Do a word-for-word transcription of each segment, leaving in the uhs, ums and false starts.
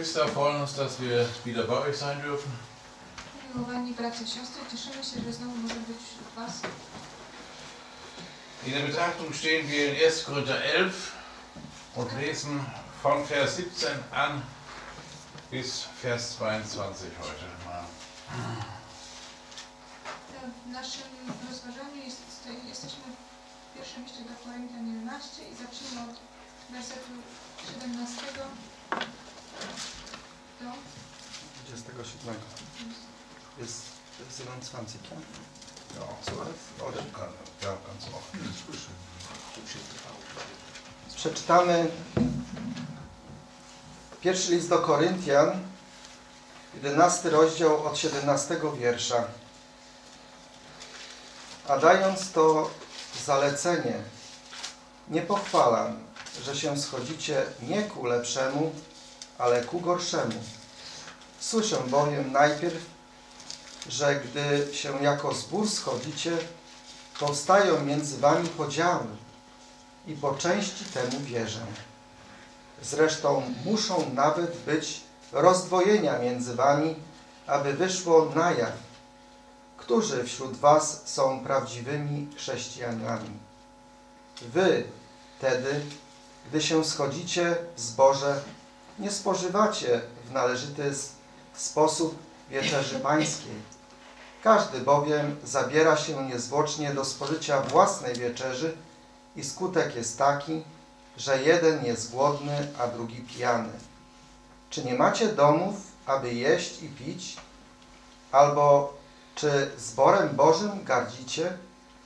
Geschwister, freuen uns, dass wir wieder bei euch sein dürfen. Miłowani bracia i siostry, cieszymy się, że znowu możemy być wśród Was. In der Betrachtung stehen wir in erster Korinther elf und lesen von Vers siebzehn an bis Vers zweiundzwanzig heute mal. W naszym rozważaniu jest, jesteśmy w pierwszym liście do Koryntian jedenaście i zacznijmy od wersetu siedemnastego do dwudziestego siódmego. Jest siebenundzwanzig, ja? Ja, so was. Ja, ganz oft. Przeczytamy pierwszy list do Koryntian, jedenasty rozdział od siedemnastego wiersza. A dając to zalecenie, nie pochwalam, że się schodzicie nie ku lepszemu, ale ku gorszemu. Słyszę bowiem najpierw, że gdy się jako zbór schodzicie, powstają między wami podziały i po części temu wierzę. Zresztą muszą nawet być rozdwojenia między wami, aby wyszło na jaw, którzy wśród was są prawdziwymi chrześcijanami. Wy tedy, gdy się schodzicie w zborze, nie spożywacie w należyty sposób wieczerzy pańskiej. Każdy bowiem zabiera się niezwłocznie do spożycia własnej wieczerzy i skutek jest taki, że jeden jest głodny, a drugi pijany. Czy nie macie domów, aby jeść i pić? Albo czy zborem Bożym gardzicie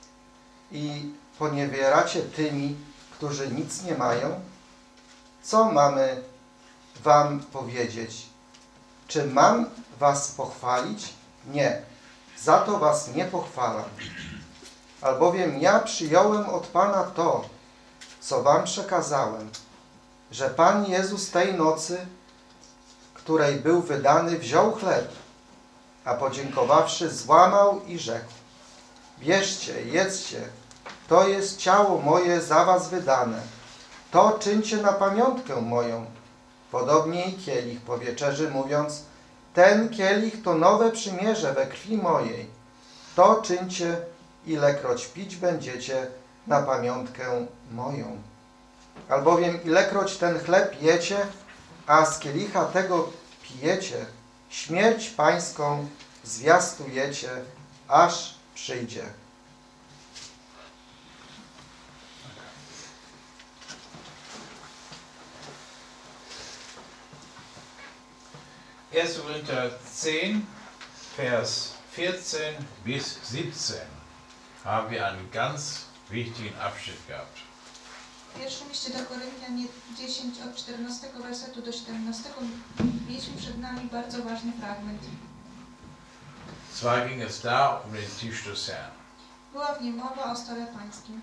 i poniewieracie tymi, którzy nic nie mają? Co mamy wam powiedzieć? Czy mam was pochwalić? Nie, za to was nie pochwalam. Albowiem ja przyjąłem od Pana to, co wam przekazałem, że Pan Jezus tej nocy, której był wydany, wziął chleb, a podziękowawszy złamał i rzekł: bierzcie, jedzcie, to jest ciało moje za was wydane. To czyńcie na pamiątkę moją. Podobnie i kielich po wieczerzy, mówiąc: ten kielich to nowe przymierze we krwi mojej. To czyńcie, ilekroć pić będziecie na pamiątkę moją. Albowiem ilekroć ten chleb jecie, a z kielicha tego pijecie, śmierć pańską zwiastujecie, aż przyjdzie. erster Korinther zehn, Vers vierzehn bis siebzehn haben wir einen ganz wichtigen Abschnitt gehabt. W pierwszym liście do Koryntian dziesięć od czternastego wersetu do siedemnastego mieliśmy przed nami bardzo ważny fragment. Zwar ging es da um den Tisch des Herrn. Była w nim mowa o stole pańskim.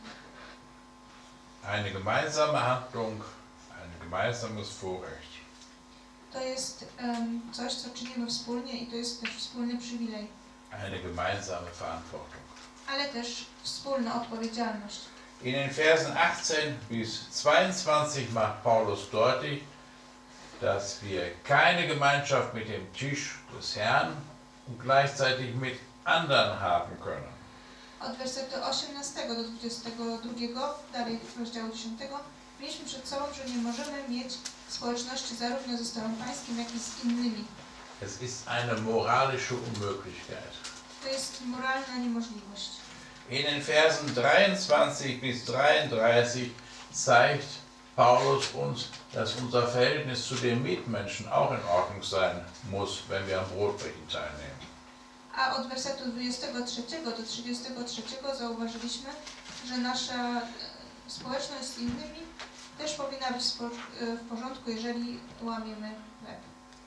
Eine gemeinsame Handlung, ein gemeinsames Vorrecht. To jest um, coś, co czynimy wspólnie i to jest też wspólny przywilej. Eine gemeinsame Verantwortung. Ale też wspólna odpowiedzialność. In den Versen achtzehn bis zweiundzwanzig macht Paulus deutlich, dass wir keine Gemeinschaft mit dem Tisch des Herrn und gleichzeitig mit anderen haben können. Od wersetu osiemnastego do dwudziestego drugiego, dalej rozdziału dziesiątego, mieliśmy przed sobą, że nie możemy mieć społeczności zarówno ze stołem pańskim, jak i z innymi. Es ist eine moralische Unmöglichkeit. To jest moralna niemożliwość. In den Versen dreiundzwanzig bis dreiunddreißig zeigt Paulus uns, dass unser Verhältnis zu den Mitmenschen auch in Ordnung sein muss, wenn wir am Brotbrechen teilnehmen. A od wersetu dwudziestego trzeciego do trzydziestego trzeciego zauważyliśmy, że nasza społeczność z innymi też powinna być w porządku, jeżeli łamiemy chleb.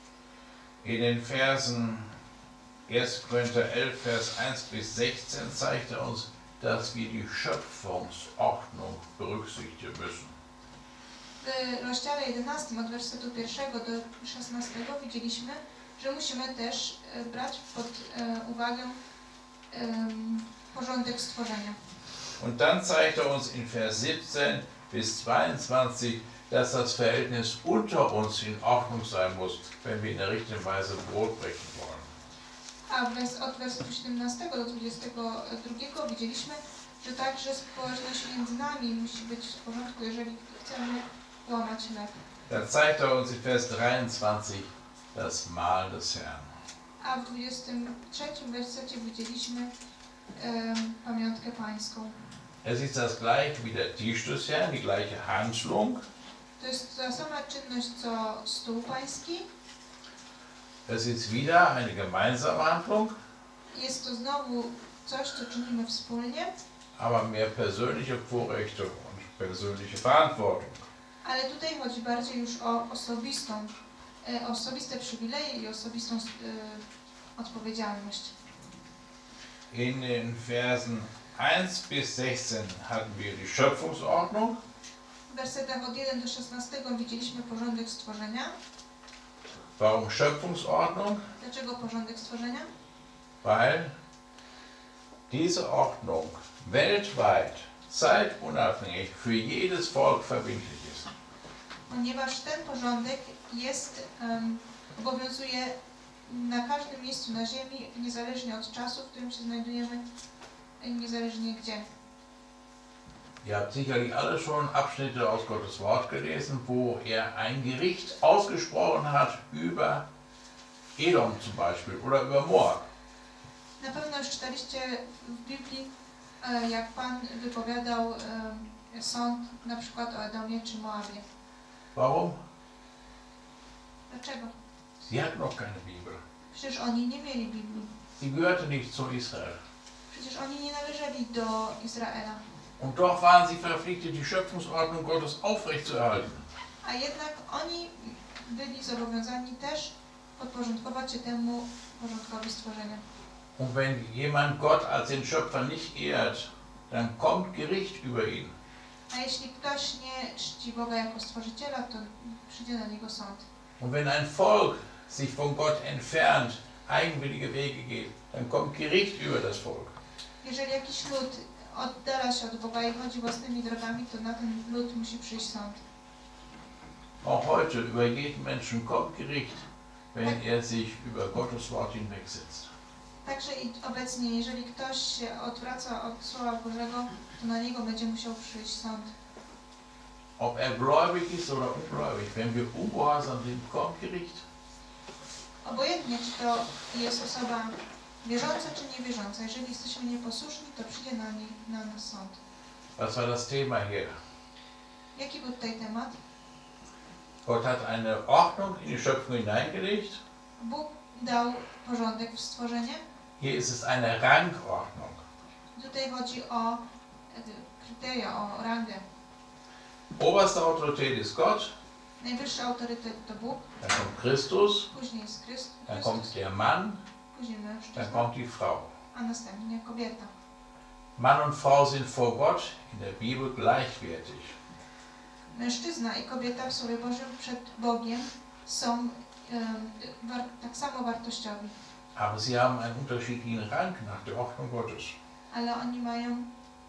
In den Versen erster Korinther elf, Vers eins bis sechzehn zeigt er uns, dass wir die Schöpfungsordnung berücksichtigen müssen. W rozdziale jedenastym od wersetu pierwszego do szesnastego widzieliśmy, że musimy też brać pod uwagę um, porządek stworzenia. Und dann zeigt er uns in Vers siebzehn bis zweiundzwanzig, dass das Verhältnis unter uns in Ordnung sein muss, wenn wir in der richtigen Weise Brot brechen wollen. A wers, od wersetu siedemnastego do dwudziestego drugiego widzieliśmy, że także społeczność między nami musi być w porządku, jeżeli chcemy łamać chleb. Da zeigt er uns in Vers dreiundzwanzig das Mahl des Herrn. A w dwudziestym trzecim wersecie widzieliśmy um, pamiątkę pańską. Es ist das gleich wie der Tisch des Herrn, die gleiche Handlung. To jest ta sama czynność co stół pański. Es ist wieder eine gemeinsame Handlung, Jest to znowu coś, co czynimy wspólnie, aber mehr persönliche Vorrechte und persönliche Verantwortung. ale tutaj chodzi bardziej już o osobistą, e, osobiste przywileje i osobistą e, odpowiedzialność. In den Versen eins bis sechzehn hatten wir die Schöpfungsordnung. W wersetach od pierwszego do szesnastego widzieliśmy porządek stworzenia. Warum Schöpfungsordnung? Dlaczego porządek stworzenia? Weil diese Ordnung weltweit, zeitunabhängig für jedes Volk verbindlich ist. Ponieważ ten porządek jest, um, obowiązuje na każdym miejscu na ziemi, niezależnie od czasu, w którym się znajdujemy, niezależnie gdzie. Ihr habt sicherlich alle schon Abschnitte aus Gottes Wort gelesen, wo er ein Gericht ausgesprochen hat über Edom zum Beispiel oder über Moab. Na pewno już czytaliście w Biblii, jak Pan wypowiadał sąd na przykład o Edomie czy Moabie. Warum? Dlaczego? Sie hatten noch keine Bibel. Przecież oni nie mieli Biblii. Sie gehörte nicht zu Israel. Przecież oni nie należeli do Izraela. Und doch waren sie verpflichtet, die Schöpfungsordnung Gottes aufrechtzuerhalten. A jednak oni byli zobowiązani też podporządkować się temu porządkowi stworzenia. Und wenn jemand Gott als den Schöpfer nicht ehrt, dann kommt Gericht über ihn. A jeśli ktoś nie czci Boga jako stworzyciela, to przyjdzie na niego sąd. Und wenn ein Volk sich von Gott entfernt, eigenwillige Wege geht, dann kommt Gericht über das Volk. Jeżeli jakiś lud oddala się od Boga i chodzi własnymi drogami, to na ten lud musi przyjść sąd. Auch heute über jeden Menschen kommt Gericht, wenn er sich über Gottes Wort hinwegsetzt. Także i obecnie, jeżeli ktoś się odwraca od Słowa Bożego, to na niego będzie musiał przyjść sąd. Ob er gläubig ist oder ungläubig, wenn wir ungehorsam sind, kommt Gericht. Obojętnie, czy to jest osoba wierząca, czy niewierząca. Jeżeli jesteśmy nieposłuszni, to przyjdzie na, nie, na nas sąd. Was war das Thema hier? Jaki był tutaj temat? Gott hat eine Ordnung in die Schöpfung hineingelegt. Bóg dał porządek w stworzenie. Hier ist es eine Rangordnung. Tutaj chodzi o e, kryteria, o rangę. Oberste Autorität ist Gott, Najwyższy autorytet to Bóg, dann kommt Christus, później jest Chryst, dann Chrystus, kommt der Mann, później dann mężczyzna, kommt die Frau. a następnie kobieta. Mann und Frau sind vor Gott in der Bibel gleichwertig. Mężczyzna i kobieta w Słowie Bożym przed Bogiem są um, war, tak samo wartościowi, Aber sie haben einen unterschiedlichen Rang nach der Ordnung Gottes. ale oni mają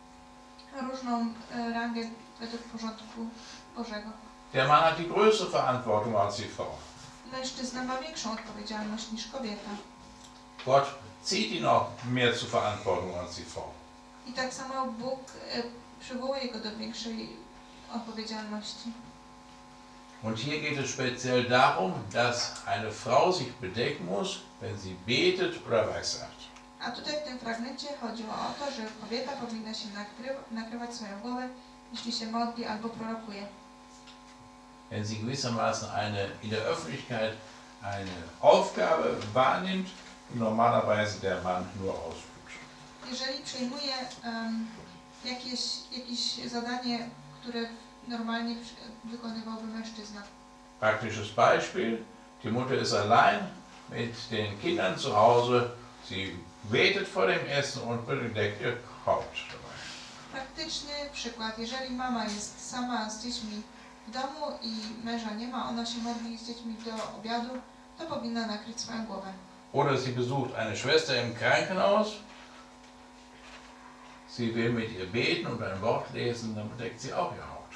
różną e, rangę według porządku Bożego. Der Mann hat die größere Verantwortung als die Frau. Mężczyzna ma większą odpowiedzialność niż kobieta. Gott zieht ihn auch mehr zur Verantwortung als die Frau. I tak samo Bóg e, przywołuje go do większej odpowiedzialności. Und hier geht es speziell darum, dass eine Frau sich bedecken muss, wenn sie betet oder weissagt. A tutaj w tym fragmencie chodziło o to, że kobieta powinna się nakrywa, nakrywać swoją głowę, jeśli się modli albo prorokuje. Wenn sie gewissermaßen eine, in der Öffentlichkeit eine Aufgabe wahrnimmt, die normalerweise der Mann nur ausführt. Jeżeli przyjmuje um, jakieś, jakieś zadanie, które normalnie wykonywałby mężczyzna. Praktisches Beispiel, die Mutter ist allein mit den Kindern zu Hause, sie betet vor dem Essen und bedeckt ihr Haupt dabei. Praktyczny przykład, jeżeli mama jest sama z dziećmi w domu i męża nie ma, ona się modli z dziećmi do obiadu, to powinna nakryć swoją głowę. Oder sie besucht eine Schwester im Krankenhaus, sie will mit ihr beten und ein Wort lesen, dann bedeckt sie auch ihr Haupt.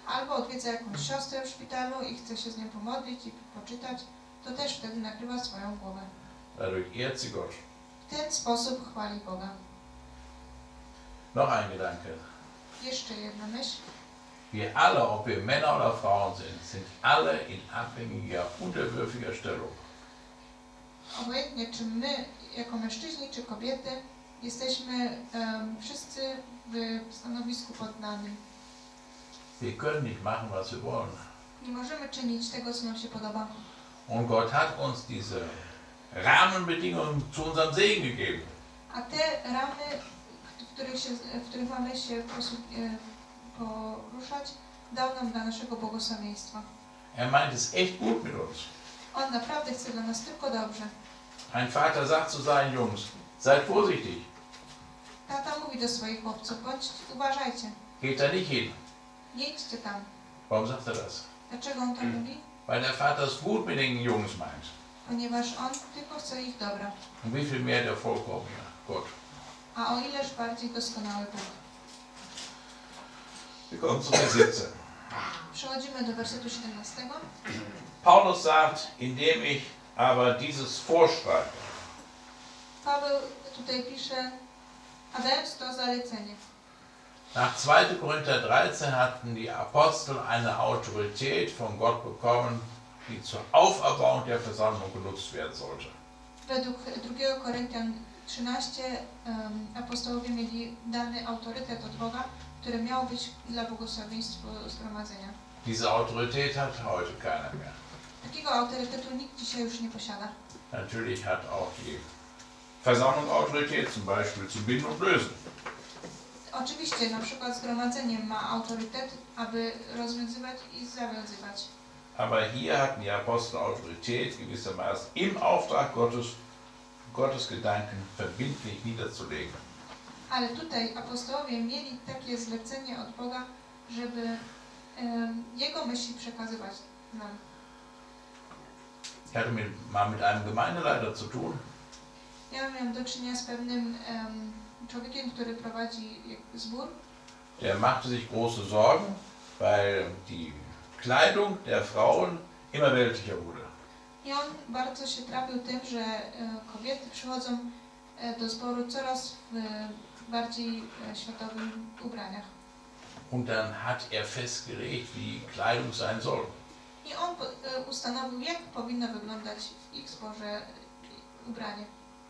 albo odwiedza jakąś siostrę w szpitalu i chce się z nią pomodlić i poczytać, to też wtedy nakrywa swoją głowę. Dadurch ehrt sie Gott. W ten sposób chwali Boga. Noch ein Gedanke. Jeszcze jedna myśl. Wir alle, ob wir Männer oder Frauen sind, sind alle in abhängiger, unterwürfiger Stellung. Obojętnie czy my, jako mężczyźni czy kobiety, jesteśmy um, wszyscy w stanowisku poddanym. Wir können nicht machen, was wir wollen. Nie możemy czynić tego, co nam się podoba. Und Gott hat uns diese Rahmenbedingungen zu unserem Segen gegeben. A te ramy, w których, się, w których mamy się poruszać, dał nam dla naszego błogosławieństwa. Er meint es echt gut mit uns. On naprawdę chce dla nas tylko dobrze. Ein Vater sagt zu seinen Jungs, seid vorsichtig, Tata mówi do swoich chłopców, bądź uważajcie, geht da nicht hin. nie idźcie tam. Warum sagt er das? Dlaczego on to mówi? Weil der Vater es gut mit den Jungs meint. Ponieważ on tylko chce ich dobra. Und wie viel mehr der vollkommene Gott. A o ileż bardziej doskonały Bóg. Wir kommen zu Vers siebzehn. Przechodzimy do wersetu siedemnastego. Paulus sagt, indem ich aber dieses vorschreibe. Paweł tutaj pisze, a dając to zalecenie. Nach zweiter Korinther dreizehn hatten die Apostel eine Autorität von Gott bekommen, die zur Auferbauung der Versammlung genutzt werden sollte. Według drugiego Koryntian trzynaście um, apostołowie mieli dany autorytet od Boga, który miał być dla błogosławieństwa zgromadzenia. Diese Autorität hat heute keiner mehr. Takiego autorytetu nikt dzisiaj już nie posiada. Natürlich hat auch die Versammlung Autorität, zum Beispiel zu binden und lösen. Oczywiście, na przykład zgromadzenie ma autorytet, aby rozwiązywać i zawiązywać. Aber hier hatten die Apostel Autorität, gewissermaßen im Auftrag Gottes, Gottes Gedanken verbindlich niederzulegen. Ale tutaj apostołowie mieli takie zlecenie od Boga, żeby um, Jego myśli przekazywać nam. Ich hatte mit, mal mit einem Gemeindeleiter zu tun. Ja miałem do czynienia z pewnym um, człowiekiem, który prowadzi zbór. Der machte sich große Sorgen, weil die Kleidung der Frauen immer weltlicher wurde. I on bardzo się trapił tym, że e, kobiety przychodzą e, do zboru coraz w e, bardziej e, światowych ubraniach. Und dann hat er festgelegt, wie die Kleidung sein soll. I on po, e, ustanowił, jak powinno wyglądać w ich zborze e, ubranie.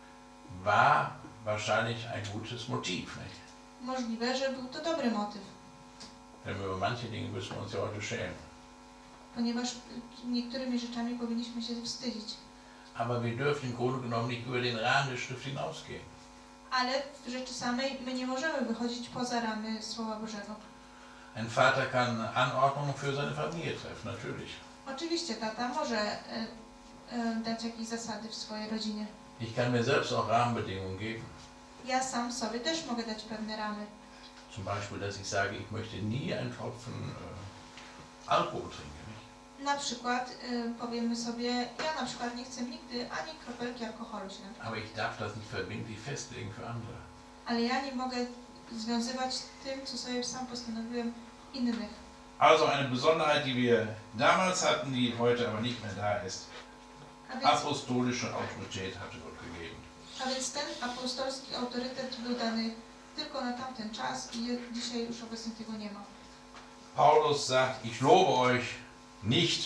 War wahrscheinlich ein gutes Motiv, nicht? Możliwe, że był to dobry motyw, Denn über manche Dinge müssen wir uns ja heute schämen. ponieważ niektórymi rzeczami powinniśmy się wstydzić. Aber wir dürfen im Grunde genommen nicht über den Rahmen der Schrift hinausgehen. Ale w rzeczy samej my nie możemy wychodzić poza ramy Słowa Bożego. Ein Vater kann Anordnungen für seine Familie treffen, natürlich. Oczywiście tata może e, e, dać jakieś zasady w swojej rodzinie. Ich kann mir selbst auch Rahmenbedingungen geben. Ja sam sobie też mogę dać pewne ramy. Zum Beispiel, dass ich sage, ich möchte nie einen Tropfen äh, Alkohol trinken. Nicht? Na przykład y, powiemy sobie, ja na przykład nie chcę nigdy ani kropelki alkoholu się napić. Aber ich darf das nicht verbindlich festlegen für andere. Ale ja nie mogę związywać tym, co sobie sam postanowiłem, innych. Also eine Besonderheit, die wir damals hatten, die heute aber nicht mehr da ist. A więc, Apostolische Autorität hatte Gott gegeben. a więc ten apostolski autorytet był dany tylko na tamten czas i je, dzisiaj już obecnie tego nie ma. Paulus sagt, ich lobe euch nicht.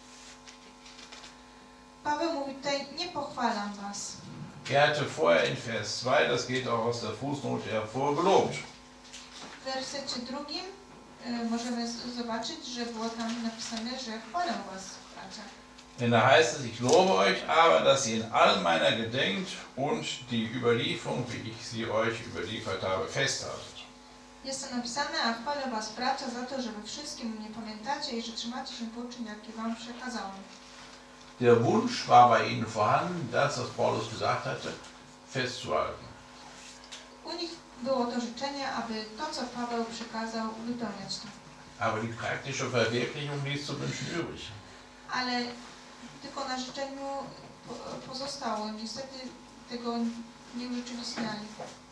Paweł mówi tutaj, nie pochwalam was. Er hatte vorher in Vers zwei, das geht auch aus der Fußnote hervor, gelobt. W wersecie drugim y, możemy z, zobaczyć, że było tam napisane, że chwalę was, bracia. Denn da heißt es, ich lobe euch aber, dass ihr in all meiner gedenkt und die Überlieferung, wie ich sie euch überliefert habe, festhaltet. Jest to napisane, a chwalę was, bracia, za to, że wy wszystkim mnie pamiętacie i że trzymacie się pouczeń, jakie wam przekazałem. Der Wunsch war bei ihnen vorhanden, das, was Paulus gesagt hatte, festzuhalten. U nich było to życzenie, aby to, co Paweł przekazał, wypełniać to. Aber die praktische Verwirklichung ließ zu wünschen übrig. Ale tylko na życzeniu po- pozostało. Niestety tego nie urzeczywistniali.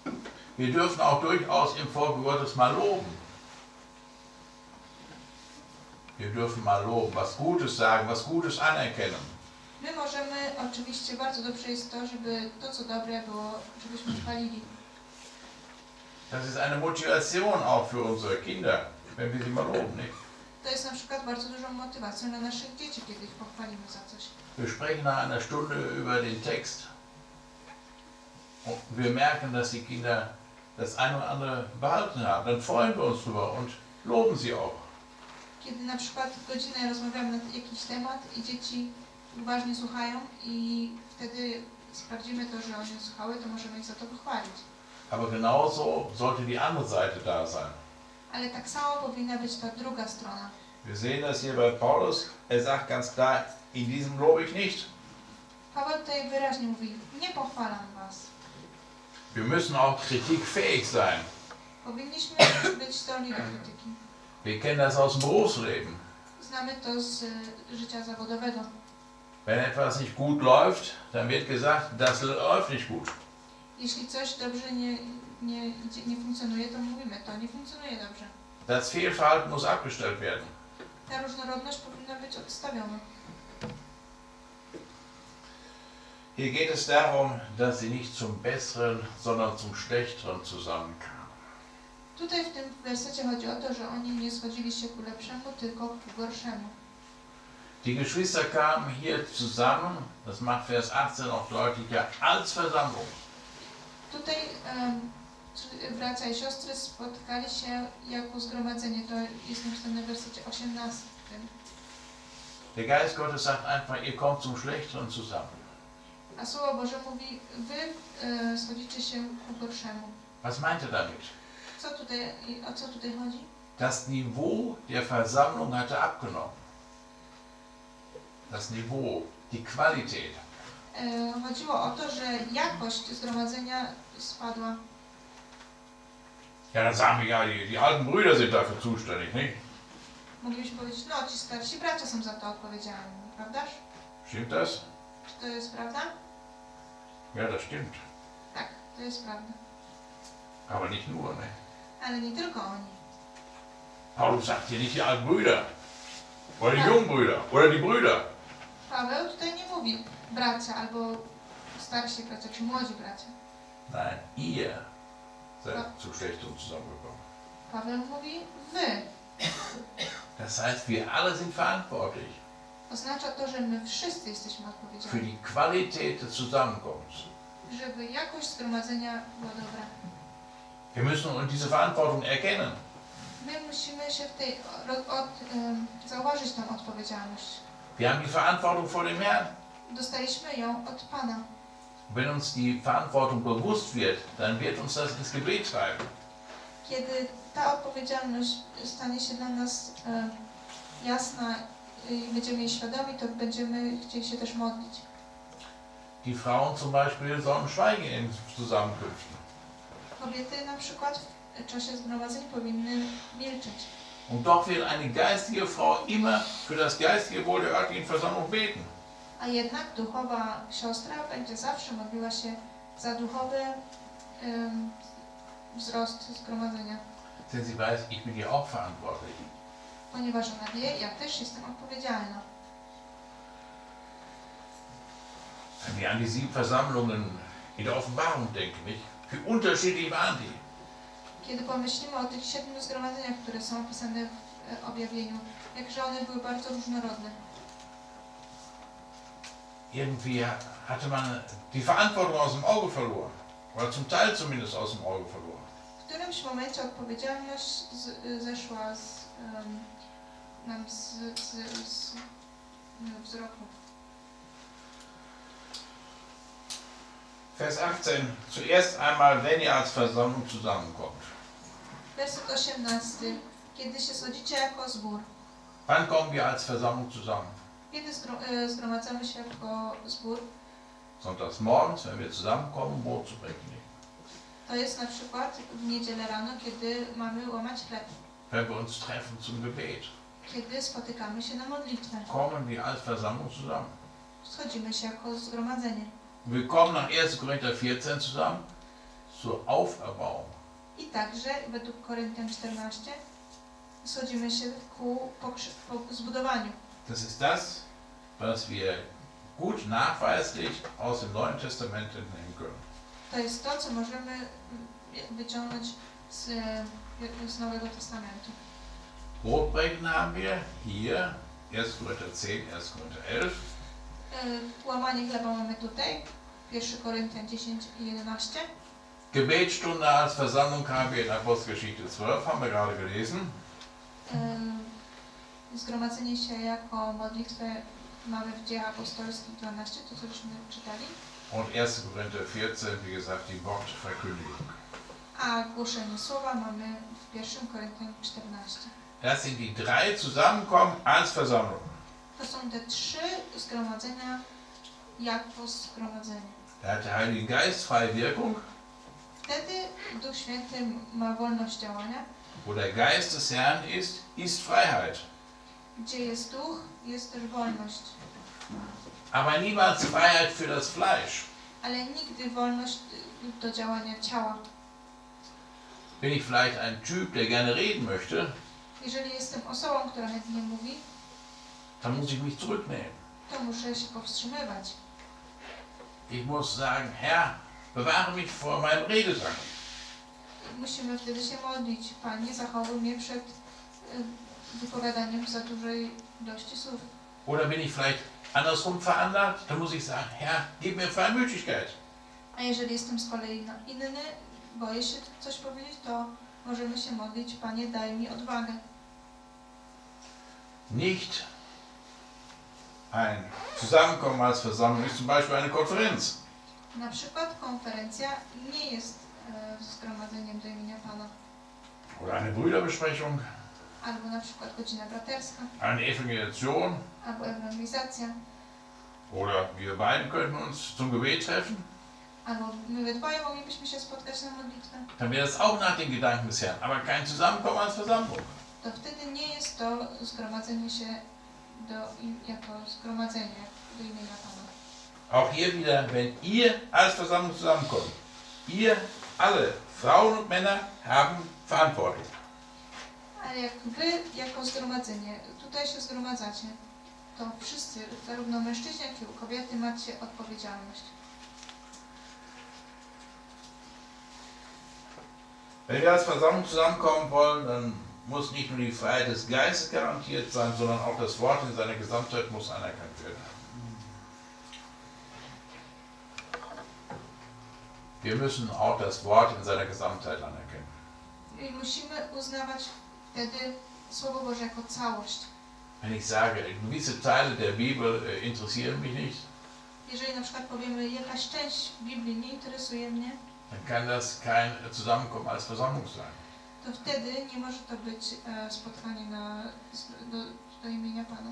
Wir dürfen auch durchaus im Volk Gottes mal loben. Wir dürfen mal loben, was Gutes sagen, was Gutes anerkennen. My możemy, oczywiście bardzo dobrze jest to, żeby to co dobre było, żebyśmy chwalili. Das ist eine Motivation auch für unsere Kinder, wenn wir sie mal loben, nicht? To jest na przykład bardzo dużą motywacją dla naszych dzieci, kiedy ich pochwalimy za coś. Wir sprechen nach einer Stunde über den Text und wir merken, dass die Kinder das eine oder andere behalten haben. Dann freuen wir uns drüber und loben sie auch. Kiedy na przykład godzinę rozmawiamy na jakiś temat i dzieci uważnie słuchają i wtedy sprawdzimy to, że oni słuchały, to możemy ich za to pochwalić. Aber genauso sollte die andere Seite da sein. Ale tak samo powinna być ta druga strona. Wir sehen das hier bei Paulus. Er sagt ganz klar, in diesem lobe ich nicht. Paweł tutaj wyraźnie mówi, nie pochwalam was. Wir müssen auch kritikfähig sein. Powinniśmy być zdolni do krytyki. Wir kennen das aus dem Berufsleben. Znamy to z y, życia zawodowego. Wenn etwas nicht gut läuft, dann wird gesagt, das läuft nicht gut. Jeśli coś dobrze nie, nie, idzie- nie funkcjonuje, to mówimy, to nie funkcjonuje dobrze. Das Fehlverhalten muss abgestellt werden. Ta różnorodność powinna być odstawiona. Hier geht es darum, dass sie nicht zum Besseren, sondern zum Schlechteren zusammenkamen. Tutaj w tym wersecie chodzi o to, że oni nie schodzili się ku lepszemu, tylko ku gorszemu. Die Geschwister kamen hier zusammen, das macht Vers achtzehn auch deutlicher, als Versammlung. Tutaj em, czy- bracia i siostry spotkali się jako zgromadzenie. To jest napisane w wersecie osiemnastym. Der Geist Gottes sagt einfach, ihr kommt zum Schlechteren zusammen. A Słowo Boże mówi, wy e, schodzicie się ku gorszemu. Was meint er damit? Co tutaj, i o co tutaj chodzi? Das Niveau der Versammlung hatte abgenommen. Das Niveau, die Qualität. E, chodziło o to, że jakość zgromadzenia spadła. Ja, dann sagen wir ja, die, die alten Brüder sind dafür zuständig, nicht? Moglibyśmy powiedzieć, no ci starsi bracia są za to odpowiedzialni, prawdaż? Stimmt das? Czy to jest prawda? Ja, das stimmt. Tak, to jest prawda. Aber nicht nur, ne? Ale nie tylko oni. Paulus sagt hier nicht die alten Brüder. Oder die jungen Brüder. Oder die Brüder. Paweł tutaj nie mówi bracia albo starsi bracia czy młodzi bracia. Nein, ihr seid zu Schlechtem zusammengekommen. Paweł mówi wy. Das heißt, wir alle sind verantwortlich Oznacza to, że my wszyscy jesteśmy für odpowiedzialni, die Qualität des Zusammenkommens. żeby jakość zgromadzenia była dobra. Wir müssen uns diese Verantwortung erkennen. My musimy się w tej od, od, um, zauważyć tą odpowiedzialność. Wir haben die Verantwortung vor dem Herrn. Dostaliśmy ją od Pana. Wenn uns die Verantwortung bewusst wird, dann wird uns das ins Gebet treiben. Kiedy ta odpowiedzialność stanie się dla nas e, jasna i będziemy jej świadomi, to będziemy chcieli się też modlić. Die Frauen zum Beispiel sollen schweigen in Zusammenkünften. Kobiety na przykład w czasie zgromadzeń powinny milczeć. Und doch will eine geistige Frau immer für das geistige Wohl der örtlichen Versammlung beten. A jednak duchowa siostra będzie zawsze modliła się za duchowy em, wzrost zgromadzenia. Denn sie weiß, ich bin hier auch verantwortlich. Ponieważ ona wie, ja też jestem odpowiedzialna. Wenn wir an die sieben Versammlungen in der Offenbarung denken, nicht? Wie unterschiedlich waren die? Kiedy pomyślimy o tych siedmiu zgromadzeniach, które są opisane w e, objawieniu, jakże one były bardzo różnorodne. Irgendwie hatte man die Verantwortung aus dem Auge verloren. Oder zum Teil zumindest aus dem Auge verloren. W którymś momencie odpowiedzialność z, y, zeszła z, um, nam z, z, z y, wzroku. Vers achtzehn. Zuerst einmal, wenn ihr als Versammlung zusammenkommt. Werset osiemnasty. Kiedy się schodzicie jako zbór. Wann kommen wir als Versammlung zusammen? Kiedy zgro, y, zgromadzamy się jako zbór, Sonntags morgens, wenn wir zusammenkommen, Brot zu brechen. to jest na przykład w niedzielę rano, kiedy mamy łamać chleb. Wenn wir uns treffen zum Gebet. Kiedy spotykamy się na modlitwę. Kommen wir als Versammlung zusammen. Schodzimy się jako zgromadzenie. Wir kommen nach erster Korinther vierzehn zusammen zur Auferbauung. I także według Koryntian czternaście schodzimy się ku pokrzy- po zbudowaniu. Das ist das, was wir gut nachweislich aus dem Neuen Testament entnehmen können. To jest to, co możemy mm, wyciągnąć z, e, z Nowego Testamentu. Brotbrechen haben wir hier, erster Korinther zehn, erster Korinther elf. E, Łamanie chleba mamy tutaj, pierwszy Koryntian dziesięć i jedenaście. Gebetsstunde als Versammlung haben wir in Apostelgeschichte zwölf, haben wir gerade gelesen. E, Zgromadzenie się jako modlitwę mamy w Dziejach Apostolskich dwanaście, to co żeśmy czytali. Und erster Korinther vierzehn, wie gesagt, die Wortverkündigung. A głoszenie słowa mamy w pierwszym Koryntian czternaście. Das sind die drei Zusammenkommen als Versammlung. To są te trzy zgromadzenia jako zgromadzenie. Da hat der Heilige Geist freie Wirkung, Wtedy Duch Święty ma wolność działania. wo der Geist des Herrn ist, ist Freiheit. Gdzie jest Duch, jest też wolność. Aber niemals Freiheit für das Fleisch. Ale nigdy wolność do działania ciała. Bin ich vielleicht ein Typ, der gerne reden möchte, Jeżeli jestem osobą, która chętnie mówi, dann muss ich mich zurücknehmen. to muszę się powstrzymywać. Ich muss sagen, Herr, bewahre mich vor meinem Rededrang. Musimy wtedy się modlić. Panie, zachowuj mnie przed y, wypowiadaniem za dużej ilości słów. Oder bin ich vielleicht andersrum veranlagt, dann muss ich sagen, Herr, gib mir Freimütigkeit. A jeżeli jestem z kolei na inny, boję się coś powiedzieć, to możemy się modlić. Panie, daj mi odwagę. Nicht ein Zusammenkommen als Versammlung ist zum Beispiel eine Konferenz. Na przykład konferencja nie jest e, zgromadzeniem do imienia Pana. Oder eine Brüderbesprechung, Albo na przykład godzina braterska, eine Evangelisation. albo ewangelizacja, Oder wir beide könnten uns zum Gebet treffen. albo my we dwoje moglibyśmy się spotkać na modlitwę. Dann wäre das auch nach den Gedanken des Herrn, aber kein Zusammenkommen als Versammlung. To wtedy nie jest to zgromadzenie się do, im- jako zgromadzenie do imienia Pana. Auch hier wieder, wenn ihr als Versammlung zusammenkommt, ihr alle, Frauen und Männer, haben Verantwortung. Ale jak wy jako zgromadzenie tutaj się zgromadzacie, to wszyscy, zarówno mężczyźni, jak i kobiety, macie odpowiedzialność. Wenn wir als Versammlung zusammenkommen wollen, dann muss nicht nur die Freiheit des Geistes garantiert sein, sondern auch das Wort in seiner Gesamtheit muss anerkannt werden. Wir müssen auch das Wort in seiner Gesamtheit anerkennen. I musimy uznawać wtedy Słowo Boże jako całość. Wenn ich sage, gewisse Teile der Bibel äh, interessieren mich nicht, Jeżeli na przykład powiemy, jakaś część Biblii nie interesuje mnie, dann kann das kein Zusammenkommen als Versammlung sein. to wtedy nie może to być e, spotkanie na, do, do imienia Pana.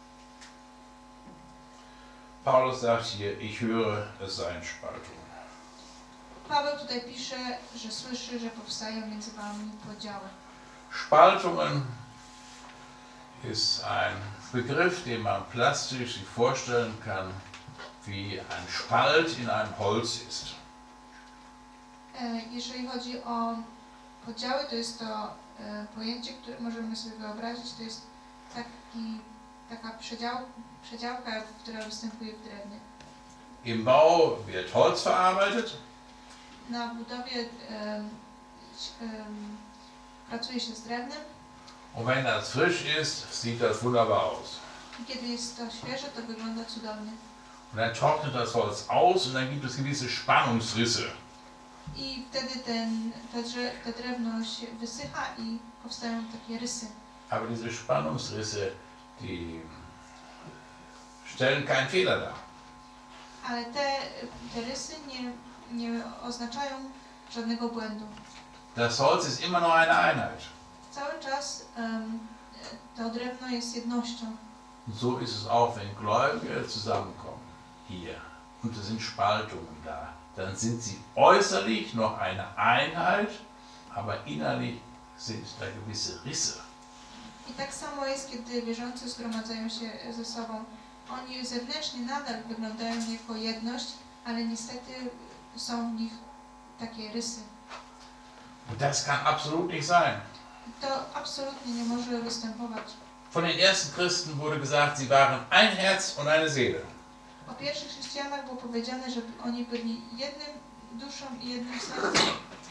Paulus sagt hier, ich höre, es seien Spaltungen. Paweł tutaj pisze, że słyszy, że powstają między wami podziały. Spaltungen ist ein Begriff, den man plastisch sich vorstellen kann, wie ein Spalt in einem Holz ist. E, jeżeli chodzi o podziały, to jest to e, pojęcie, które możemy sobie wyobrazić, to jest taki, taka przedział, przedziałka, która występuje w drewnie. Im Bau wird Holz verarbeitet Na budowie e, e, pracuje się z drewnem und wenn das frisch ist, sieht das wunderbar aus. i kiedy jest to świeże, to wygląda cudownie. Und dann trocknet das Holz aus und dann gibt es gewisse Spannungsrisse. I wtedy ten, te, drze, te drewno się wysycha i powstają takie rysy. Aber diese Spannungsrisse, die stellen keinen Fehler dar. Ale te, te rysy nie, nie oznaczają żadnego błędu. Das Holz ist immer noch eine Einheit. Cały czas um, to drewno jest jednością. Und so ist es auch, wenn Gläubige zusammenkommen, hier, und es sind Spaltungen da, dann sind sie äußerlich noch eine Einheit, aber innerlich sind da gewisse Risse. I tak samo jest, kiedy wierzący zgromadzają się ze sobą. Oni zewnętrznie nadal wyglądają jako jedność, ale niestety są w nich takie rysy. Und das kann absolut nicht sein. To absolutnie nie może występować. Von den ersten Christen wurde gesagt, sie waren ein Herz und eine Seele. O pierwszych chrześcijanach było powiedziane, że oni byli jednym duszą i jednym sercem.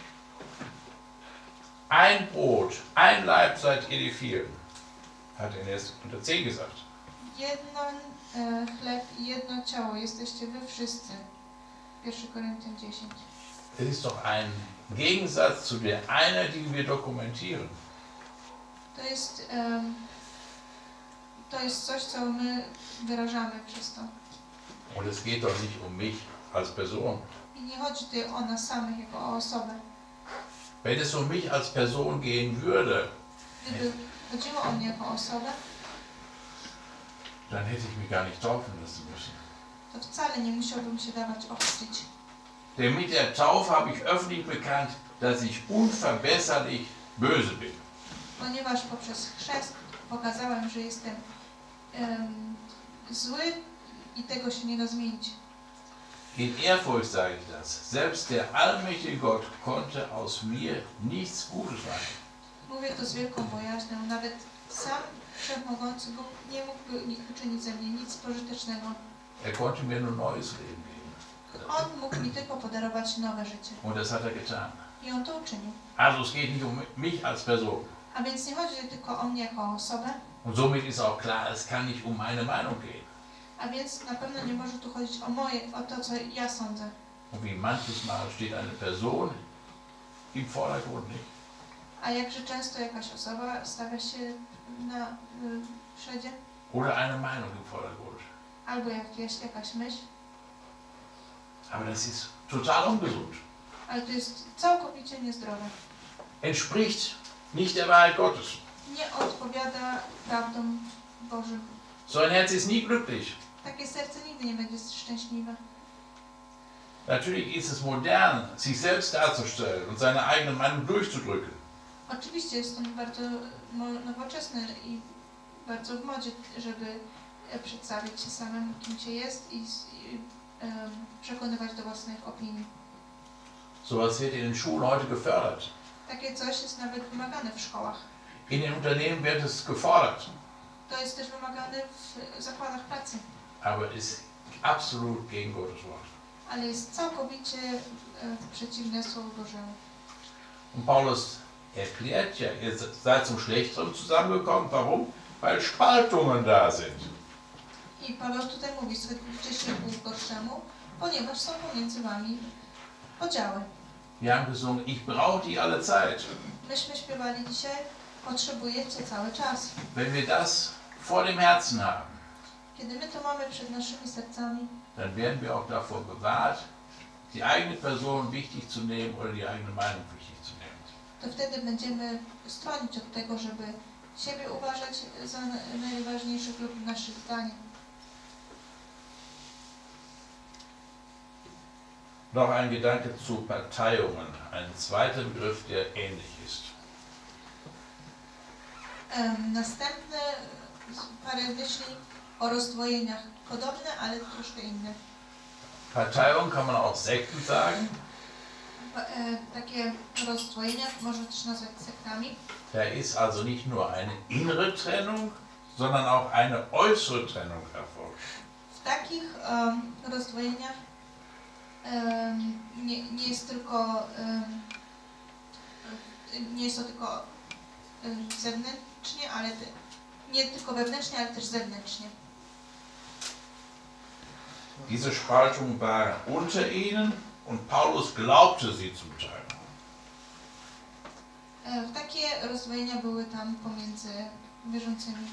Ein Brot, ein Leib seid ihr die vielen, hat er erst unter zehn gesagt. Jedno e, chleb i jedno ciało, jesteście wy wszyscy. pierwszy Koryntian dziesięć. Es ist doch ein Gegensatz zu der Einheit, die wir dokumentieren. To jest, em, to jest coś, co my wyrażamy przez to. Und es geht doch nicht um mich als Person. I nie chodzi tutaj o nas samych, jako o osobę. Wenn es um mich als Person gehen würde, Gdyby chodziło o mnie jako osobę, dann hätte ich mich gar nicht taufen lassen müssen. to wcale nie musiałbym się dawać ochrzcić. Denn mit der Taufe habe ich öffentlich bekannt, dass ich unverbesserlich böse bin. Ponieważ poprzez chrzest pokazałem, że jestem em, zły i tego się nie da zmienić. In Ehrfurcht sage ich das. Selbst der allmächtige Gott konnte aus mir nichts Gutes machen. Mówię to z wielką bojaźnią. Nawet sam Wszechmogący Bóg nie mógłby ni- uczynić ze mnie nic pożytecznego. Er konnte mir nur neues Leben geben. On mógł mi tylko podarować nowe życie. Und das hat er getan. I on to uczynił. Also es geht nicht um mich als Person. A więc nie chodzi tylko o mnie jako osobę, Und somit ist auch klar, es kann nicht um meine Meinung gehen. a więc na pewno nie może tu chodzić o moje, o to, co ja sądzę. Und wie manches Mal steht eine Person im Vordergrund nicht. A jakże często jakaś osoba stawia się na y, przedzie, Oder eine Meinung im Vordergrund. albo jakieś, jakaś myśl, Aber das ist total ungesund. ale to jest całkowicie niezdrowe. Entspricht nicht der Wahrheit Gottes. Nie odpowiada prawdom Bożym. So ein Herz ist nie glücklich. Takie serce nigdy nie będzie szczęśliwe. Natürlich ist es modern, sich selbst darzustellen und seine eigene Meinung durchzudrücken. Oczywiście jest to bardzo no- nowoczesne i bardzo w modzie, żeby e, przedstawić się samemu, kim się jest i, s- i em, przekonywać do własnych opinii. Sowas wird in den Schulen heute gefördert. Takie coś jest nawet wymagane w szkołach. In den Unternehmen wird es gefordert. To jest też wymagane w zakładach pracy, Aber ist absolut gegen Gottes Wort. ale jest całkowicie e, przeciwne Słowu Bożemu. Und Paulus erklärt ja, ihr seid zum Schlechteren zusammengekommen. Warum? Weil Spaltungen da sind. I Paweł tutaj mówi, schodzicie się ku gorszemu, ponieważ są pomiędzy wami podziały. Wir haben gesungen, ich brauche die alle Zeit. Myśmy śpiewali dzisiaj, potrzebujecie cały czas. Wenn wir das vor dem Herzen haben, Kiedy my to mamy przed naszymi sercami, dann werden wir auch davor bewahrt, die eigene Person wichtig zu nehmen oder die eigene Meinung wichtig zu nehmen. to wtedy będziemy stronić od tego, żeby siebie uważać za najważniejszych lub naszych zdań. Noch ein Gedanke zu Parteiungen, ein zweiter Begriff, der ähnlich ist. Um, następne parę myśli o rozdwojeniach. Podobne, ale troszkę inne. Parteiung kann man auch Sekten sagen. Pa- e, takie rozdwojenia można też nazwać sektami. Da ist also nicht nur eine innere Trennung, sondern auch eine äußere Trennung erfolgt. W takich um, rozdwojeniach um, nie, nie jest tylko um, nie jest to tylko um, zewnętrznie, ale te, nie tylko wewnętrznie, ale też zewnętrznie. Diese Spaltungen waren unter ihnen und Paulus glaubte sie zum Teil. E, takie rozdwojenia były tam pomiędzy wierzącymi.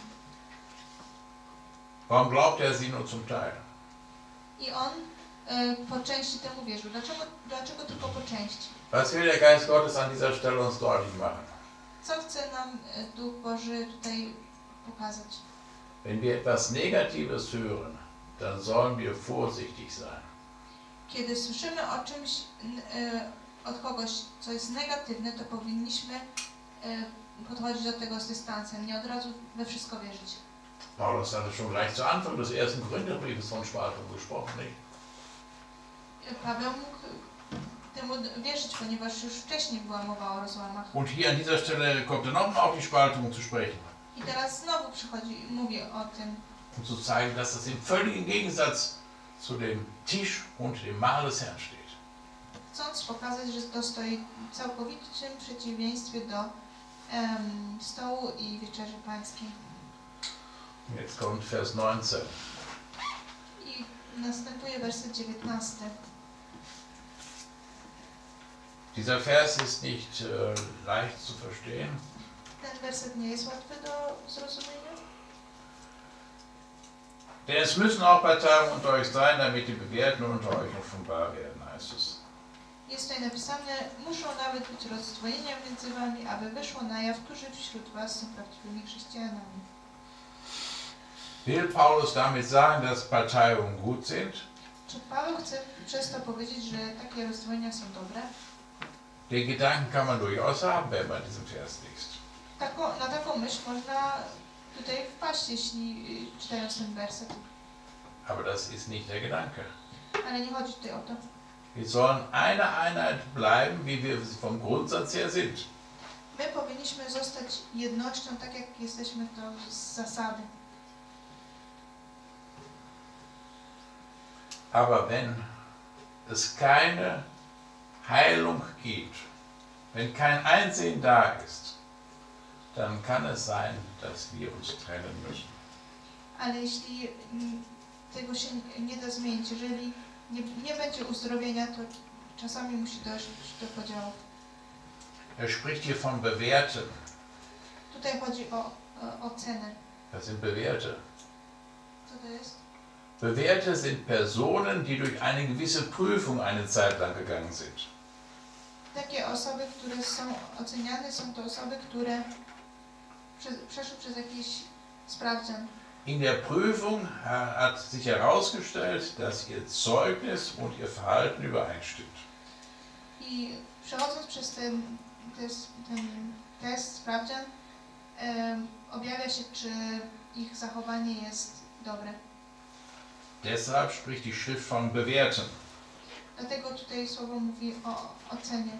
Warum glaubt er sie nur zum Teil? I on e, po części temu wierzył. Dlaczego, dlaczego tylko po części? Was will der Geist Gottes an dieser Stelle uns deutlich machen? Co chce nam e, Duch Boży tutaj pokazać? Wenn wir etwas Negatives hören, dann sollen wir vorsichtig sein. Kiedy słyszymy o czymś n- e, od kogoś, co jest negatywne, to powinniśmy e, podchodzić do tego z dystansem, nie od razu we wszystko wierzyć. Paulus hatte schon gleich zu Anfang des ersten Korintherbriefes von Spaltung gesprochen, nicht? E, Paweł mógł temu wierzyć, ponieważ już wcześniej była mowa o rozłamach. Und hier an dieser Stelle kommt er nochmal auf die Spaltung zu sprechen, I teraz znowu przychodzi, mówię o tym, um zu zeigen, dass das im völligen Gegensatz zu dem Tisch und dem Mahl des Herrn steht. chcąc pokazać, że to stoi w całkowitym przeciwieństwie do em, stołu i wieczerzy pańskiej. Jetzt kommt Vers neunzehn. I następuje werset dziewiętnasty. Dieser Vers ist nicht äh, leicht zu verstehen. Ten werset nie jest łatwy do zrozumienia. Denn es müssen auch Parteien unter euch sein, damit die Bewährten unter euch offenbar werden, heißt es. Jest tutaj napisane, muszą nawet być rozdwojenia między wami, aby wyszło na jaw, którzy wśród was są prawdziwymi chrześcijanami. Will Paulus damit sagen, dass Parteiungen gut sind? Czy Paweł chce przez to powiedzieć, że takie rozdwojenia są dobre? Den Gedanken kann man durchaus haben, wenn man diesen Vers liest. Tako, na taką myśl można tutaj wpaść, jeśli y, czytając ten werset. Aber das ist nicht der Gedanke. Ale nie chodzi tutaj o to. Wir sollen eine Einheit bleiben, wie wir vom Grundsatz her sind. My powinniśmy zostać jednością, tak jak jesteśmy to z zasady. Aber wenn es keine Heilung gibt, wenn kein Einsehen da ist, dann kann es sein, dass wir uns trennen müssen. Ale jeśli mm, tego się nie da zmienić, jeżeli nie, nie będzie uzdrowienia, to czasami musi dojść do podziałów. Er spricht hier von Bewährten. Tutaj chodzi o, o, o cenę. Das sind Bewährte. Co to jest? Bewährte sind Personen, die durch eine gewisse Prüfung eine Zeit lang gegangen sind. Takie osoby, które są oceniane, są to osoby, które prze, przeszły przez jakiś sprawdzian. In der Prüfung hat sich herausgestellt, dass ihr Zeugnis und ihr Verhalten übereinstimmt. I przechodząc przez ten, test, ten test, sprawdzian, um, objawia się, czy ich zachowanie jest dobre. Deshalb spricht die Schrift von Bewährten. Dlatego tutaj słowo mówi o ocenie.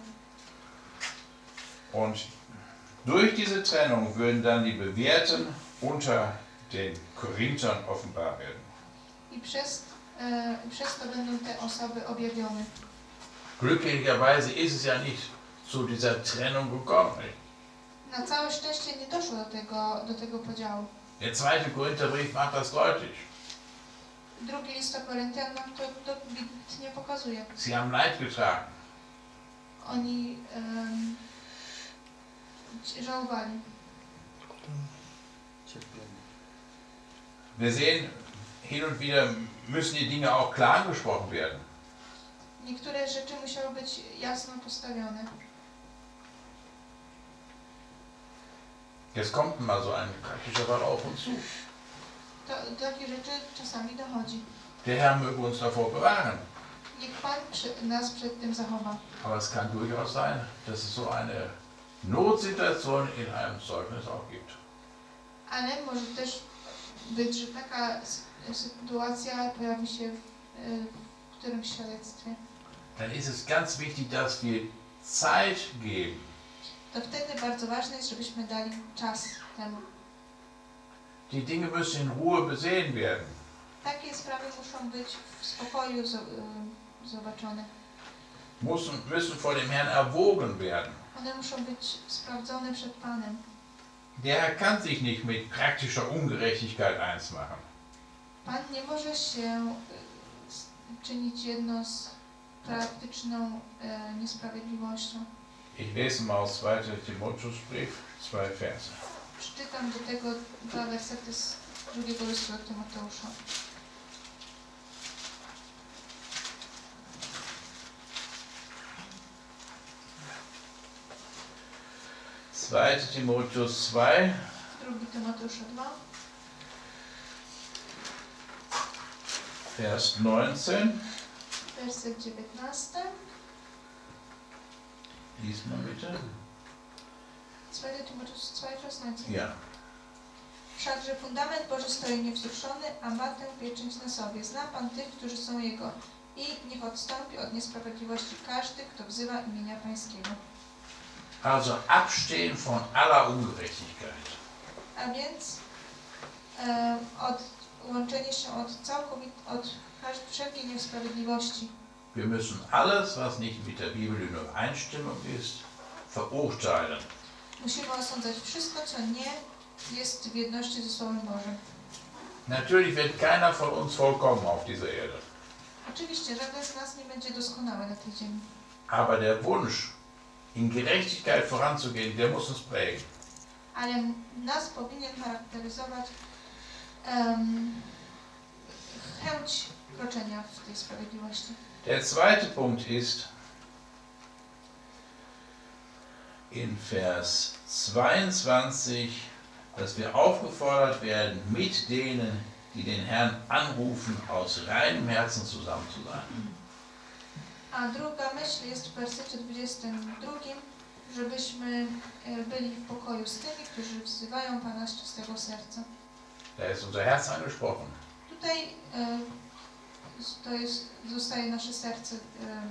Und durch diese Trennung würden dann die Bewährten unter den Korinthern offenbar werden. I przez, e, przez to będą te osoby objawione. Glücklicherweise ist es ja nicht zu dieser Trennung gekommen. Na całe szczęście nie doszło do tego, do tego podziału. Der zweite Korintherbrief macht das deutlich. Drugi list do Koryntian nam to dobitnie pokazuje. Sie haben Leid getragen. Oni um, żałowali. Wir sehen, hin und wieder müssen die Dinge auch klar angesprochen werden. Niektóre rzeczy musiały być jasno postawione. Jetzt kommt mal so ein praktischer Fall auf uns zu. To, do takich rzeczy czasami dochodzi. Der Herr möge uns davor bewahren. Niech Pan przy, nas przed tym zachowa. Aber es kann durchaus sein, dass es so eine Notsituation in einem Zeugnis auch gibt. Ale może też być, że taka sytuacja pojawi się w, w którymś świadectwie. Dann ist es ganz wichtig, dass wir Zeit geben. To wtedy bardzo ważne jest, żebyśmy dali czas temu. Die Dinge müssen in Ruhe besehen werden. Takie sprawy muszą być w spokoju zobaczone. Müssen, müssen vor dem Herrn erwogen werden. One muszą być sprawdzone przed Panem. Der Herr kann sich nicht mit praktischer Ungerechtigkeit eins machen. Pan nie może się czynić jedno z praktyczną e, niesprawiedliwością. Ich lese mal aus zweiter Timotheusbrief, zwei Verse. Przeczytam do tego dwa wersety z drugiego listu do Tymoteusza. zweiter Timotheus zwei, Drugi Tymoteusza dwa, Vers neunzehn. werset dziewiętnasty. Lies mal bitte. zweiter Tymoteus zwei, Vers neunzehn. Ja. Wszakże fundament Boży stoi niewzruszony, a ma tę pieczęć na sobie. Zna Pan tych, którzy są Jego i niech odstąpi od niesprawiedliwości każdy, kto wzywa imienia Pańskiego. Also abstehen von aller Ungerechtigkeit. A więc e, od, łączenie się od całkowit, od każd- wszelkiej niesprawiedliwości. Wir müssen alles, was nicht mit der Bibel in Übereinstimmung ist, verurteilen. Musimy osądzać wszystko, co nie jest w jedności ze Słowem Bożym. Natürlich wird keiner von uns vollkommen auf dieser Erde. Oczywiście żaden z nas nie będzie doskonały na tej ziemi. Aber der Wunsch, in Gerechtigkeit voranzugehen, der muss uns prägen. Ale nas powinien charakteryzować um, chęć kroczenia w tej sprawiedliwości. Der zweite Punkt ist in Vers zweiundzwanzig, dass wir aufgefordert werden, mit denen, die den Herrn anrufen, aus reinem Herzen zusammen zu sein. A druga myśl jest w wersecie dwudziestym drugim, żebyśmy e, byli w pokoju z tymi, którzy wzywają Pana z czystego serca. Da ist unser Herz angesprochen. Tutaj e, to jest, zostaje nasze serce. E,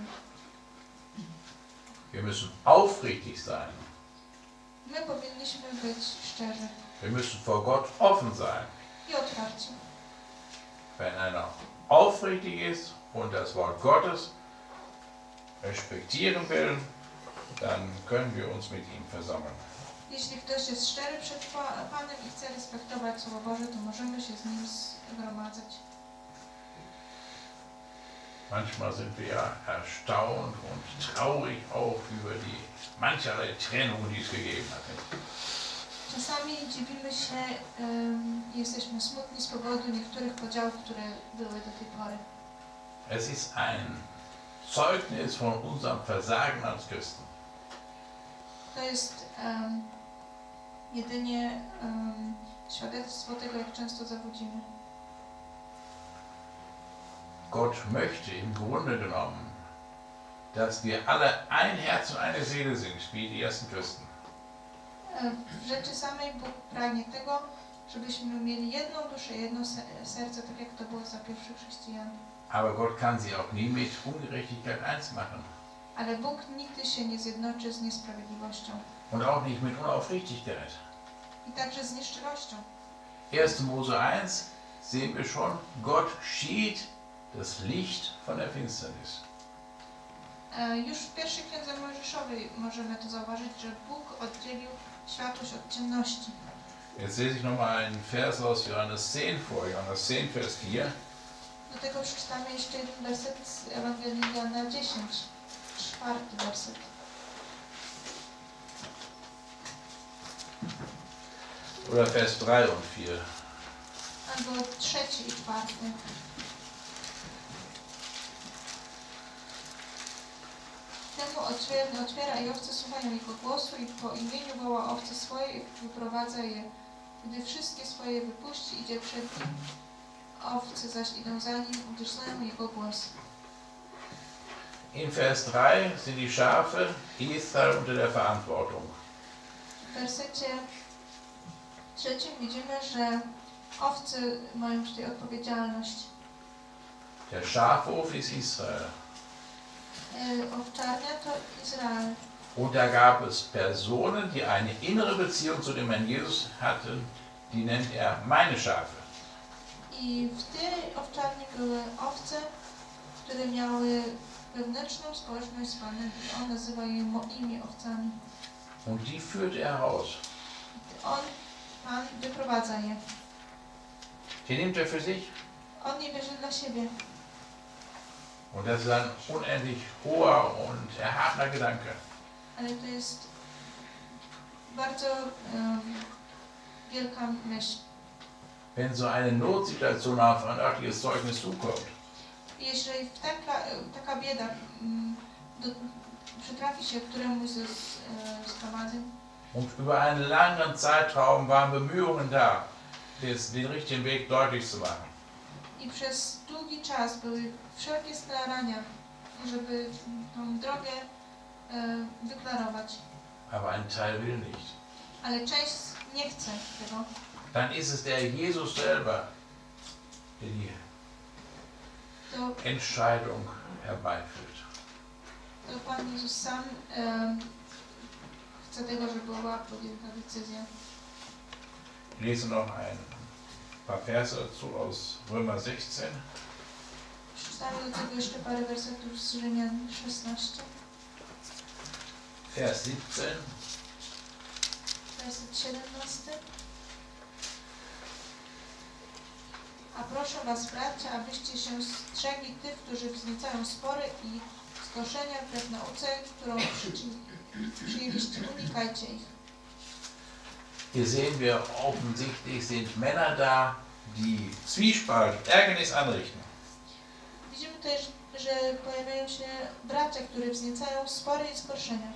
Wir müssen aufrichtig sein. my powinniśmy być szczerzy Wir müssen vor Gott offen sein. i otwarci. Wenn einer aufrichtig ist und das Wort Gottes respektieren will, dann können wir uns mit ihm versammeln. Jeśli ktoś jest szczery przed Pa- Panem i chce respektować Słowo Boże, to możemy się z nim zgromadzać. Manchmal sind wir ja erstaunt und traurig auch über die mancherlei Trennungen, die es gegeben hat. Czasami dziwimy się, um, jesteśmy smutni z powodu niektórych podziałów, które były do tej pory. Es ist ein Zeugnis von unserem Versagen als Christen. To jest um, jedynie um, świadectwo tego, jak często zawodzimy. Gott möchte im Grunde genommen, dass wir alle ein Herz und eine Seele sind, wie die ersten Christen. W rzeczy samej Bóg pragnie tego, żebyśmy mieli jedną duszę, jedno se- serce, tak jak to było za pierwszych chrześcijan. Aber Gott kann sie auch nie mit Ungerechtigkeit eins machen. Ale Bóg nigdy się nie zjednoczy z niesprawiedliwością Und auch nicht mit Unaufrichtigkeit. i także z nieszczerością. erster Mose eins sehen wir schon, Gott schied das Licht von der Finsternis. E, Już w pierwszej księdze Mojżeszowej możemy to zauważyć, że Bóg oddzielił światłość od ciemności. Jetzt lese ich nochmal einen Vers aus Johannes zehn vor, Johannes zehn, Vers vier. Do tego przeczytamy jeszcze jeden werset z Ewangelii Jana dziesięć, czwarty werset. Oder Vers drei und vier. Albo trzeci i czwarty. Temu otwiera, otwiera i owce słuchają jego głosu i po imieniu woła owce swoje i wyprowadza je. Gdy wszystkie swoje wypuści, idzie przed nim. Owce zaś idą za nim, gdyż znają jego głos. In Vers drei sind die Schafe Israel unter der Verantwortung. W wersecie trzecim widzimy, że owce mają tutaj odpowiedzialność. Der Schafhof ist Israel. E, Owczarnia to Izrael. Und da gab es Personen, die eine innere Beziehung zu dem Herrn Jesus hatten, die nennt er meine Schafe. I w tej owczarni były owce, które miały wewnętrzną społeczność z Panem i on nazywa je moimi owcami. Und die führt er heraus. On, Pan, wyprowadza je. Die nimmt er für sich. On nie bierze dla siebie. Und das ist ein unendlich hoher und erhabener Gedanke. Ale to jest bardzo um, wielka myśl. Wenn so eine Notsituation auf ein örtliches Zeugnis zukommt, I jeżeli taka, taka bieda um, do, przytrafi się któremuś ze zgromadzeń und über einen langen Zeitraum waren Bemühungen da, des, den richtigen Weg deutlich zu machen. i przez długi czas były wszelkie starania, żeby tą drogę e, wyklarować, Aber ein Teil will nicht. ale część nie chce tego. Dann ist es der Jesus selber, der die to, Entscheidung herbeiführt. to Pan Jezus sam um, chce tego, żeby była podjęta decyzja. Ich lese noch ein paar Verse dazu aus Römer sechzehn. Przeczytamy do tego jeszcze parę wersetów z Rzymian szesnaście. Vers siebzehn. Werset siedemnasty. A proszę was, bracia, abyście się strzegli tych, którzy wzniecają spory i zgorszenia wbrew nauce, którą przyjęliście. Unikajcie ich. Hier sehen wir offensichtlich sind Männer da, die Zwiespalt, Ärgernis anrichten. Widzimy też, że pojawiają się bracia, którzy wzniecają spory i zgorszenia.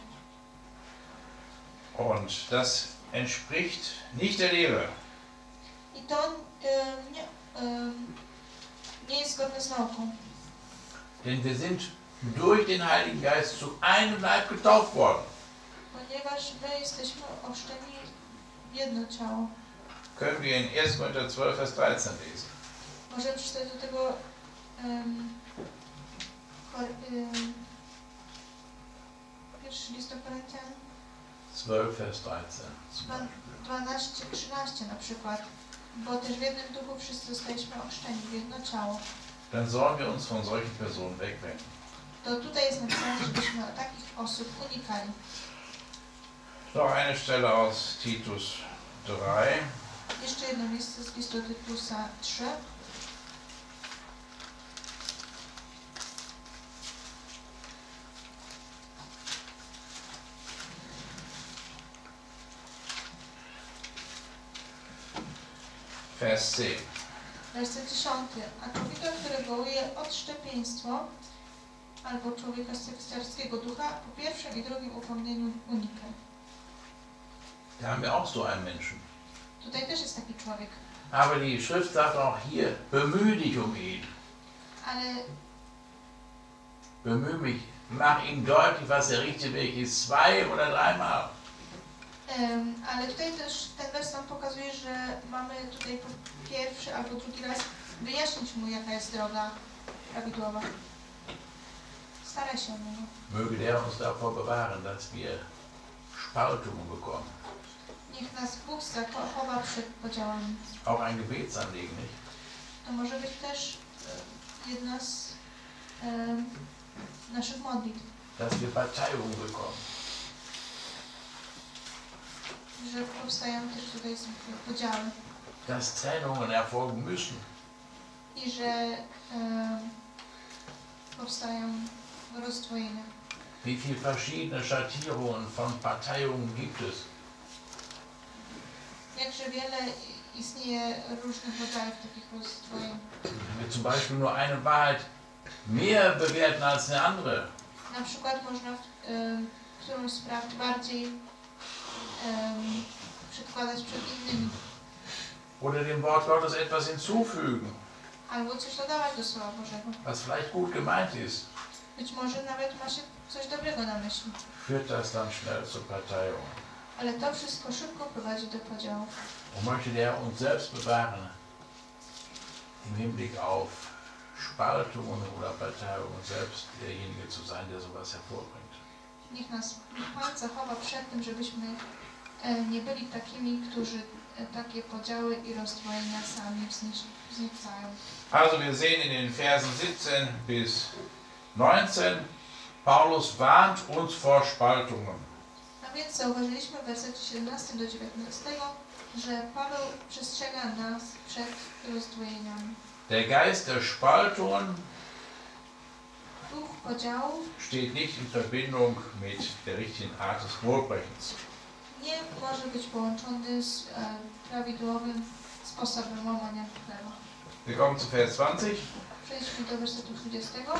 Und das entspricht nicht der Lehre. I to um, nie, um, nie jest zgodne z nauką. Denn wir sind durch den Heiligen Geist zu einem Leib getauft worden. Ponieważ my jesteśmy ochrzczeni w jedno ciało. Können wir in erster Korinther zwölf, Vers dreizehn lesen. Możemy przeczytać do tego um, kor, um, pierwszy list do Koryntian zwölf, Vers dreizehn. dwanaście trzynaście na przykład. Bo też w jednym duchu wszyscy zostaliśmy ochrzczeni w jedno ciało. Dann sollen wir uns von solchen Personen wegwenden. To tutaj jest napisane, żebyśmy takich osób unikali. Noch eine Stelle aus Titus drei. Jeszcze jedno miejsce z listu Tytusa trzy. Vers zehn. Werset dziesiąty. A człowieka, który wołuje odszczepieństwo albo człowieka sekciarskiego ducha, po pierwszym i drugim upomnieniu unikaj. Da haben wir auch so einen Menschen. Tutaj też jest taki człowiek. Aber die Schrift sagt auch hier, bemühe dich um ihn. Ale, Bemühe mich, mach ihm deutlich, was der richtige Weg ist, zwei oder dreimal. um, ale tutaj też ten wers nam pokazuje, że mamy tutaj po pierwszy albo drugi raz wyjaśnić mu, jaka jest droga prawidłowa. Staraj się o niego. Möge der uns davor bewahren, dass wir Spaltungen bekommen. Niech nas Bóg zachowa przed podziałami. Auch ein Gebetsanliegen, nicht? To może być też e, jedna z e, naszych modlitw, Dass wir Parteiungen bekommen. że powstają też tutaj podziały Dass Trennungen erfolgen müssen. i że e, powstają rozdwojenia. Wie viele verschiedene Schattierungen von Parteiungen gibt es? Jakże wiele istnieje różnych rodzajów takich rozdwojeń. Wenn wir zum Beispiel nur eine Wahrheit mehr bewerten als eine andere. Na przykład można e, którąś z prawd bardziej e, przedkładać przed innymi, Oder dem Wort Gottes etwas hinzufügen, albo coś dodawać do Słowa Bożego. was vielleicht gut gemeint ist. Być może nawet ma się coś dobrego na myśli, Führt das dann schnell zur Parteiung. ale to wszystko szybko prowadzi do podziałów. Und möchte der uns selbst bewahren, im Hinblick auf Spaltungen oder Parteiungen, selbst derjenige zu sein, der sowas hervorbringt. Niech nas Pan zachowa przed tym, żebyśmy e, nie byli takimi, którzy e, takie podziały i rozdwojenia sami wzniecają. Also wir sehen in den Versen siebzehn bis neunzehn, Paulus warnt uns vor Spaltungen. A więc zauważyliśmy w wersecie siedemnastym do dziewiętnastego, że Paweł przestrzega nas przed rozdwojeniami. Der Geist der Spaltungen Duch podziałów steht nicht in Verbindung mit der richtigen Art des Wohlbrechens. nie może być połączony z e, prawidłowym sposobem łamania chleba. Wir kommen zu Vers zwanzig. Przejdźmy do wersetu dwudziestego.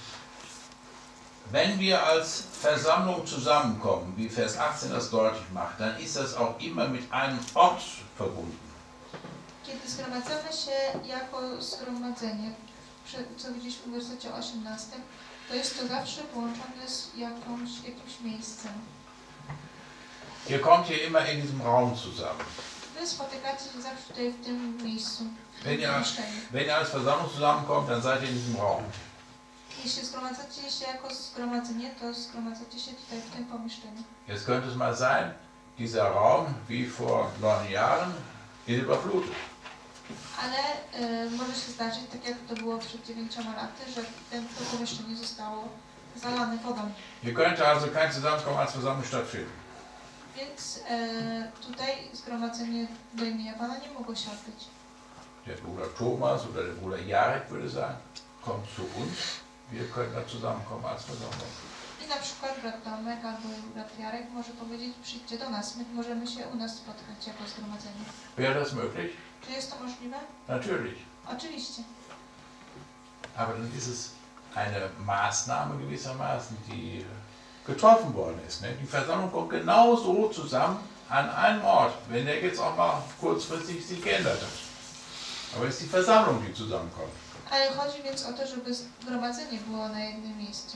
Wenn wir als Versammlung zusammenkommen, wie Vers achtzehn das deutlich macht, dann ist das auch immer mit einem Ort verbunden. Kiedy zgromadzamy się jako zgromadzenie, co widzieliśmy w wersecie osiemnastym, to jest to zawsze połączone z jakąś, jakimś miejscem. Ihr kommt hier immer in diesem Raum zusammen. Wy wy spotykacie się zawsze tutaj w tym miejscu, w Wenn tym ihr, pomieszczeniu. wenn ihr als Versammlung zusammenkommt, dann seid ihr in diesem Raum. Jeśli zgromadzacie się jako zgromadzenie, to zgromadzacie się tutaj w tym pomieszczeniu. Jetzt könnte es mal sein, dieser Raum, wie vor neun Jahren, ist überflutet. Ale y, może się zdarzyć, tak jak to było przed dziewięcioma laty, że ten, to pomieszczenie zostało zalane wodą. Hier könnte also kein Zusammenkommen als Versammlung stattfinden. Więc y, tutaj zgromadzenie do imienia Pana nie mogło się odbyć. Der Bruder Thomas oder der Bruder Jarek würde sagen, kommt zu uns, wir können da zusammenkommen als Versammlung. I na przykład brat Tomek albo brat Jarek może powiedzieć, przyjdźcie do nas, my możemy się u nas spotkać jako zgromadzenie. Wäre das möglich? Czy jest to możliwe? Natürlich. Oczywiście. Aber dann ist es eine Maßnahme gewissermaßen, die getroffen worden ist. Ne? Die Versammlung kommt genau so zusammen an einem Ort, wenn der jetzt auch mal kurzfristig sich geändert hat. Aber es ist die Versammlung, die zusammenkommt. Ale chodzi więc o to, żeby zgromadzenie było na jednym miejscu.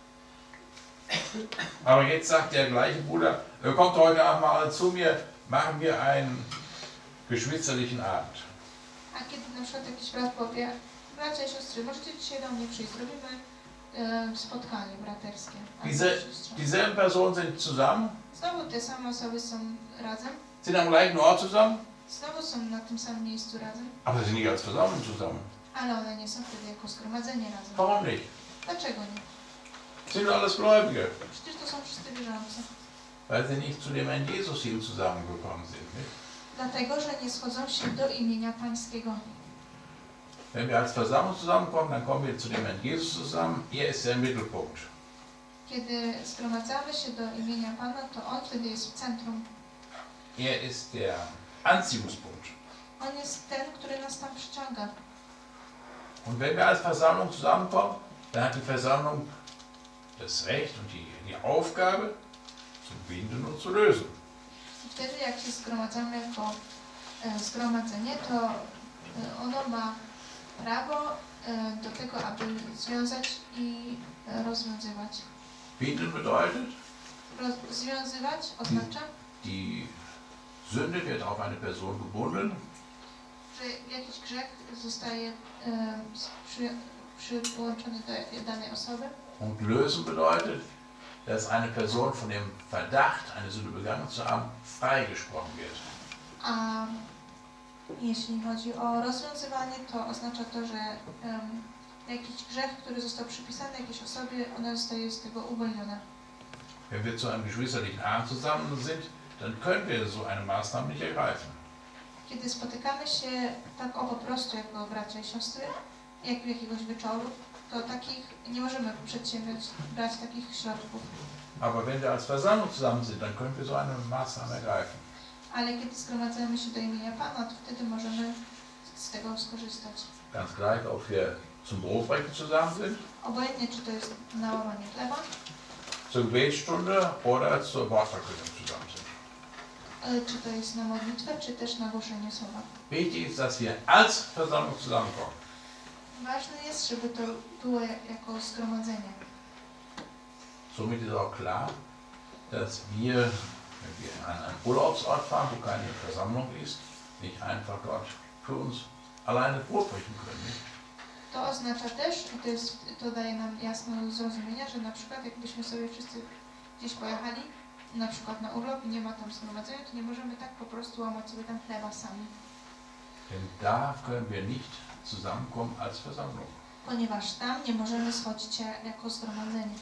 Aber jetzt sagt der gleiche Bruder, er kommt heute Abend mal zu mir, machen wir einen geschwisterlichen Abend. A kiedy na przykład jakiś brat powie, bracia i siostry, możecie dzisiaj do mnie przyjść, zrobimy e, spotkanie braterskie. Diese, dieselben Personen sind zusammen, Znowu te same osoby są razem, sind am gleichen Ort zusammen, znowu są na tym samym miejscu razem, aber sind nicht als Versammlung zusammen. ale one nie są wtedy jako zgromadzenie razem. Warum nicht? Dlaczego nie? Sind alles Gläubige, Przecież to są wszyscy wierzący. weil sie nicht zu dem Herrn Jesus hier zusammengekommen sind. Nicht? Dlatego, że nie schodzą się do imienia Pańskiego. Wenn wir als Versammlung zusammenkommen, dann kommen wir zu dem Herrn Jesus zusammen. Er ist der Mittelpunkt. Kiedy zgromadzamy się do imienia Pana, to On wtedy jest w centrum. Er ist der Anziehungspunkt. On jest ten, który nas tam przyciąga. Und wenn wir als Versammlung zusammenkommen, dann hat die Versammlung das Recht und die, die Aufgabe, zu binden und zu lösen. I wtedy, jak się zgromadzamy jako e, zgromadzenie, to e, ono ma prawo e, do tego, aby związać i e, rozwiązywać. Binden bedeutet, Rozwiązywać oznacza, die Sünde wird auf eine Person gebunden że jakiś grzech zostaje e, przy, przy, przyłączony do danej osoby. und lösen bedeutet, dass eine Person von dem Verdacht, eine Sünde begangen zu haben, freigesprochen wird. A jeśli chodzi o rozwiązywanie, to oznacza to, że um, jakiś grzech, który został przypisany jakiejś osobie, ona zostaje z tego uwolniona. Wenn wir zu einem geschwisterlichen Abend zusammen sind, dann können wir so eine Maßnahme nicht ergreifen. Kiedy spotykamy się tak o po prostu jako bracia i siostry, jak jakiegoś wieczoru, to takich nie możemy przedsiębrać, brać takich środków. Aber wenn wir als Versammlung zusammen sind, dann können wir so eine Maßnahme ergreifen. Ale kiedy zgromadzamy się do imienia Pana, to wtedy możemy z tego skorzystać. Ganz gleich, ob wir zum Brotbrechen zusammen sind, Obojętnie, czy to jest na łamanie chleba, zur Gebetsstunde oder zur Wortverkündung zusammen sind. e, czy to jest na modlitwę, czy też na głoszenie słowa. Wichtig ist, dass wir als Versammlung zusammenkommen. Ważne jest, żeby to było jako zgromadzenie. Somit ist auch klar, dass wir, wenn wir an einen Urlaubsort fahren, wo keine Versammlung ist, nicht einfach dort für uns alleine Brot brechen können. Nicht? To oznacza też, i to, jest, to daje nam jasno do zrozumienia, że na przykład jakbyśmy sobie wszyscy gdzieś pojechali, na przykład na urlop i nie ma tam zgromadzenia, to nie możemy tak po prostu łamać sobie tam chleba sami. Denn da können wir nicht zusammenkommen als Versammlung. Ponieważ tam nie możemy schodzić się jako zgromadzenie.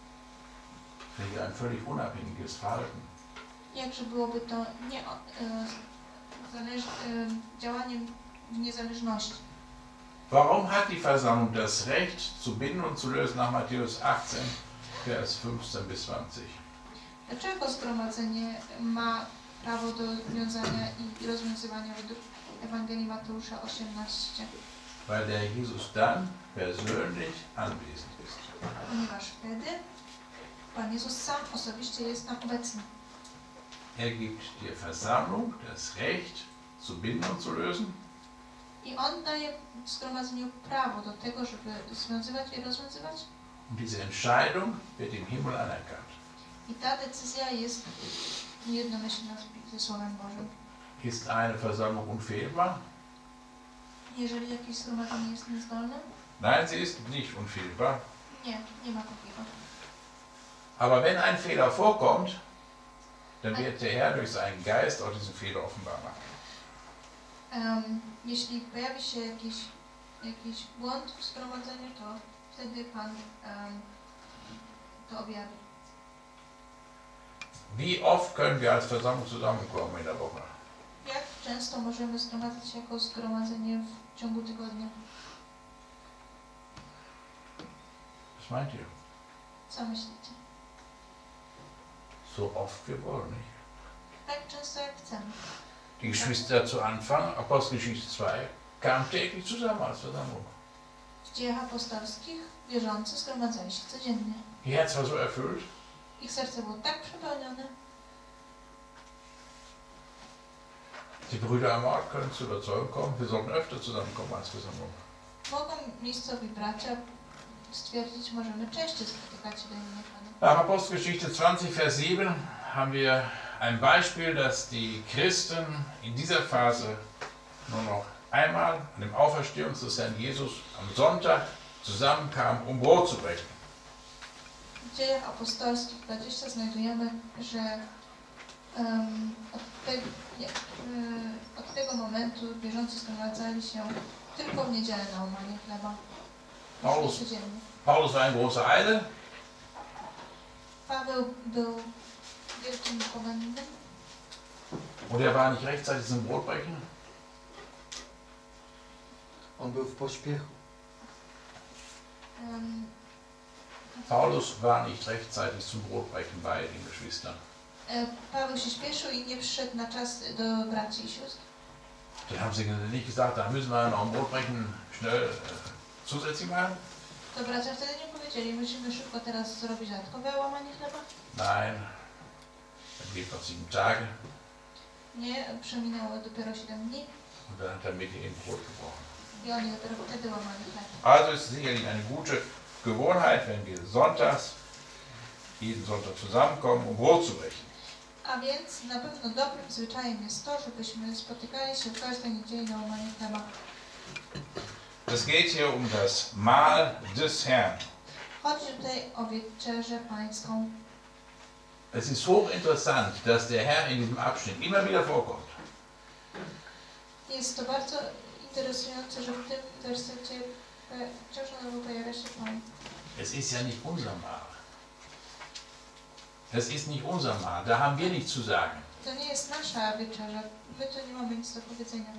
Wäre ein völlig unabhängiges Verhalten. Jakże byłoby to nie, e, zależ, e, działaniem w niezależności. Warum hat die Versammlung das Recht zu binden und zu lösen nach Matthäus achtzehn, Vers fünfzehn bis zwanzig? Dlaczego zgromadzenie ma prawo do wiązania i rozwiązywania według Ewangelii Mateusza osiemnaście? Weil der Jesus dann persönlich anwesend ist. Ponieważ wtedy Pan Jezus sam osobiście jest tam obecny. Er gibt der Versammlung das Recht zu binden und zu lösen. I On daje zgromadzeniu prawo do tego, żeby związywać i rozwiązywać. Und diese Entscheidung wird im Himmel anerkannt. I ta decyzja jest jednomyślna ze Słowem Bożym. Ist eine Versammlung unfehlbar? Jeżeli jakieś zgromadzenie jest niezdolne? Nein, sie ist nicht unfehlbar. Nie, nie ma takiego. Aber wenn ein Fehler vorkommt, dann wird der Herr durch seinen Geist auch diesen Fehler offenbar machen. Um, jeśli pojawi się jakiś, jakiś błąd w zgromadzeniu, to wtedy Pan um, to objawi. Wie oft können wir als Versammlung zusammenkommen in der Woche? Jak często możemy zgromadzać się jako zgromadzenie w ciągu tygodnia? Was meint ihr? Co myślicie? So oft wir wollen, nicht? Tak często jak chcemy. Die Geschwister zu Anfang, Apostelgeschichte zwei, kamen täglich zusammen als Versammlung. W dziejach apostolskich wierzący zgromadzali się codziennie. Ihr Herz war so erfüllt. Ich serce było tak przepełnione. Die Brüder am Ort können zur Überzeugung kommen, wir sollten öfter zusammenkommen als Versammlung. Mogą miejscowi bracia stwierdzić, możemy częściej spotykać się do innych Panów. Nach Apostelgeschichte zwanzig, Vers sieben haben wir ein Beispiel, dass die Christen in dieser Phase nur noch einmal an dem Auferstehungs des Herrn Jesus am Sonntag zusammenkamen, um Brot zu brechen. W dziejach apostolskich dwudziestym znajdujemy, że um, od, te, nie, y, od tego momentu wierzący zgromadzali się tylko w niedzielę na łamanie chleba. Paulus, Codziennie. Paulus war in großer Eile. Paweł był wielkim pogannym Und er war nicht rechtzeitig zum Brotbrechen. On był w pośpiechu. um, Paulus war nicht rechtzeitig zum Brotbrechen bei den Geschwistern. e, Paweł się śpieszył i nie przyszedł na czas do braci i sióstr. Dann haben sie nicht gesagt, da müssen wir noch ein Brotbrechen schnell äh, zusätzlich machen. To bracia wtedy nie powiedzieli, musimy szybko teraz zrobić dodatkowe łamanie chleba. Nein, dann blieb noch sieben Tage Nie, przeminęło dopiero siedem dni und dann hat er mit ihnen Brot gebrochen. i oni dopiero wtedy łamali chleb. Also ist es sicherlich eine gute Gewohnheit, wenn wir sonntags, jeden Sonntag zusammenkommen, um Brot zu brechen. A więc na pewno dobrym zwyczajem jest to, żebyśmy spotykali się w każdej niedzieli na łamanie chleba. Es geht hier um das Mahl des Herrn. Chodzi tutaj o wieczerzę pańską. Es ist hochinteressant, dass der Herr in diesem Abschnitt immer wieder vorkommt. Jest to bardzo interesujące, że w tym wersecie wciąż na nowo pojawia się Pan. Es ist ja nicht unser Mahl. Es ist nicht unser Mahl, da haben wir nichts zu sagen. To nie jest nasza wieczerza. My tu nie mamy nic do powiedzenia.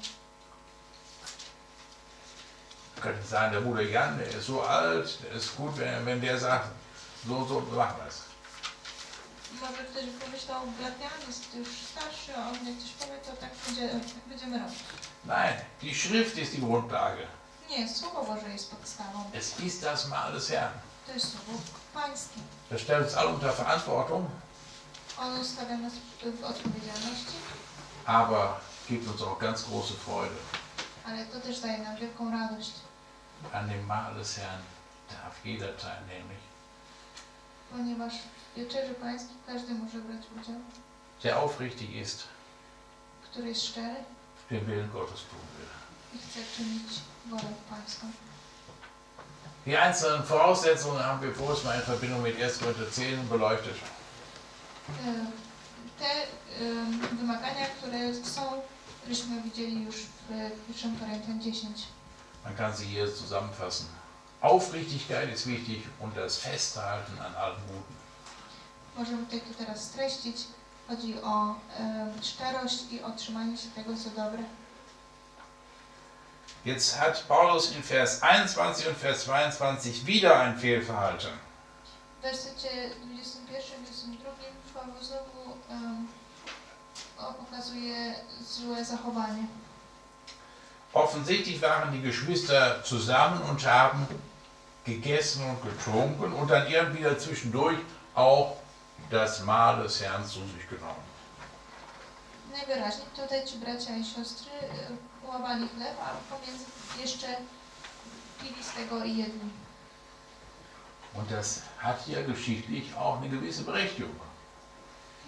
Man könnte sagen, der Bruder Jan, der ist so alt, der ist gut, wenn, wenn der sagt, so, so machen wir es. Może ktoś pomyślał, brat Jan jest już starszy, a on jak coś powie, to tak będzie, tak będziemy robić. Nein, die Schrift ist die Grundlage. Nie, Słowo Boże jest podstawą. Es ist das Mahl des Herrn. To jest Słowo Pańskie. Das stellt uns alle unter Verantwortung, Ono stawia nas w odpowiedzialności, aber gibt uns auch ganz große Freude. ale to też daje nam wielką radość, An dem Mahl des Herrn darf jeder teilnehmen. ponieważ w wieczerzy pańskiej każdy może brać udział, Der aufrichtig ist, który jest szczery den Willen Gottes tun will. i chce czynić wolę pańską. Die einzelnen Voraussetzungen haben wir vorhin mal in Verbindung mit ersten Korinther zehn beleuchtet. E, Te em, wymagania, które są, żeśmy widzieli już w pierwszym Koryntian dziesięć. Man kann sie hier zusammenfassen. Aufrichtigkeit ist wichtig und das Festhalten an allem Guten. Możemy tutaj to teraz streścić. Chodzi o em, szczerość i o trzymanie się tego, co dobre. Jetzt hat Paulus in Vers einundzwanzig und Vers zweiundzwanzig wieder ein Fehlverhalten. W wersecie dwudziestym pierwszym, dwudziestym drugim Paweł znowu um, pokazuje złe zachowanie. Offensichtlich waren die Geschwister zusammen und haben gegessen und getrunken und dann irgendwie dazwischendurch auch das Mahl des Herrn zu sich genommen. Najwyraźniej tutaj ci bracia i siostry y, łamali chleb, a pomiędzy jeszcze pili z tego i jedli. Und das hat hier geschichtlich auch eine gewisse Berechtigung.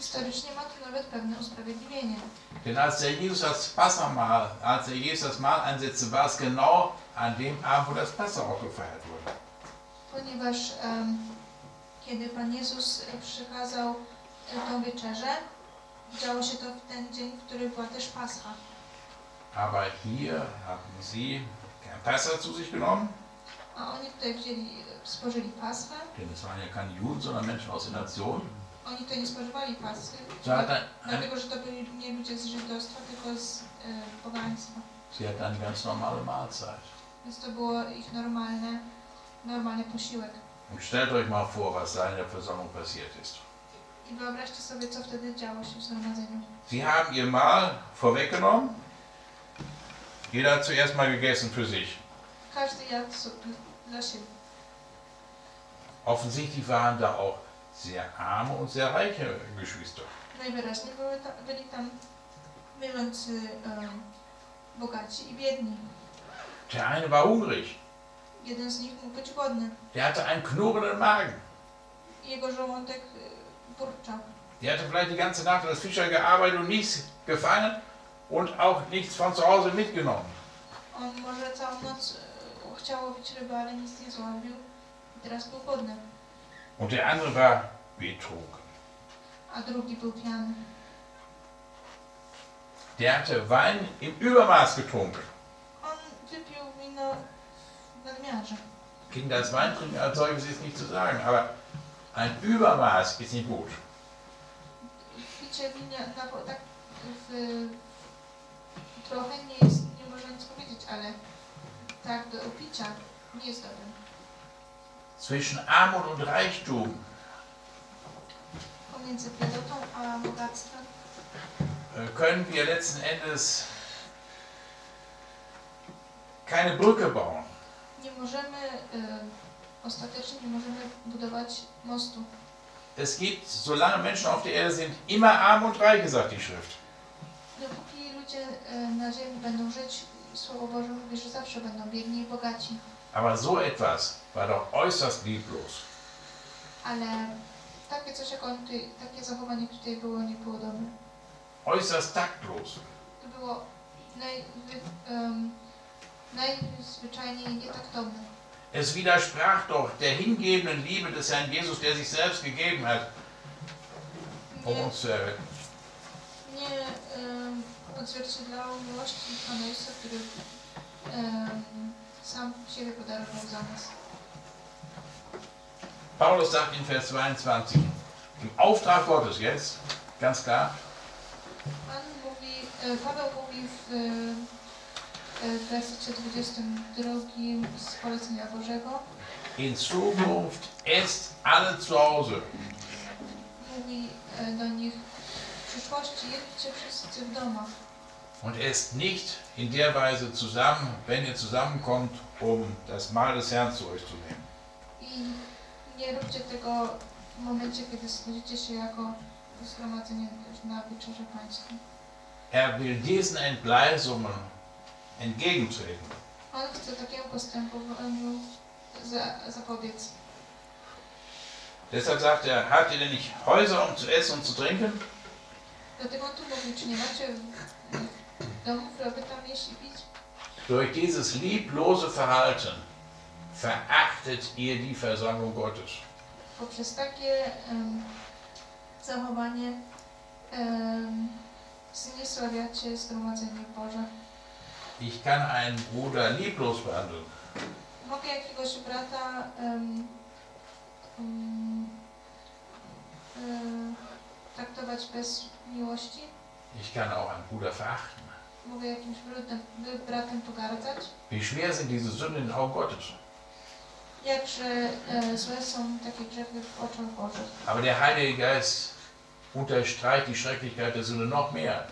Historycznie ma to nawet pewne usprawiedliwienie. Denn als der Jesus das Passamahl, als der Jesus das Mahl einsetzte, war es genau an dem Abend, wo das Passa auch gefeiert wurde. Ponieważ um, kiedy Pan Jezus przykazał tą wieczerzę, działo się to w ten dzień, w który była też Pascha. Aber hier haben sie kein Passa zu sich genommen. A oni tutaj wzięli, spożyli Paschę. Denn es waren ja keine Juden, sondern Menschen aus der Nation. Oni tutaj nie spożywali Paschy, So hat er, dlatego że to byli nie ludzie z żydostwa, tylko z e, pogaństwa. sie hatten eine ganz normale Mahlzeit. Więc to było ich normalne, normalny posiłek. Und stellt euch mal vor, was da in der Versammlung passiert ist. I wyobraźcie sobie, co wtedy działo się w zgromadzeniu. Sie haben ihr Mahl vorweggenommen. Jeder hat zuerst mal gegessen für sich. Każdy jadł sobie dla siebie. Offensichtlich waren da auch sehr arme und sehr reiche Geschwister. Najwyraźniej były ta, byli tam mieszkańcy um, bogaci i biedni. Der eine war hungrig. Jeden z nich mógł być głodny. Der hatte einen knurrenden Magen. I jego żołądek y, burczał. Der hatte vielleicht die ganze Nacht als Fischer gearbeitet und nichts gefangen und auch nichts von zu Hause mitgenommen. On może całą noc y, chciał łowić ryby, ale nic nie złowił. I teraz był głodny. Und der andere war betrunken. A drugi był pijany. Der hatte Wein im Übermaß getrunken. On wypił wino w nadmiarze. Gegen das Weintrinken als solches ist nicht zu sagen, aber ein Übermaß ist nicht gut. Picie wina na, tak w, trochę nie jest, nie można nic powiedzieć, ale tak do upicia nie jest dobrym. Zwischen Armut und Reichtum Pomiędzy biedotą a bogactwem können wir letzten Endes keine Brücke bauen. nie możemy, y, ostatecznie nie możemy budować mostu. Es gibt, solange Menschen auf der Erde sind, immer arm und reich, sagt die Schrift. Dopóki ludzie y, na ziemi będą żyć, Słowo Boże mówi, że zawsze będą biedni i bogaci. Aber so etwas war doch äußerst lieblos. Ale takie coś jak on tutaj, takie zachowanie tutaj było, nie było dobre. Äußerst taktlos. To było naj, wy, um, najzwyczajniej nietaktowne. Es widersprach doch der hingebenden Liebe des Herrn Jesus, der sich selbst gegeben hat, um Nie, uns zu erretten. nie um, odzwierciedlało miłości Pana Jezusa, który um, sam siebie podarował za nas. Paulus sagt in Vers zweiundzwanzig, im Auftrag Gottes jetzt, ganz klar, Pan mówi, e, Paweł mówi w, e, w wersecie dwudziestym drugim z polecenia Bożego, in Zukunft esst alle zu Hause. mówi e, do nich, w przyszłości jedźcie wszyscy w domach Und esst nicht in der Weise zusammen, wenn ihr zusammenkommt, um das Mahl des Herrn zu euch zu nehmen. i nie róbcie tego w momencie, kiedy schodzicie się jako zgromadzenie na wieczerzę pańską. Er will diesen Entgleisungen entgegentreten. On chce takiemu postępowaniu za, zapobiec. Deshalb sagt er, habt ihr denn nicht Häuser, um zu essen und zu trinken? Dlatego on tu mówi, czy nie macie domów, aby tam jeść i pić? Durch dieses lieblose Verhalten verachtet ihr die Versammlung Gottes. Poprzez takie um, zachowanie um, zniesławiacie zgromadzenie Boże. Ich kann einen Bruder lieblos behandeln. Mogę jakiegoś brata um, um, um, traktować bez miłości? Ich kann auch einen Bruder verachten. Mogę jakimś bratem, bratem pogardzać? Wie schwer sind diese Sünden in den Augen Gottes? Jakże e, złe są takie grzechy w oczach Bożych. Aber der Heilige Geist unterstreicht die Schrecklichkeit der Sünde noch mehr.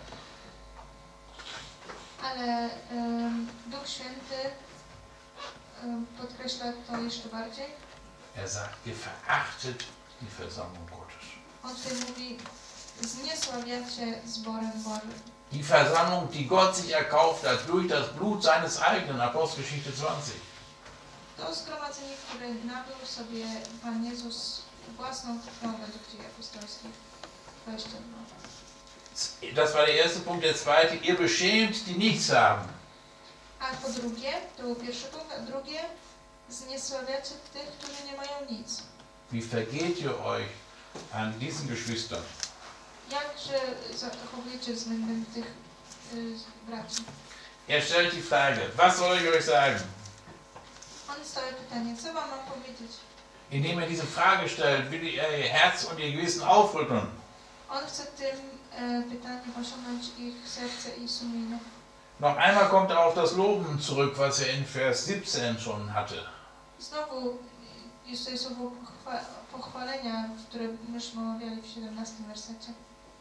Ale um, Duch Święty um, podkreśla to jeszcze bardziej. Er sagt, ihr verachtet die Versammlung Gottes. On tutaj mówi, zniesławiacie zborem Bożym. Die Versammlung, die Gott sich erkauft hat durch das Blut seines eigenen, Apostelgeschichte zwanzig. To zgromadzenie, które nabył sobie Pan Jezus własną krwią według Dziejów Apostolskich. dwadzieścia dwa. Das war der erste Punkt. Der zweite, ihr beschämt, die nichts haben. A po drugie, to był pierwszy punkt, a drugie, zniesławiacie tych, którzy nie mają nic. Wie vergeht ihr euch an diesen Geschwistern? Jakże zachowujecie względem tych y, braci? Er stellt die Frage, was soll ich euch sagen? On stawia pytanie, co wam mam powiedzieć? Indem er diese Frage stellt, will er ihr Herz und ihr Gewissen aufrütteln. On chce tym e, pytaniem osiągnąć ich serce i sumienie. Noch einmal kommt er auf das Loben zurück, was er in Vers siebzehn schon hatte. Znowu jest tutaj słowo pochwa pochwalenia, które myśmy omawiali w siedemnastym wersecie.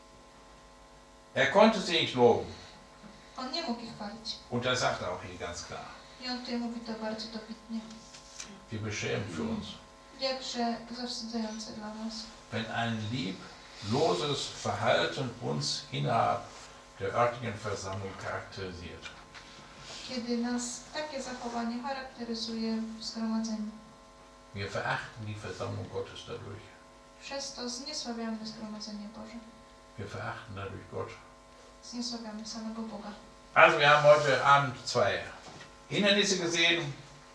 Er konnte sie nicht loben. On nie mógł ich chwalić. Und das sagt er auch hier ganz klar. I on tutaj mówi to bardzo dobitnie. Wir beschämen für uns. Jakże zawstydzające dla nas. Wenn ein liebloses Verhalten uns innerhalb der örtlichen Versammlung charakterisiert. Kiedy nas takie zachowanie charakteryzuje w zgromadzeniu. Wir verachten die Versammlung Gottes dadurch. Przez to zniesławiamy zgromadzenie Boże. Wir verachten dadurch Gott. Zniesławiamy samego Boga. Also wir haben heute Abend zwei Hindernisse gesehen.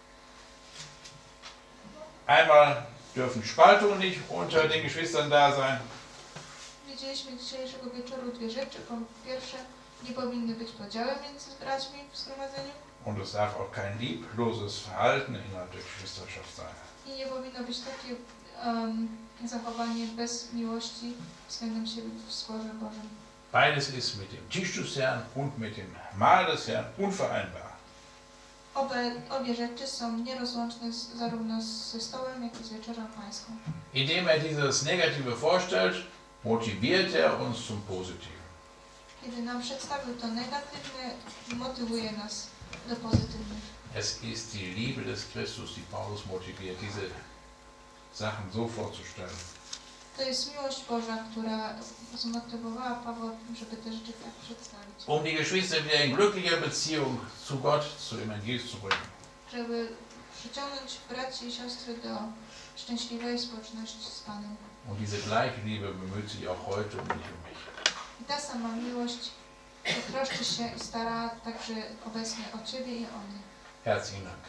Einmal dürfen Spaltungen nicht unter den Geschwistern da sein. Widzieliśmy dzisiejszego wieczoru dwie rzeczy. Po pierwsze, nie powinny być podziały między braćmi w zgromadzeniu. Und es darf auch kein liebloses Verhalten innerhalb der Geschwisterschaft sein. I nie powinno być takie um, zachowanie bez miłości względem siebie w zborze Bożym. Beides ist mit dem Tisch des Herrn und mit dem Mahl des Herrn unvereinbar. Obie, obie rzeczy są nierozłączne z, zarówno ze stołem, jak i z wieczerzą pańską. Indem er dieses Negative vorstellt, motiviert er uns zum Positiven. Kiedy nam przedstawił to negatywne, motywuje nas do pozytywnych. Es ist die Liebe des Christus, die Paulus motiviert, diese Sachen so vorzustellen. To jest miłość Boża, która zmotywowała Pawła, żeby te rzeczy tak przedstawić. Um die Geschwister wieder in glücklicher Beziehung zu Gott, zu Evangelium zu bringen. Żeby przyciągnąć braci i siostry do szczęśliwej społeczności z Panem. Und diese gleiche Liebe bemüht sich auch heute um dich und mich. I ta sama miłość troszczy się i stara także obecnie o Ciebie i o mnie. Herzlichen Dank.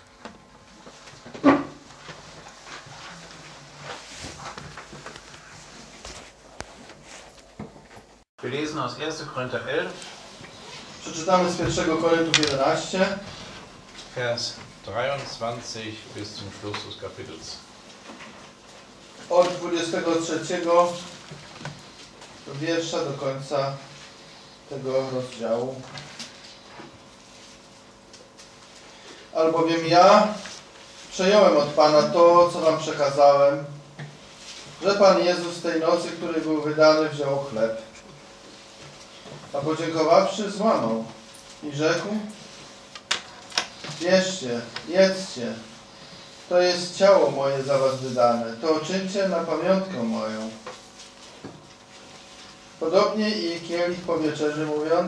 Wir lesen aus erster Korinther elf, Przeczytamy z pierwszego Korynthów jedenaście, Vers dreiundzwanzig bis zum Schluss des Kapitels. od dwudziestego trzeciego wiersza do końca tego rozdziału. Albowiem ja przejąłem od Pana to, co wam przekazałem, że Pan Jezus tej nocy, której był wydany, wziął chleb, a podziękowawszy złamał i rzekł: bierzcie, jedzcie, to jest ciało moje za was wydane, to czyńcie na pamiątkę moją. Podobnie i kielich po wieczerzy, mówiąc: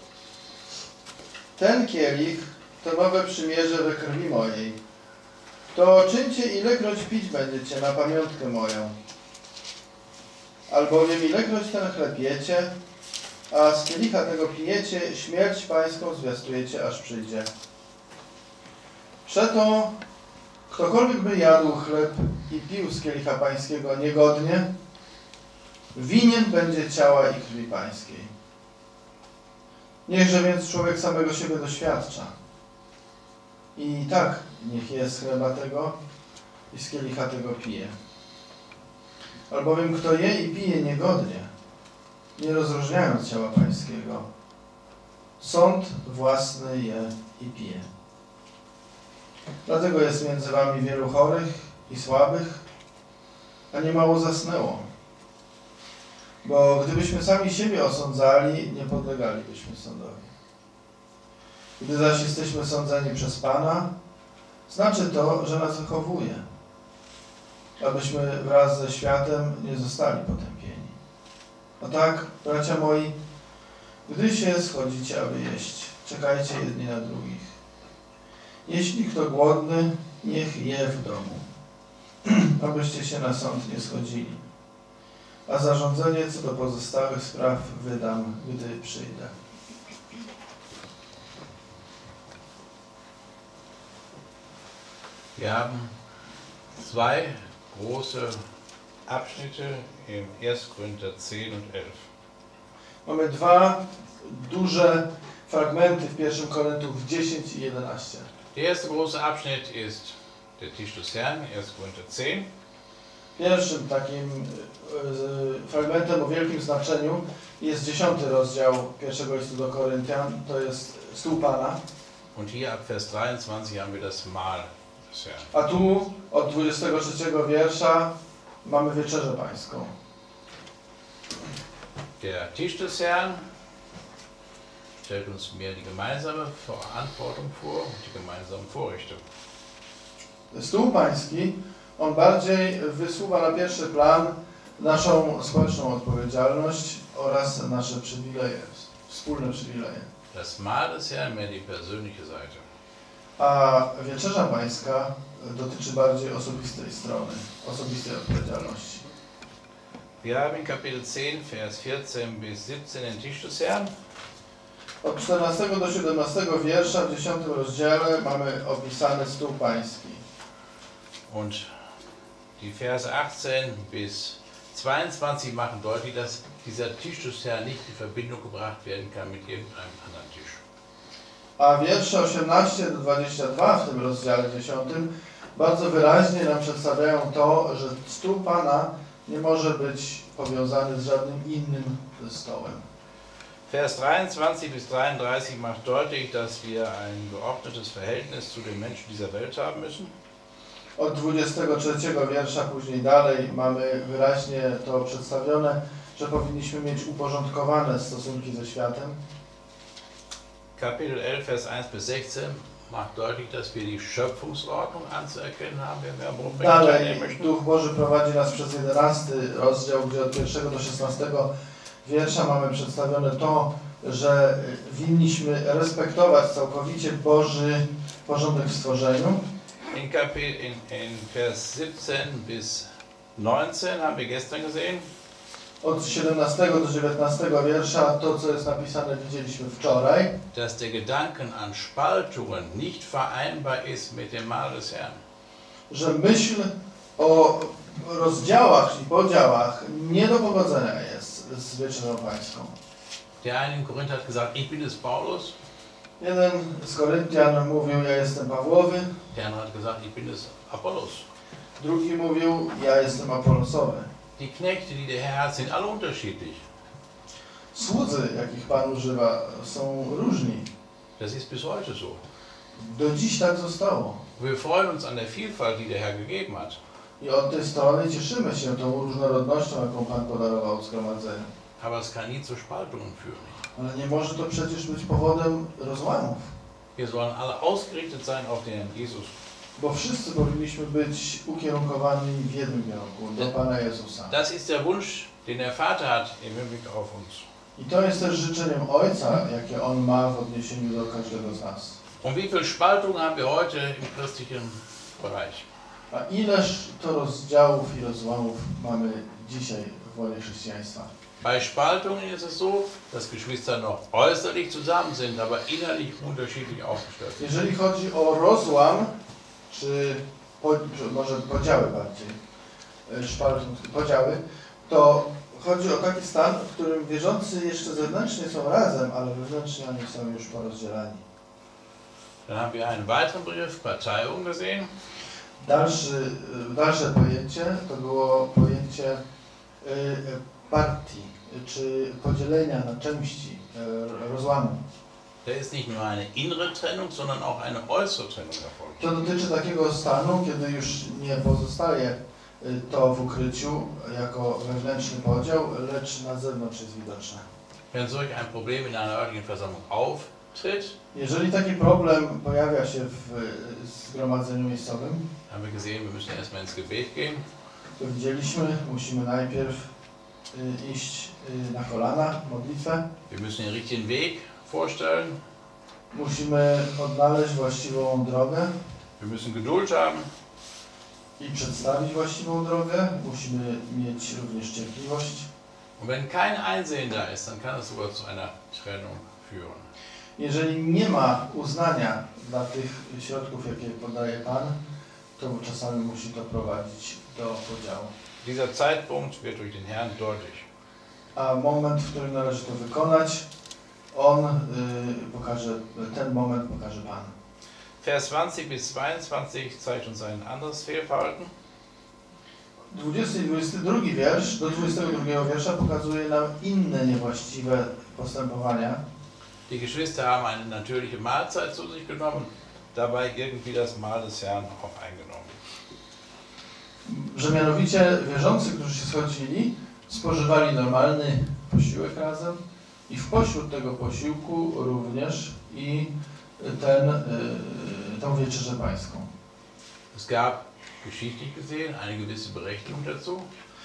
ten kielich to nowe przymierze we krwi mojej. To czyńcie, ilekroć pić będziecie na pamiątkę moją. Albowiem ilekroć ten chleb jecie, a z kielicha tego pijecie, śmierć pańską zwiastujecie, aż przyjdzie. Przeto ktokolwiek by jadł chleb i pił z kielicha pańskiego niegodnie, winien będzie ciała i krwi pańskiej. Niechże więc człowiek samego siebie doświadcza. I tak niech je z chleba tego i z kielicha tego pije. Albowiem kto je i pije niegodnie, nie rozróżniając ciała pańskiego, sąd własny je i pije. Dlatego jest między wami wielu chorych i słabych, a niemało zasnęło. Bo gdybyśmy sami siebie osądzali, nie podlegalibyśmy sądowi. Gdy zaś jesteśmy sądzeni przez Pana, znaczy to, że nas wychowuje, abyśmy wraz ze światem nie zostali potępieni. A tak, bracia moi, gdy się schodzicie, aby jeść, czekajcie jedni na drugich. Jeśli kto głodny, niech je w domu, abyście się na sąd nie schodzili. a zarządzenie co do pozostałych spraw wydam, gdy przyjdę. Wir haben zwei große Abschnitte im ersten Korinther zehn und elf. Mamy dwa duże fragmenty w pierwszym Koryntów dziesięć i jedenaście. Der erste große Abschnitt ist der Tisch des Herrn, erster Korinther zehn. Pierwszym takim e, fragmentem o wielkim znaczeniu jest dziesiąty rozdział pierwszego listu do Koryntian, to jest stół Pana. Und hier ab Vers dreiundzwanzig haben wir das Mahl des Herrn. A tu od dwudziestego trzeciego wiersza mamy wieczerzę pańską. Der Tisch des Herrn stellt uns mehr die gemeinsame Verantwortung vor und die gemeinsamen Vorrechte. Stół pański, on bardziej wysuwa na pierwszy plan naszą społeczną odpowiedzialność oraz nasze przywileje, wspólne przywileje. Das Mahl des Herrn mehr die persönliche Seite. A wieczerza pańska dotyczy bardziej osobistej strony, osobistej odpowiedzialności. Wir haben in Kapitel zehn, Vers vierzehn bis siebzehn den Tisch des Herrn. Od czternastego do siedemnastego wiersza w dziesiątym rozdziale mamy opisany stół pański. Und die Verse achtzehn bis zweiundzwanzig machen deutlich, dass dieser Tisch des Herrn nicht in Verbindung gebracht werden kann mit irgendeinem anderen Tisch. A wiersze osiemnaście do dwudziestego drugiego w tym rozdziale dziesiątym bardzo wyraźnie nam przedstawiają to, że stół Pana nie może być powiązany z żadnym innym stołem. Vers dreiundzwanzig bis dreiunddreißig macht deutlich, dass wir ein geordnetes Verhältnis zu den Menschen dieser Welt haben müssen. Od dwudziestego trzeciego wiersza później dalej mamy wyraźnie to przedstawione, że powinniśmy mieć uporządkowane stosunki ze światem. Kapitel elf, Vers eins bis sechzehn macht deutlich, dass wir die Schöpfungsordnung anzuerkennen haben, wenn wir am Umbringen teilnehmen Dalej möchten. Duch Boży prowadzi nas przez jedenasty rozdział, gdzie od pierwszego do szesnastego wiersza mamy przedstawione to, że winniśmy respektować całkowicie Boży porządek w stworzeniu. In, Kapitel, in, in Vers siebzehn bis neunzehn haben wir gestern gesehen, Od siedemnastego do dziewiętnastego wiersza to, co jest napisane, widzieliśmy wczoraj, dass der Gedanken an Spaltungen nicht vereinbar ist mit dem Mahl des Herrn. że myśl o rozdziałach i podziałach nie do pogodzenia jest z wieczerzą pańską. Der eine in Korinth hat gesagt, ich bin es Paulus. Jeden z Koryntian mówił, ja jestem Pawłowy, Der andere hat gesagt, ich bin es Apollos. drugi mówił, ja jestem Apolosowy. Die Knechte, die der Herr hat, sind alle unterschiedlich. Słudzy, jakich Pan używa, są różni. Das ist bis heute so. Do dziś tak zostało. Wir freuen uns an der Vielfalt, die der Herr gegeben hat. I od tej strony cieszymy się tą różnorodnością, jaką Pan podarował zgromadzeniu. Aber es kann nie zu Spaltungen führen. Ale nie może to przecież być powodem rozłamów. Wir sollen alle ausgerichtet sein auf den Herrn Jesus. Bo wszyscy powinniśmy być ukierunkowani w jednym kierunku, do Pana Jezusa. Das ist der Wunsch, den der Vater hat im Hinblick auf uns. I to jest też życzeniem Ojca, jakie On ma w odniesieniu do każdego z nas. Und wie viel Spaltung haben wir heute im christlichen Bereich? A ileż to rozdziałów i rozłamów mamy dzisiaj w łonie chrześcijaństwa? Bei Spaltungen ist es so, dass Geschwister noch äußerlich zusammen sind, aber innerlich unterschiedlich aufgestellt sind. Jeżeli chodzi o rozłam, czy po, może podziały bardziej, szpaltum, podziały, to chodzi o taki stan, w którym wierzący jeszcze zewnętrznie są razem, ale wewnętrznie oni są już porozdzielani. Dann haben wir einen weiteren Begriff, Parteiung, gesehen. Dalszy, dalsze pojęcie to było pojęcie y, partii, czy podzielenia na części, y, rozłamu. Da ist nicht nur eine innere Trennung, sondern auch eine äußere Trennung erfolgt. To dotyczy takiego stanu, kiedy już nie pozostaje y, to w ukryciu jako wewnętrzny podział, lecz na zewnątrz jest widoczne. Wenn solch ein Problem in einer örtlichen Versammlung auftritt, Jeżeli taki problem pojawia się w y, zgromadzeniu miejscowym, haben wir gesehen, wir müssen erstmal ins Gebet gehen. to widzieliśmy, musimy najpierw y, iść y, na kolana, modlitwę. Wir müssen den richtigen Weg vorstellen. Musimy odnaleźć właściwą drogę. Wir müssen Geduld haben. i przedstawić właściwą drogę. Musimy mieć również cierpliwość. Und wenn kein Einsehen da ist, dann kann es sogar zu einer Trennung führen. Jeżeli nie ma uznania dla tych środków, jakie podaje Pan, to czasami musi to prowadzić do podziału. Dieser Zeitpunkt wird durch den Herrn deutlich. A moment, w którym należy to wykonać, on y, pokaże, ten moment pokaże Pan. Vers zwanzig bis zweiundzwanzig zeigt uns ein anderes Fehlverhalten. dwudziesty i dwudziesty drugi wiersz do dwudziestego drugiego wiersza pokazuje nam inne niewłaściwe postępowania. Die Geschwister haben eine natürliche Mahlzeit zu sich genommen, dabei irgendwie das Mahl des Herrn auch eingenommen. Że mianowicie wierzący, którzy się schodzili, spożywali normalny posiłek razem i w pośród tego posiłku również i ten, y, tą wieczerzę pańską. Es gab geschichtlich gesehen eine gewisse Berechtigung dazu.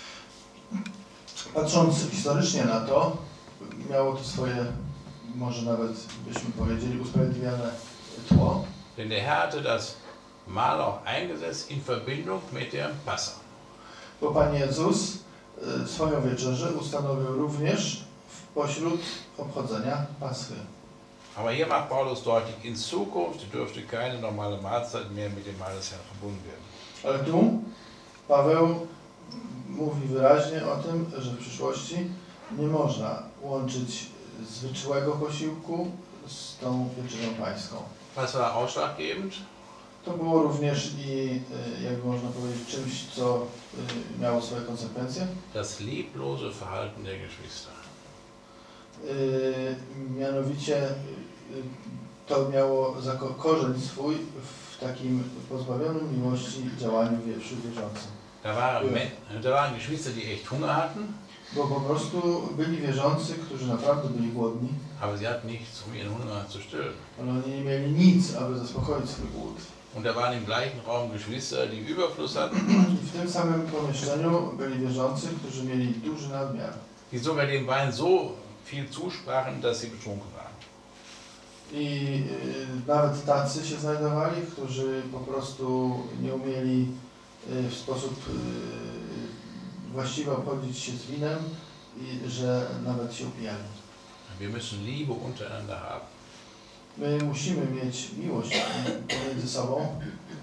Patrząc historycznie na to, miało to swoje, może nawet byśmy powiedzieli, usprawiedliwione tło. Denn der Herr hatte das Mahl auch eingesetzt in Verbindung mit dem Passa. Bo Pan Jezus y, swoją wieczerzę ustanowił również w pośród obchodzenia Paschy. Aber hier macht Paulus deutlich, in Zukunft dürfte keine normale Mahlzeit mehr mit dem Mahl des Herrn verbunden werden. Ale tu Paweł mówi wyraźnie o tym, że w przyszłości nie można łączyć zwyczajnego posiłku z tą wieczerzą pańską. Was war ausschlaggebend? To było również i, jak można powiedzieć, czymś, co miało swoje konsekwencje. Das lieblose Verhalten der Geschwister. Yy, mianowicie yy, to miało za ko korzeń swój w takim pozbawionym miłości działaniu wierszy wierzącym. Da waren, da waren Geschwister, die echt Hunger hatten, Bo po prostu byli wierzący, którzy naprawdę byli głodni, aber sie hatten nichts, um ihren Hunger zu stillen. ale oni nie mieli nic, aby zaspokoić swój głód. Und da waren im gleichen Raum Geschwister, die Überfluss hatten, I w tym samym pomieszczeniu byli wierzący, którzy mieli duży nadmiar. die sogar dem Wein so viel zusprachen, dass sie betrunken waren. I y, nawet tacy się znajdowali, którzy po prostu nie umieli y, w sposób y, właściwy obchodzić się z winem i że nawet się upijali. Wir müssen Liebe untereinander haben. My musimy mieć miłość pomiędzy sobą.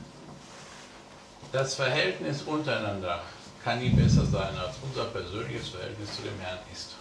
Das Verhältnis untereinander kann nie besser sein, als unser persönliches Verhältnis zu dem Herrn ist.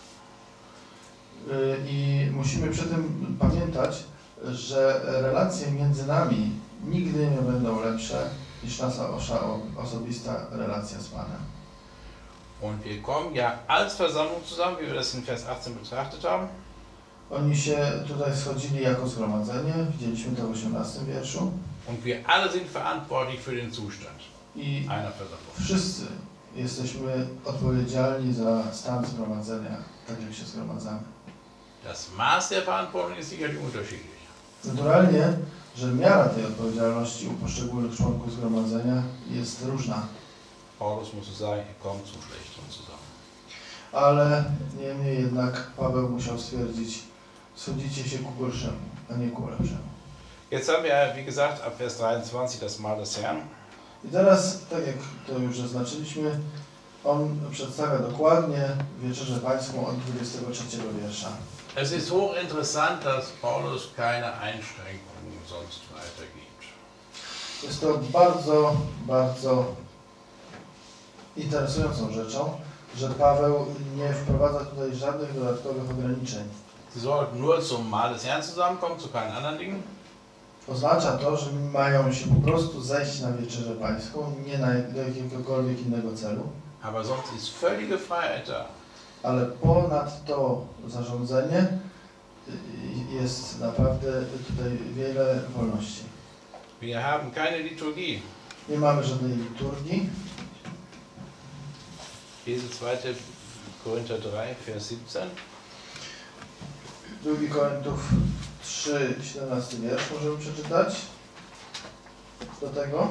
I musimy przy tym pamiętać, że relacje między nami nigdy nie będą lepsze niż nasza osobista relacja z Panem. Und wir kommen ja als Versammlung zusammen, wie wir das in Vers achtzehn betrachtet haben. Oni się tutaj schodzili jako zgromadzenie, widzieliśmy to w osiemnastym wierszu. Und wir alle sind verantwortlich für den Zustand I einer Versammlung. wszyscy jesteśmy odpowiedzialni za stan zgromadzenia, tak jak się zgromadzamy. Das Maß der Verantwortung ist sicherlich unterschiedlich. Naturalnie, że miara tej odpowiedzialności u poszczególnych członków zgromadzenia jest różna. Paulus musste sagen, ihr kommt zum Schlechteren zusammen. Ale niemniej jednak Paweł musiał stwierdzić, schodzicie się ku gorszemu, a nie ku lepszemu. Jetzt haben wir, wie gesagt, ab Vers dreiundzwanzig das Mahl des Herrn. I teraz, tak jak to już zaznaczyliśmy, on przedstawia dokładnie wieczerzę pańską od dwudziestego trzeciego wiersza. Es ist hochinteressant, dass Paulus keine Einschränkungen sonst weitergibt. Jest to bardzo, bardzo interesującą rzeczą, że Paweł nie wprowadza tutaj żadnych dodatkowych ograniczeń. Sie sollten nur zum Mahl des Herrn zusammenkommen, zu keinen anderen Dingen. Oznacza to, że mają się po prostu zejść na wieczerzę pańską, nie na, do jakiegokolwiek innego celu. Aber sonst ist völlige Freiheit da. Ale ponad to zarządzenie jest naprawdę tutaj wiele wolności. Wir haben keine Liturgie. Nie mamy żadnej liturgii. Lese zweiter Korinther drei, Vers siebzehn. drugi Koryntiów trzy, siedemnasty wiersz możemy przeczytać do tego.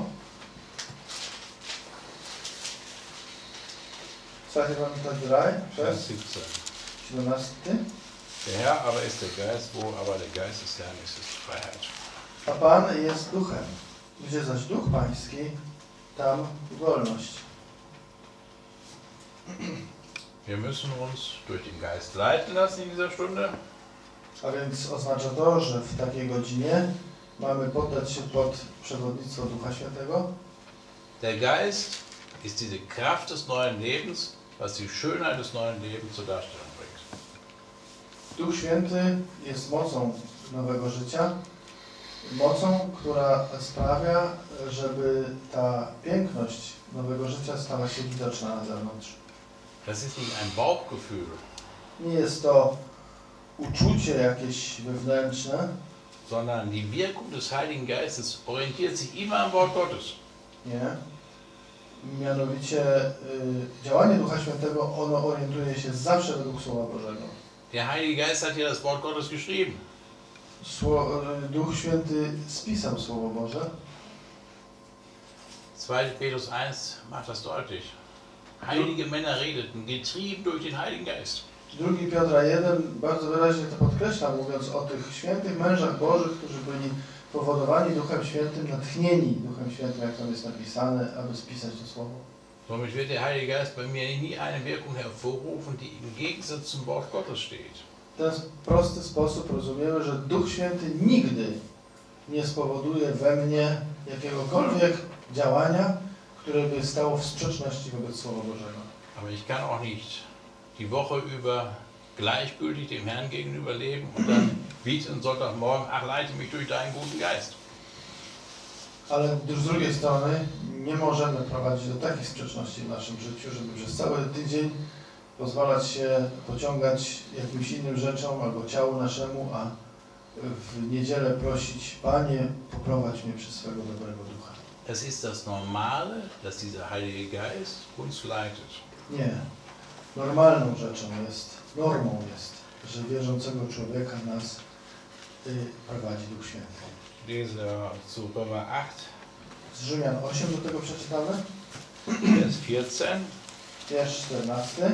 zweiter Korinther drei, Vers siebzehn. siedemnasty. Der Herr aber ist der Geist, wo aber der Geist des Herrn ist, ist Freiheit. A Pan jest duchem. Gdzie zaś duch pański, tam wolność. Wir müssen uns durch den Geist leiten lassen in dieser Stunde. A więc oznacza to, że w takiej godzinie mamy poddać się pod przewodnictwo Ducha Świętego. Der Geist ist diese Kraft des neuen Lebens, was die Schönheit des neuen Lebens zur Darstellung bringt. Duch Święty jest mocą nowego życia, mocą, która sprawia, żeby ta piękność nowego życia stała się widoczna na zewnątrz. Das ist nicht ein Bauchgefühl, Nie jest to uczucie jakieś wewnętrzne, sondern die Wirkung des Heiligen Geistes orientiert sich immer am Wort Gottes. nie. Mianowicie y, działanie Ducha Świętego, ono orientuje się zawsze według Słowa Bożego. Der Heilige Geist hat ja das Wort Gottes geschrieben. Sło, y, Duch Święty spisał Słowo Boże. zweiter Petrus eins macht das deutlich. Heilige Männer redeten, getrieben durch den Heiligen Geist. Drugi Piotra jeden bardzo wyraźnie to podkreśla, mówiąc o tych świętych mężach Bożych, którzy byli powodowani Duchem Świętym, natchnieni Duchem Świętym, jak tam jest napisane, aby spisać to Słowo. Somit wird der Heilige Geist bei mir nie eine Wirkung hervorrufen, die im Gegensatz zum Wort Gottes steht. W ten prosty sposób rozumiemy, że Duch Święty nigdy nie spowoduje we mnie jakiegokolwiek działania, które by stało w sprzeczności wobec Słowa Bożego. Aber ich kann auch nicht die Woche über gleichgültig dem Herrn gegenüber leben und dann wie am Sonntagmorgen, ach, leite mich durch deinen guten Geist. Ale z drugiej strony nie możemy prowadzić do takich sprzeczności w naszym życiu, żeby przez cały tydzień pozwalać się pociągać jakimś innym rzeczom albo ciału naszemu, a w niedzielę prosić: Panie, poprowadź mnie przez swego dobrego Ducha. Es ist das Normale, dass dieser Heilige Geist uns leitet. Nie. Normalną rzeczą jest, normą jest, że wierzącego człowieka nas y, prowadzi Duch Święty. Lese zu Römer acht, Z Rzymian osiem do tego przeczytamy. Vers vierzehn. Wiersz czternasty.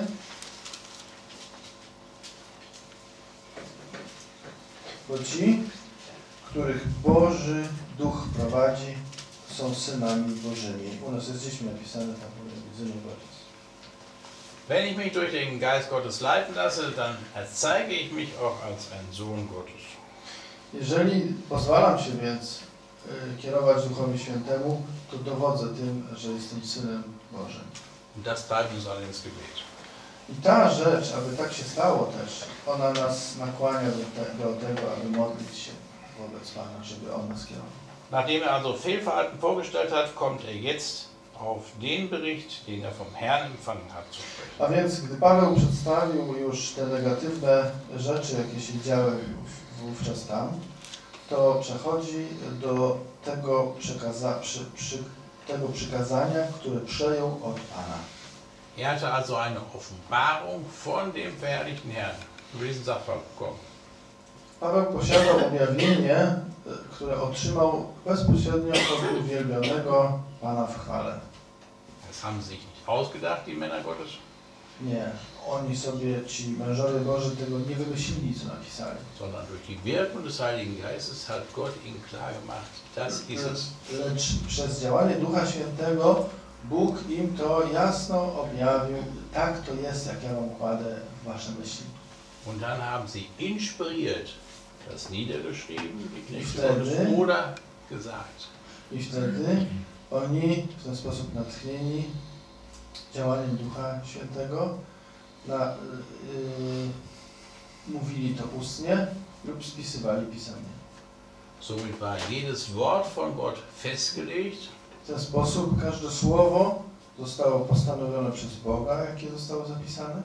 Bo ci, których Boży Duch prowadzi, są synami Bożymi. U nas jest gdzieś napisane tam, synu Gottes. Wenn ich mich durch den Geist Gottes leiten lasse, dann erzeige ich mich auch als ein Sohn Gottes. Jeżeli pozwalam się więc y, kierować Duchowi Świętemu, to dowodzę tym, że jestem Synem Bożym. Und das treibt uns alle ins Gebet. I ta rzecz, aby tak się stało też, ona nas nakłania do, te, do tego, aby modlić się wobec Pana, żeby On nas kierował. Nachdem er also Fehlverhalten vorgestellt hat, kommt er jetzt auf den Bericht, den er vom Herrn empfangen hat, zu sprechen. A więc, gdy Paweł przedstawił już te negatywne rzeczy, jakie się działy wówczas tam, to przechodzi do tego, przekaza, przy, przy, tego przykazania, które przejął od Pana. Er hatte also eine Offenbarung von dem verherrlichten Herrn über diesen Sachverhalt bekommen. Paweł posiadał objawienie, które otrzymał bezpośrednio od uwielbionego Pana w chwale. Das haben sie sich nicht ausgedacht, die Männer Gottes. Nie, oni sobie, ci mężowie Boży, tego nie wymyślili, co napisali. Sondern durch die Wirkung des Heiligen Geistes hat Gott ihnen klar gemacht, das ist es. Lecz przez działanie Ducha Świętego Bóg im to jasno objawił, tak to jest, jak ja wam kładę w wasze myśli. Und dann haben sie inspiriert das niedergeschrieben, die Knechte Wtedy- Gottes, oder gesagt. I wtedy oni w ten sposób natchnieni działaniem Ducha Świętego na, yy, mówili to ustnie lub spisywali pisemnie. Somit war jedes Wort von Gott festgelegt. W ten sposób każde słowo zostało postanowione przez Boga, jakie zostało zapisane.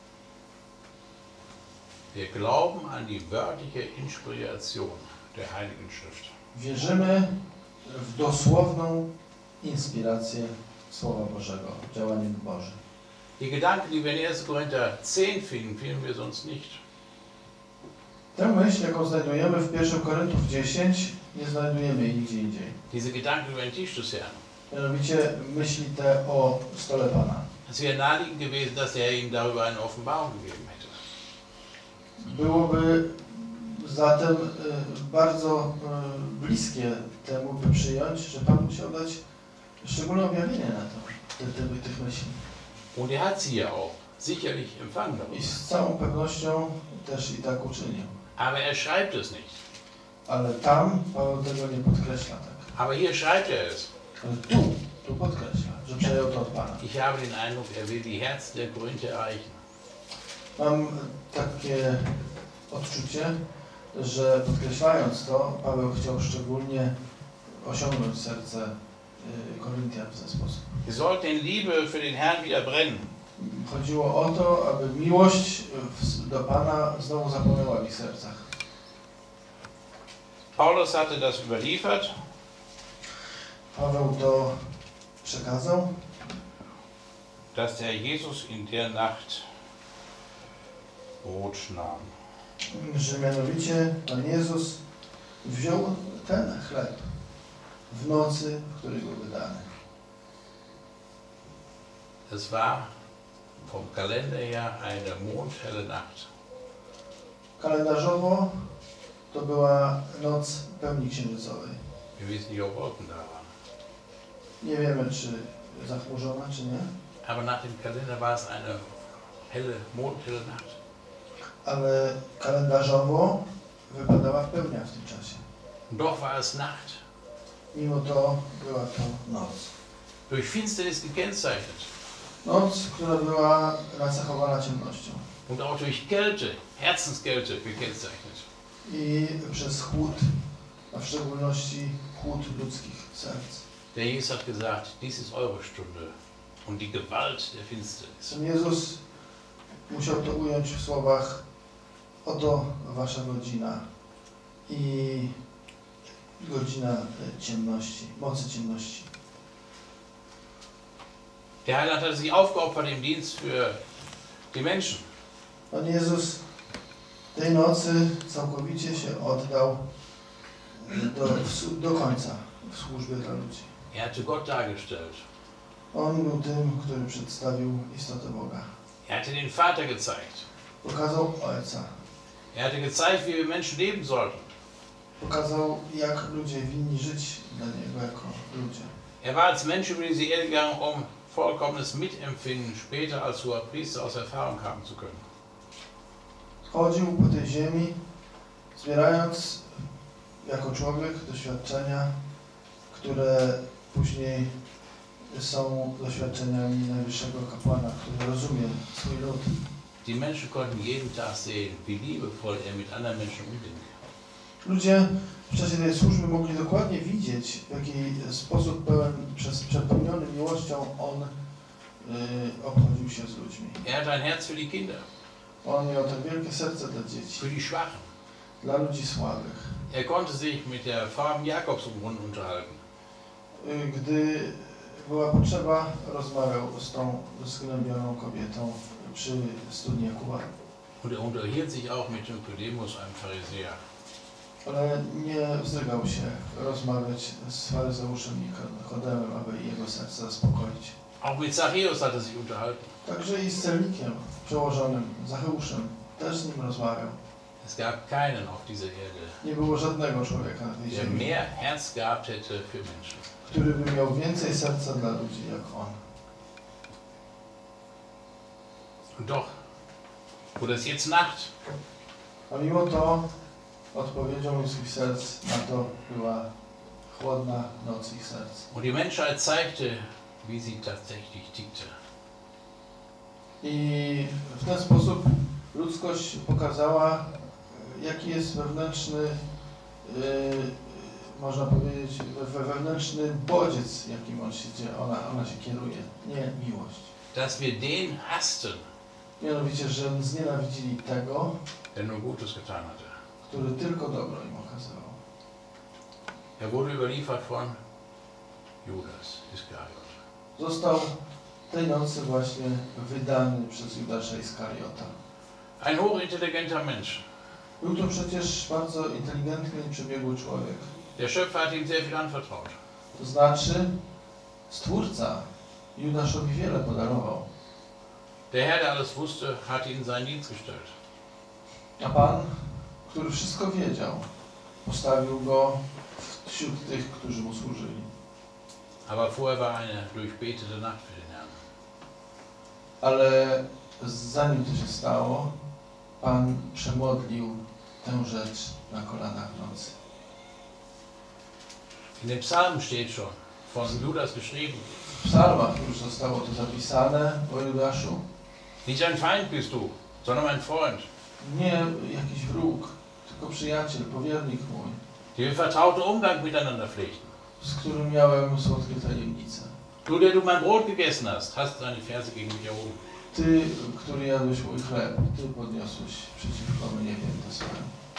Wir glauben an die wörtliche Inspiration der Heiligen Schrift. Wierzymy w dosłowną inspirację Słowa Bożego, działaniem Bożym. Die Gedanken, die wir in erster Korinther zehn finden, finden wir sonst nicht. Tę myśl, jaką znajdujemy w pierwszym Koryntiów dziesięć, nie znajdujemy jej nigdzie indziej. Diese Gedanken über den Tisch des Herrn. Mianowicie myśli te o stole Pana. Es wäre naheliegend gewesen, dass er ihnen darüber eine Offenbarung gegeben hätte. Byłoby zatem y, bardzo y, bliskie temu, by przyjąć, że Pan musiał dać szczególne objawienie na to, te, te, tych myśli. Und er hat sie ja auch sicherlich empfangen. I z całą pewnością też i tak uczynił. Aber er schreibt es nicht. Ale tam Paweł tego nie podkreśla tak. Aber hier schreibt er es. Ale tu, tu podkreśla, że przejął to od Pana. Ich habe den Eindruck, er will die Herzen der Korinther erreichen. Mam takie odczucie, że podkreślając to, Paweł chciał szczególnie osiągnąć serce Koryntian w ten sposób. Sie sollten in Liebe für den Herrn wieder brennen. Chodziło o to, aby miłość do Pana znowu zapłonęła w ich sercach. Paulus hatte das überliefert. Paweł to przekazał, dass der Jesus in der Nacht Brot nahm. że mianowicie Pan Jezus wziął ten chleb w nocy, w której był wydany. Es war vom Kalender her eine mondhelle Nacht. Kalendarzowo to była noc pełni księżycowej. Wir wissen nicht, ob Wolken da waren. Nie wiemy, czy zachmurzona, czy nie, Aber nach dem Kalender war es eine helle, mondhelle Nacht. ale kalendarzowo wypadała pełnia w tym czasie. Doch war es Nacht. Mimo to była to noc. Durch Finsternis gekennzeichnet. Noc, która była nacechowana ciemnością. Und auch durch Kälte, Herzenskälte gekennzeichnet. I przez chłód, a w szczególności chłód ludzkich serc. Der Jesus hat gesagt, dies ist eure Stunde und die Gewalt der Finsternis. Pan Jezus musiał to ująć w słowach: oto wasza godzina i godzina ciemności, mocy ciemności. Der Heiland hatte sich aufgeopfert im Dienst für die Menschen. Pan Jezus tej nocy całkowicie się oddał do, do końca w służbie dla ludzi. Er hatte Gott dargestellt. On był tym, który przedstawił istotę Boga. Er hatte den Vater gezeigt. Pokazał Ojca. Er hatte gezeigt, wie wir Menschen leben sollten. Pokazał, jak ludzie winni żyć dla Niego jako ludzie. Er war als Mensch über diese Erde gegangen, um vollkommenes Mitempfinden später als hoher Priester aus Erfahrung haben zu können. Chodził po tej ziemi, zbierając jako człowiek doświadczenia, które później są doświadczeniami najwyższego kapłana, który rozumie swój lud. Die Menschen konnten jeden Tag sehen, wie liebevoll er mit anderen Menschen umging. Ludzie w czasie tej służby mogli dokładnie widzieć, w jaki sposób pełen, przez, przepełniony miłością On y, obchodził się z ludźmi. Er hatte ein Herz für die Kinder, On miał tak wielkie serce dla dzieci, für die Schwachen. dla ludzi słabych. Er konnte sich mit der Frau im Jakobsbrunnen unterhalten. Y, Gdy była potrzeba, rozmawiał z tą zgnębioną kobietą przy studni Jakuba. Und er unterhielt sich auch mit Nikodemus, einem Pharisäer. Ale nie wzdrygał się rozmawiać z faryzeuszem Nikodemem, aby jego serce zaspokoić. Auch mit Zachäus hat er sich unterhalten. Także i z celnikiem przełożonym, Zacheuszem, też z nim rozmawiał. Es gab keinen auf dieser Erde, Nie było żadnego człowieka na tej der ziemi, mehr Herz gehabt hätte für Menschen. który by miał więcej serca dla ludzi jak on. Und doch wurde es jetzt Nacht. A mimo to odpowiedzią ludzkich serc na to była chłodna noc ich serc. Und die Menschheit zeigte, wie sie tatsächlich tickte. I w ten sposób ludzkość pokazała, jaki jest wewnętrzny, yy, można powiedzieć, we, wewnętrzny bodziec, jakim on się, ona, ona się kieruje, nie miłość. Dass wir den hassten, Mianowicie, że znienawidzili tego, der nur Gutes getan hatte. który tylko dobro im okazywał. Er wurde überliefert von Judas Iskariot. Został tej nocy właśnie wydany przez Judasza Iskariota. Ein hochintelligenter Mensch. Był to przecież bardzo inteligentny i przebiegły człowiek. Der Schöpfer hat ihm sehr viel anvertraut. To znaczy, Stwórca Judaszowi wiele podarował. Der Herr, der alles wusste, hat ihn in seinen Dienst gestellt. A Pan, który wszystko wiedział, postawił go wśród tych, którzy mu służyli. Aber vorher war eine durchbetete Nacht für den Herrn. Ale zanim to się stało, Pan przemodlił tę rzecz na kolanach w nocy. In den Psalmen steht schon, von Judas geschrieben, W psalmach już zostało to zapisane o Judaszu. nicht ein Feind bist du, sondern ein Freund. Nie jakiś wróg, tylko przyjaciel, powiernik mój, Die wir vertrauten Umgang miteinander pflegten. z którym miałem słodkie tajemnice. Du, der du mein Brot gegessen hast, hast deine Verse gegen mich erhoben. Ty, który jadłeś mój chleb, Ty podniosłeś przeciwko mnie piętę swoją.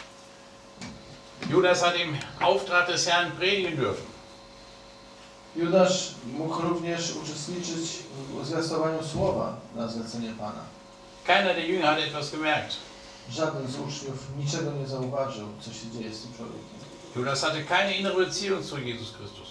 Judas hat im Auftrag des Herrn predigen dürfen. Judasz mógł również uczestniczyć w zwiastowaniu słowa na zlecenie Pana. Keiner der Jünger hat etwas gemerkt. Żaden z uczniów niczego nie zauważył, co się dzieje z tym człowiekiem. Judas hatte keine innere Beziehung zu Jesus Christus.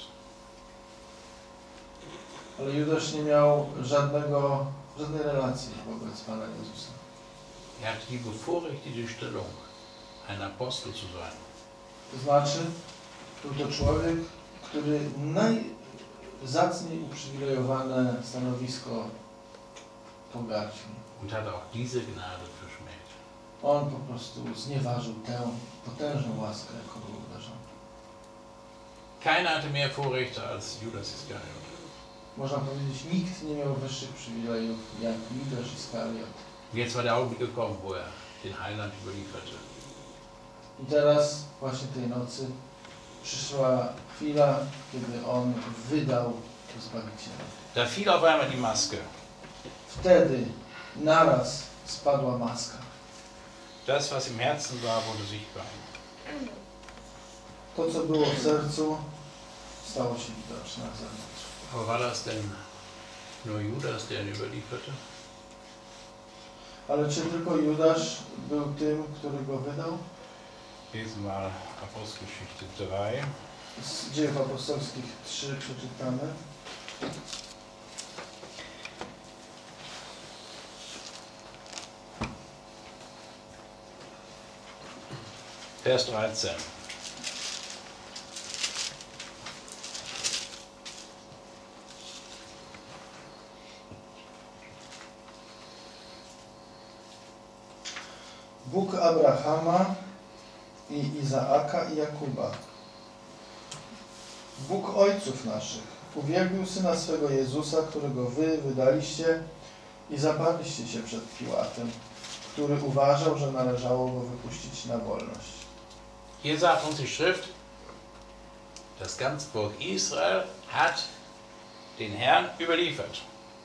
Ale Judasz nie miał żadnego, żadnej relacji wobec Pana Jezusa. Er hatte die bevorrechtete Stellung, ein Apostel zu sein. To znaczy, był to człowiek, który najzacniej uprzywilejowane stanowisko pogardził. Und hatte auch diese Gnade verschmäht. On po prostu znieważył tę potężną łaskę, jaką był obdarzony. Keiner hatte mehr Vorrechte als Judas Iskariot. Można powiedzieć, nikt nie miał wyższych przywilejów jak Judasz Iskariot. Jetzt war der Augenblick gekommen, wo er den Heiland überlieferte. I teraz, właśnie tej nocy, przyszła chwila, kiedy on wydał Zbawiciela. Da fiel auf einmal die Maske. Wtedy naraz spadła maska. Das, was im Herzen war, wurde sichtbar. To, co było w sercu, stało się widoczne na zewnątrz. Aber war das denn nur Judas, der ihn überlieferte? Ale czy tylko Judasz był tym, który go wydał? Lesen mal Apostelgeschichte drei. Z Dziejów Apostolskich trzy przeczytamy. Vers dreizehn. Bóg Abrahama i Izaaka i Jakuba. Bóg ojców naszych uwielbił Syna swego Jezusa, którego wy wydaliście i zaparliście się przed Piłatem, który uważał, że należało go wypuścić na wolność. Hier sagt uns die Schrift, das ganze Volk Israel hat den Herrn überliefert.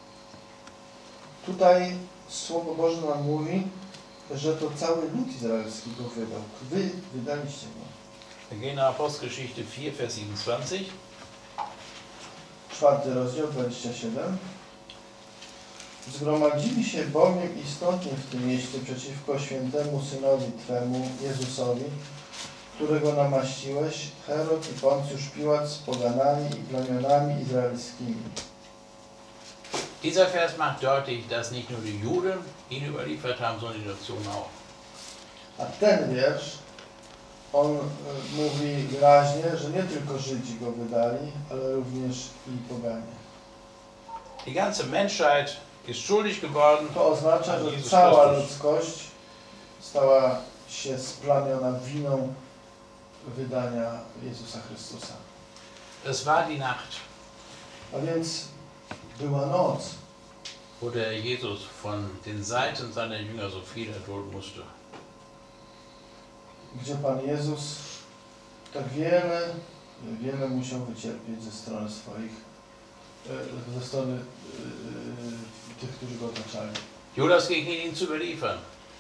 Tutaj Słowo Boże nam mówi, że to cały lud izraelski go wydał. Wy wydaliście go. Wir gehen nach Apostelgeschichte vier, Vers siebenundzwanzig. Czwarty rozdział, dwadzieścia siedem. Zgromadzili się bowiem istotnie w tym mieście przeciwko świętemu Synowi Twemu, Jezusowi, którego namaściłeś, Herod i Poncjusz Piłat z poganami i plemionami izraelskimi. Dieser Vers macht deutlich, dass nicht nur die Juden ihn überliefert haben, sondern die Nationen auch. A ten wiersz, on y, mówi wyraźnie, że nie tylko Żydzi go wydali, ale również i poganie. Die ganze Menschheit ist schuldig geworden. To oznacza, an że Jesus cała Christus. ludzkość stała się splamiona winą wydania Jezusa Chrystusa. Es war die Nacht, A więc była noc, wo der Jesus von den Seiten seiner Jünger so viel erdulden musste. gdzie Pan Jezus tak wiele, wiele musiał wycierpieć ze strony swoich, e, ze strony e, e, tych, którzy go otaczali. Judas ging hin, ihn zu überliefern.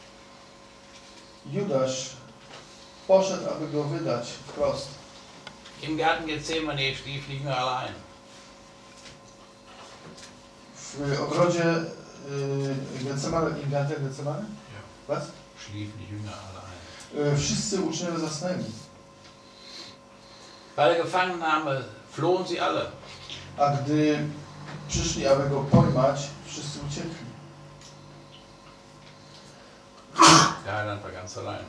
Judasz poszedł, aby go wydać wprost. Im Garten Gethsemane schlief nicht mehr allein. W ogrodzie y, Getsemane, im Garten Getsemane? Ja. Was? Schliefen die Jünger allein. Y, wszyscy uczniowie zasnęli. Bei der Gefangennahme flohen sie alle. A gdy przyszli, aby go pojmać, wszyscy uciekli. Der Heiland war ganz allein.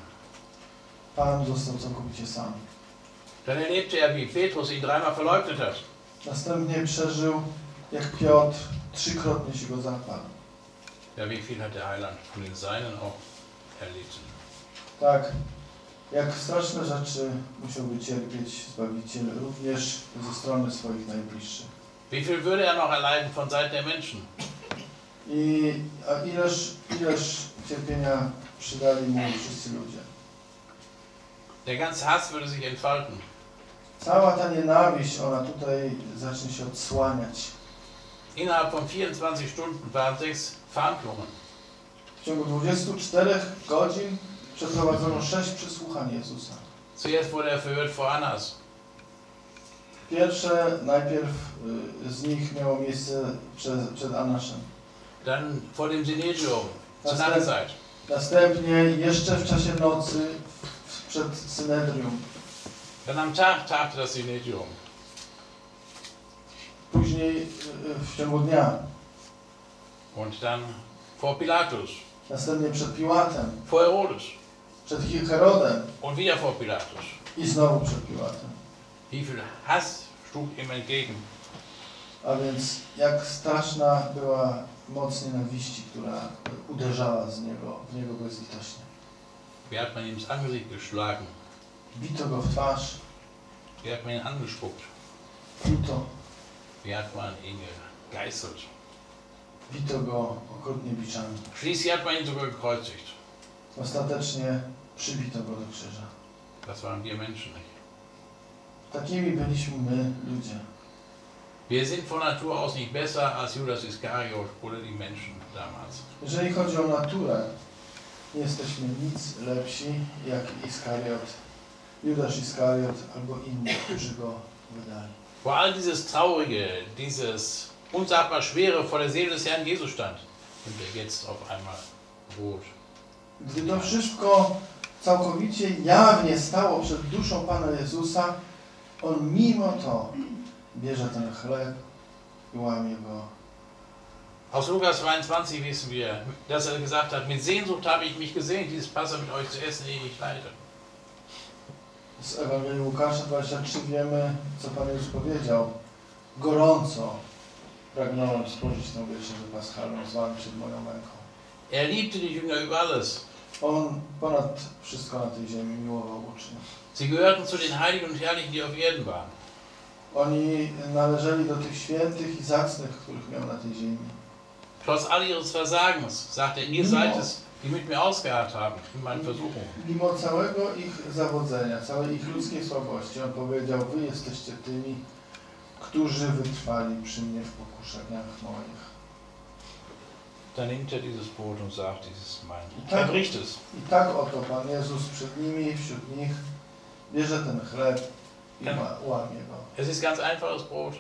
Pan został całkowicie sam. Dann erlebte er, wie Petrus ihn dreimal verleugnet hat. Następnie przeżył, jak Piotr trzykrotnie się go zaparł. Ja, wie viel hat der Heiland von den Seinen auch erlitten. Tak, jak straszne rzeczy musiał wycierpieć Zbawiciel również ze strony swoich najbliższych. Wie viel würde er noch erleiden von Seiten der Menschen? I a ileż, ileż cierpienia przydali mu wszyscy ludzie. Der ganze Hass würde sich entfalten. Cała ta nienawiść, ona tutaj zacznie się odsłaniać. Innerhalb von vierundzwanzig Stunden waren sechs Verhandlungen. W ciągu dwudziestu czterech godzin przeprowadzono sześć przesłuchań Jezusa. Zuerst wurde er verhört vor Annas. Pierwsze najpierw y, z nich miało miejsce przed, przed Anaszem. Dann vor dem Synedrium, zur Następ, Nachtzeit. następnie jeszcze w czasie nocy w, przed Synedrium. Dann am Tag tagte das Synedrium. Później y, w ciągu dnia. Und dann vor Pilatus, Następnie przed Piłatem. vor Herodes Przed Herodem. und wieder vor Pilatus. I znowu przed Piłatem. Wie viel Hass schlug ihm entgegen. A więc jak straszna była moc nienawiści, która uderzała z niego, w niego bezlitośnie. Wie hat man ihm ins Angesicht geschlagen? Bito go w twarz, Wie hat man ihn angespuckt? pluto, Wie hat man ihn gegeißelt? bito go okrutnie biczami. Schließlich hat man ihn sogar gekreuzigt. Ostatecznie przybito go do krzyża. Das waren wir Menschen nicht. Takimi byliśmy my, ludzie. Wir sind von Natur aus nicht besser als Judas Iskariot oder die Menschen damals. Jeżeli chodzi o naturę, nie jesteśmy nic lepsi jak Iskariot, Judasz Iskariot albo inni, którzy go wydali. Wo all dieses Traurige, dieses unsagbar Schwere vor der Seele des Herrn Jesus stand, und er jetzt auf einmal ruht. Gdy to wszystko całkowicie jawnie stało przed duszą Pana Jezusa, On mimo to bierze ten chleb i łamie go. Aus Lukas zweiundzwanzig wissen wir, dass er gesagt hat, mit Sehnsucht habe ich mich gesehnt, dieses Passa mit euch zu essen, ehe ich leide. Z Ewangelii Łukasza dwudziestego trzeciego wiemy, co Pan Jezus powiedział. Gorąco pragnąłem spożyć tę wieczerzę paschalną z Wami przed moją męką. Er liebte die Jünger über alles. On ponad wszystko na tej ziemi miłował uczniów. Sie gehörten zu den Heiligen und Herrlichen, die auf Erden waren. Oni należeli do tych świętych i zacnych, których miał na tej ziemi. Trotz all ihres Versagens sagte er, ihr seid es, die mit mir ausgeharrt haben in meinen Versuchungen. Mimo całego ich zawodzenia, całej ich ludzkiej słabości, On powiedział, wy jesteście tymi, którzy wytrwali przy mnie w pokuszeniach moich. Dann nimmt er dieses Brot und sagt, dies ist mein. Tak. Er bricht es. I tak oto Pan Jezus przed nimi, wśród nich, bierze ten chleb i Ja. ma- łamie go. Es ist ganz einfaches Brot.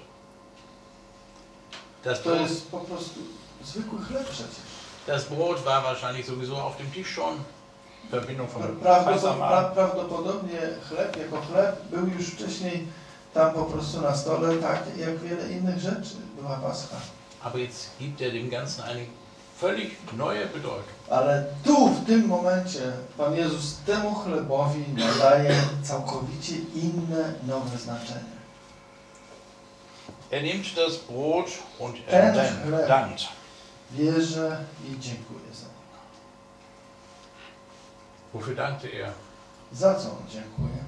Das To Brot, jest po prostu zwykły chleb przecież. das Brot war wahrscheinlich sowieso auf dem Tisch schon. Verbindung vom Prawdopod- Passamal. pra- prawdopodobnie chleb jako chleb był już wcześniej tam po prostu na stole, tak jak wiele innych rzeczy była Pascha. Aber jetzt gibt er dem Ganzen eine völlig neue Bedeutung. Ale tu, w tym momencie, Pan Jezus temu chlebowi nadaje całkowicie inne, nowe znaczenie. Er nimmt das Brot und Ten er chleb dankt. bierze i dziękuję za niego. Wofür dankte er? Za co on dziękuję?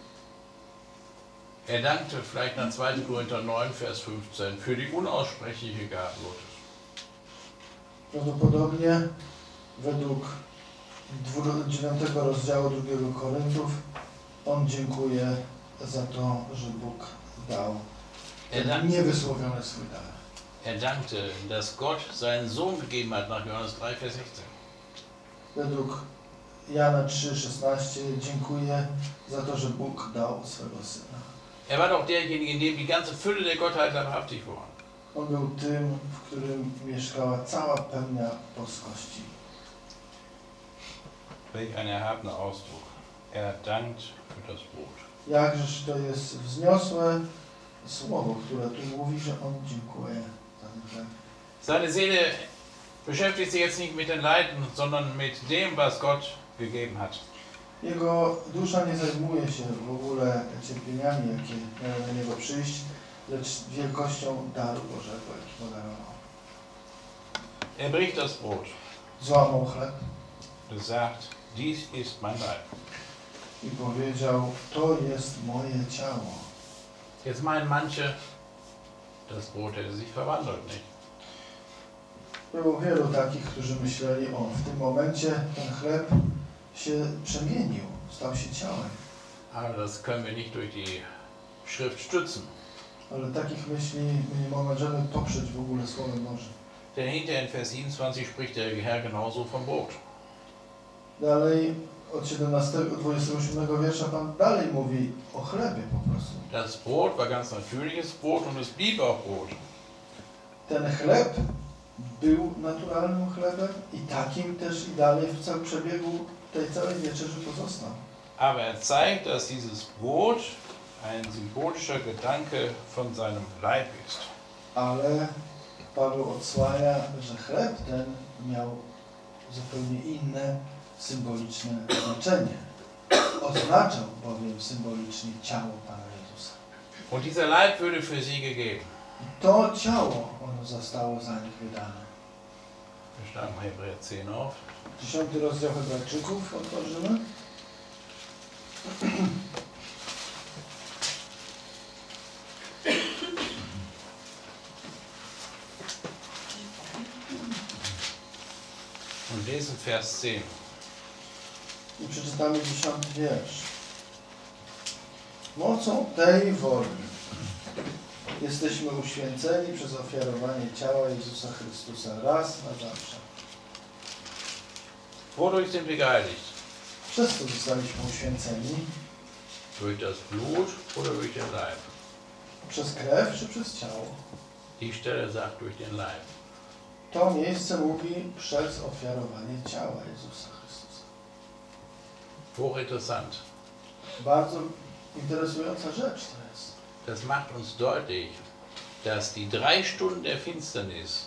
Er dankte vielleicht nach zweiter Korinther neun, Vers fünfzehn für die unaussprechliche Gabe Gottes. Prawdopodobnie według dziewiątego rozdziału drugiego Koryntów on dziękuje za to, że Bóg dał Er, ten dank, niewysłowiony swój dar. er dankte, dass Gott seinen Sohn gegeben hat nach Johannes drei, Vers sechzehn. Według Jana trzy szesnaście dziękuję za to, że Bóg dał swego Syna. Er war doch derjenige, in dem die ganze Fülle der Gottheit leibhaftig war. On był tym, w którym mieszkała cała pełnia boskości. Welch ein erhabener Ausdruck. Er dankt für das Brot. Jakżeż to jest wzniosłe słowo, które tu mówi, że on dziękuję za ten chleb. Seine Seele beschäftigt sich jetzt nicht mit den Leiden, sondern mit dem, was Gott gegeben hat. Jego dusza nie zajmuje się w ogóle cierpieniami, jakie miały na niego przyjść, lecz wielkością daru Bożego, jaki podarował. Er bricht das Brot Złamał chleb und sagt, dies ist mein Leib. i powiedział, to jest moje ciało. Jetzt meinen manche, das Brot hätte sich verwandelt, nicht? Było wielu takich, którzy myśleli, o, w tym momencie ten chleb się przemienił, stał się ciałem. Aber das können wir nicht durch die Schrift stützen. Ale takich myśli my nie możemy poprzeć w ogóle Słowem Bożym. Denn hinter in Vers siebenundzwanzig spricht der Herr genauso vom Brot. Dalej od siedemnastego, dwudziestego siódmego wiersza Pan dalej mówi o chlebie po prostu. Das Brot war ganz natürliches Brot und es blieb auch Brot. Ten chleb był naturalnym chlebem i takim też i dalej w całym przebiegu tej całej wieczerzy pozostał. Aber er zeigt, dass dieses Brot ein symbolischer Gedanke von seinem Leib ist. Ale Paweł odsłania, że chleb ten miał zupełnie inne, symboliczne znaczenie. Oznaczał bowiem symbolicznie ciało Pana Jezusa. Und dieser Leib würde für sie gegeben. I to ciało ono zostało za nich wydane. Wir schlagen Hebräer zehn auf. Dziesiąty rozdział Hebrajczyków otworzymy. Und lesen Vers zehn. I przeczytamy dziesiąty wiersz. Mocą tej woli jesteśmy uświęceni przez ofiarowanie ciała Jezusa Chrystusa raz na zawsze. Wodurch sind wir geheiligt? Przez co zostaliśmy uświęceni? Durch das Blut oder durch den Leib? Przez krew czy przez ciało? Die Stelle sagt durch den Leib. To miejsce mówi przez ofiarowanie ciała Jezusa Chrystusa. Hochinteressant. Bardzo interesująca rzecz to jest. Das macht uns deutlich, dass die drei Stunden der Finsternis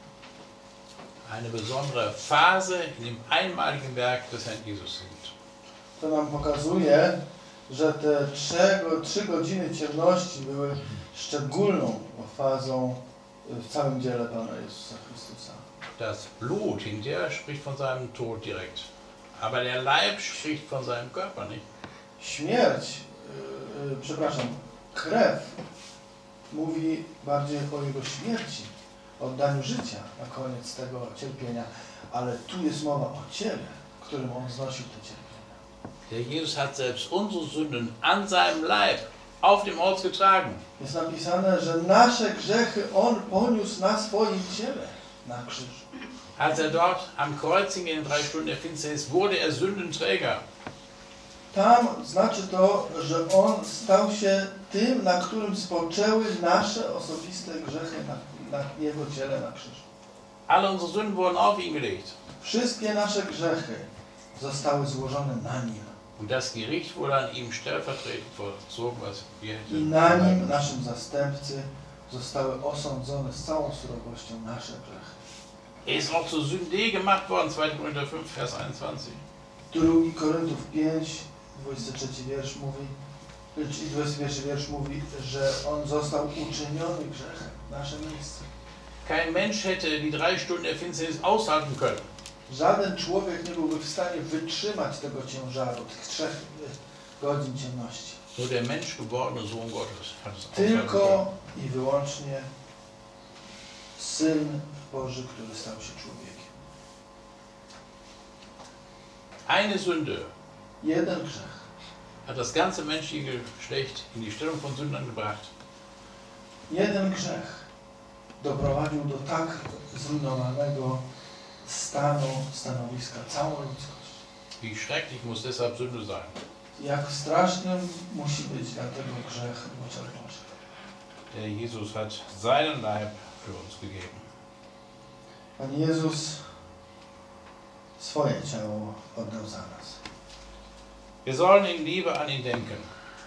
eine besondere Phase in dem einmaligen Werk des Herrn Jesus sind. To nam pokazuje, że te trzy, trzy godziny ciemności były szczególną fazą w całym dziele Pana Jezusa Chrystusa. Das Blut hinterher spricht von seinem Tod direkt. Aber der Leib spricht von seinem Körper nicht. Śmierć, yy, yy, przepraszam, krew mówi bardziej o Jego śmierci, o oddaniu życia na koniec tego cierpienia, ale tu jest mowa o ciele, w którym On znosił te cierpienia. Der Jesus hat selbst unsere Sünden an seinem Leib auf dem Holz getragen. Jest napisane, że nasze grzechy On poniósł na swoim ciele, na krzyżu. Als er dort am Kreuz hing in den drei Stunden der Finsternis, wurde er Sündenträger. Tam znaczy to, że On stał się tym, na którym spoczęły nasze osobiste grzechy na, na Jego ciele na krzyżu. Alle unsere Sünden wurden auf ihn gelegt. Wszystkie nasze grzechy zostały złożone na Nim. Und das Gericht wurde an ihm stellvertretend vollzogen, was wir I na Nim, naszym zastępcy, zostały osądzone z całą surowością nasze grzechy. Er ist auch zur Sünde gemacht worden, zweiter Korinther fünf, Vers einundzwanzig. Drugi Koryntów pięć, dwudziesty trzeci wiersz mówi, i dwudziesty pierwszy wiersz mówi, że On został uczyniony grzechem, nasze miejsce. Kein Mensch hätte die drei Stunden der Finsternis aushalten können. Żaden człowiek nie byłby w stanie wytrzymać tego ciężaru, tych trzech godzin ciemności. Nur der menschgewordene Sohn Gottes hat es aushalten Tylko können. i wyłącznie Syn Boży, który stał się człowiekiem. Eine Sünde Jeden grzech hat das ganze menschliche Geschlecht in die Stellung von Sündern gebracht. Jeden grzech doprowadził do tak zrujnowanego stanu, stanowiska całą ludzkość. Wie schrecklich muss deshalb Sünde sein. Jak strasznym musi być dlatego grzech w oczach Bożych. Der Jesus hat seinen Leib für uns gegeben. Pan Jezus swoje ciało oddał za nas. Wir sollen in Liebe an ihn denken.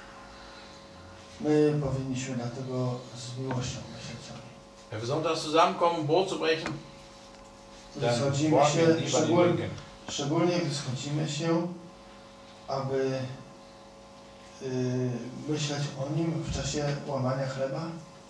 My powinniśmy dlatego z miłością myśleć o nim. Wenn wir sonntags zusammenkommen, um Brot zu brechen, dann Schodzimy wollen wir się, in Liebe an ihn szczególnie, denken. szczególnie gdy schodzimy się, aby yy, myśleć o nim w czasie łamania chleba.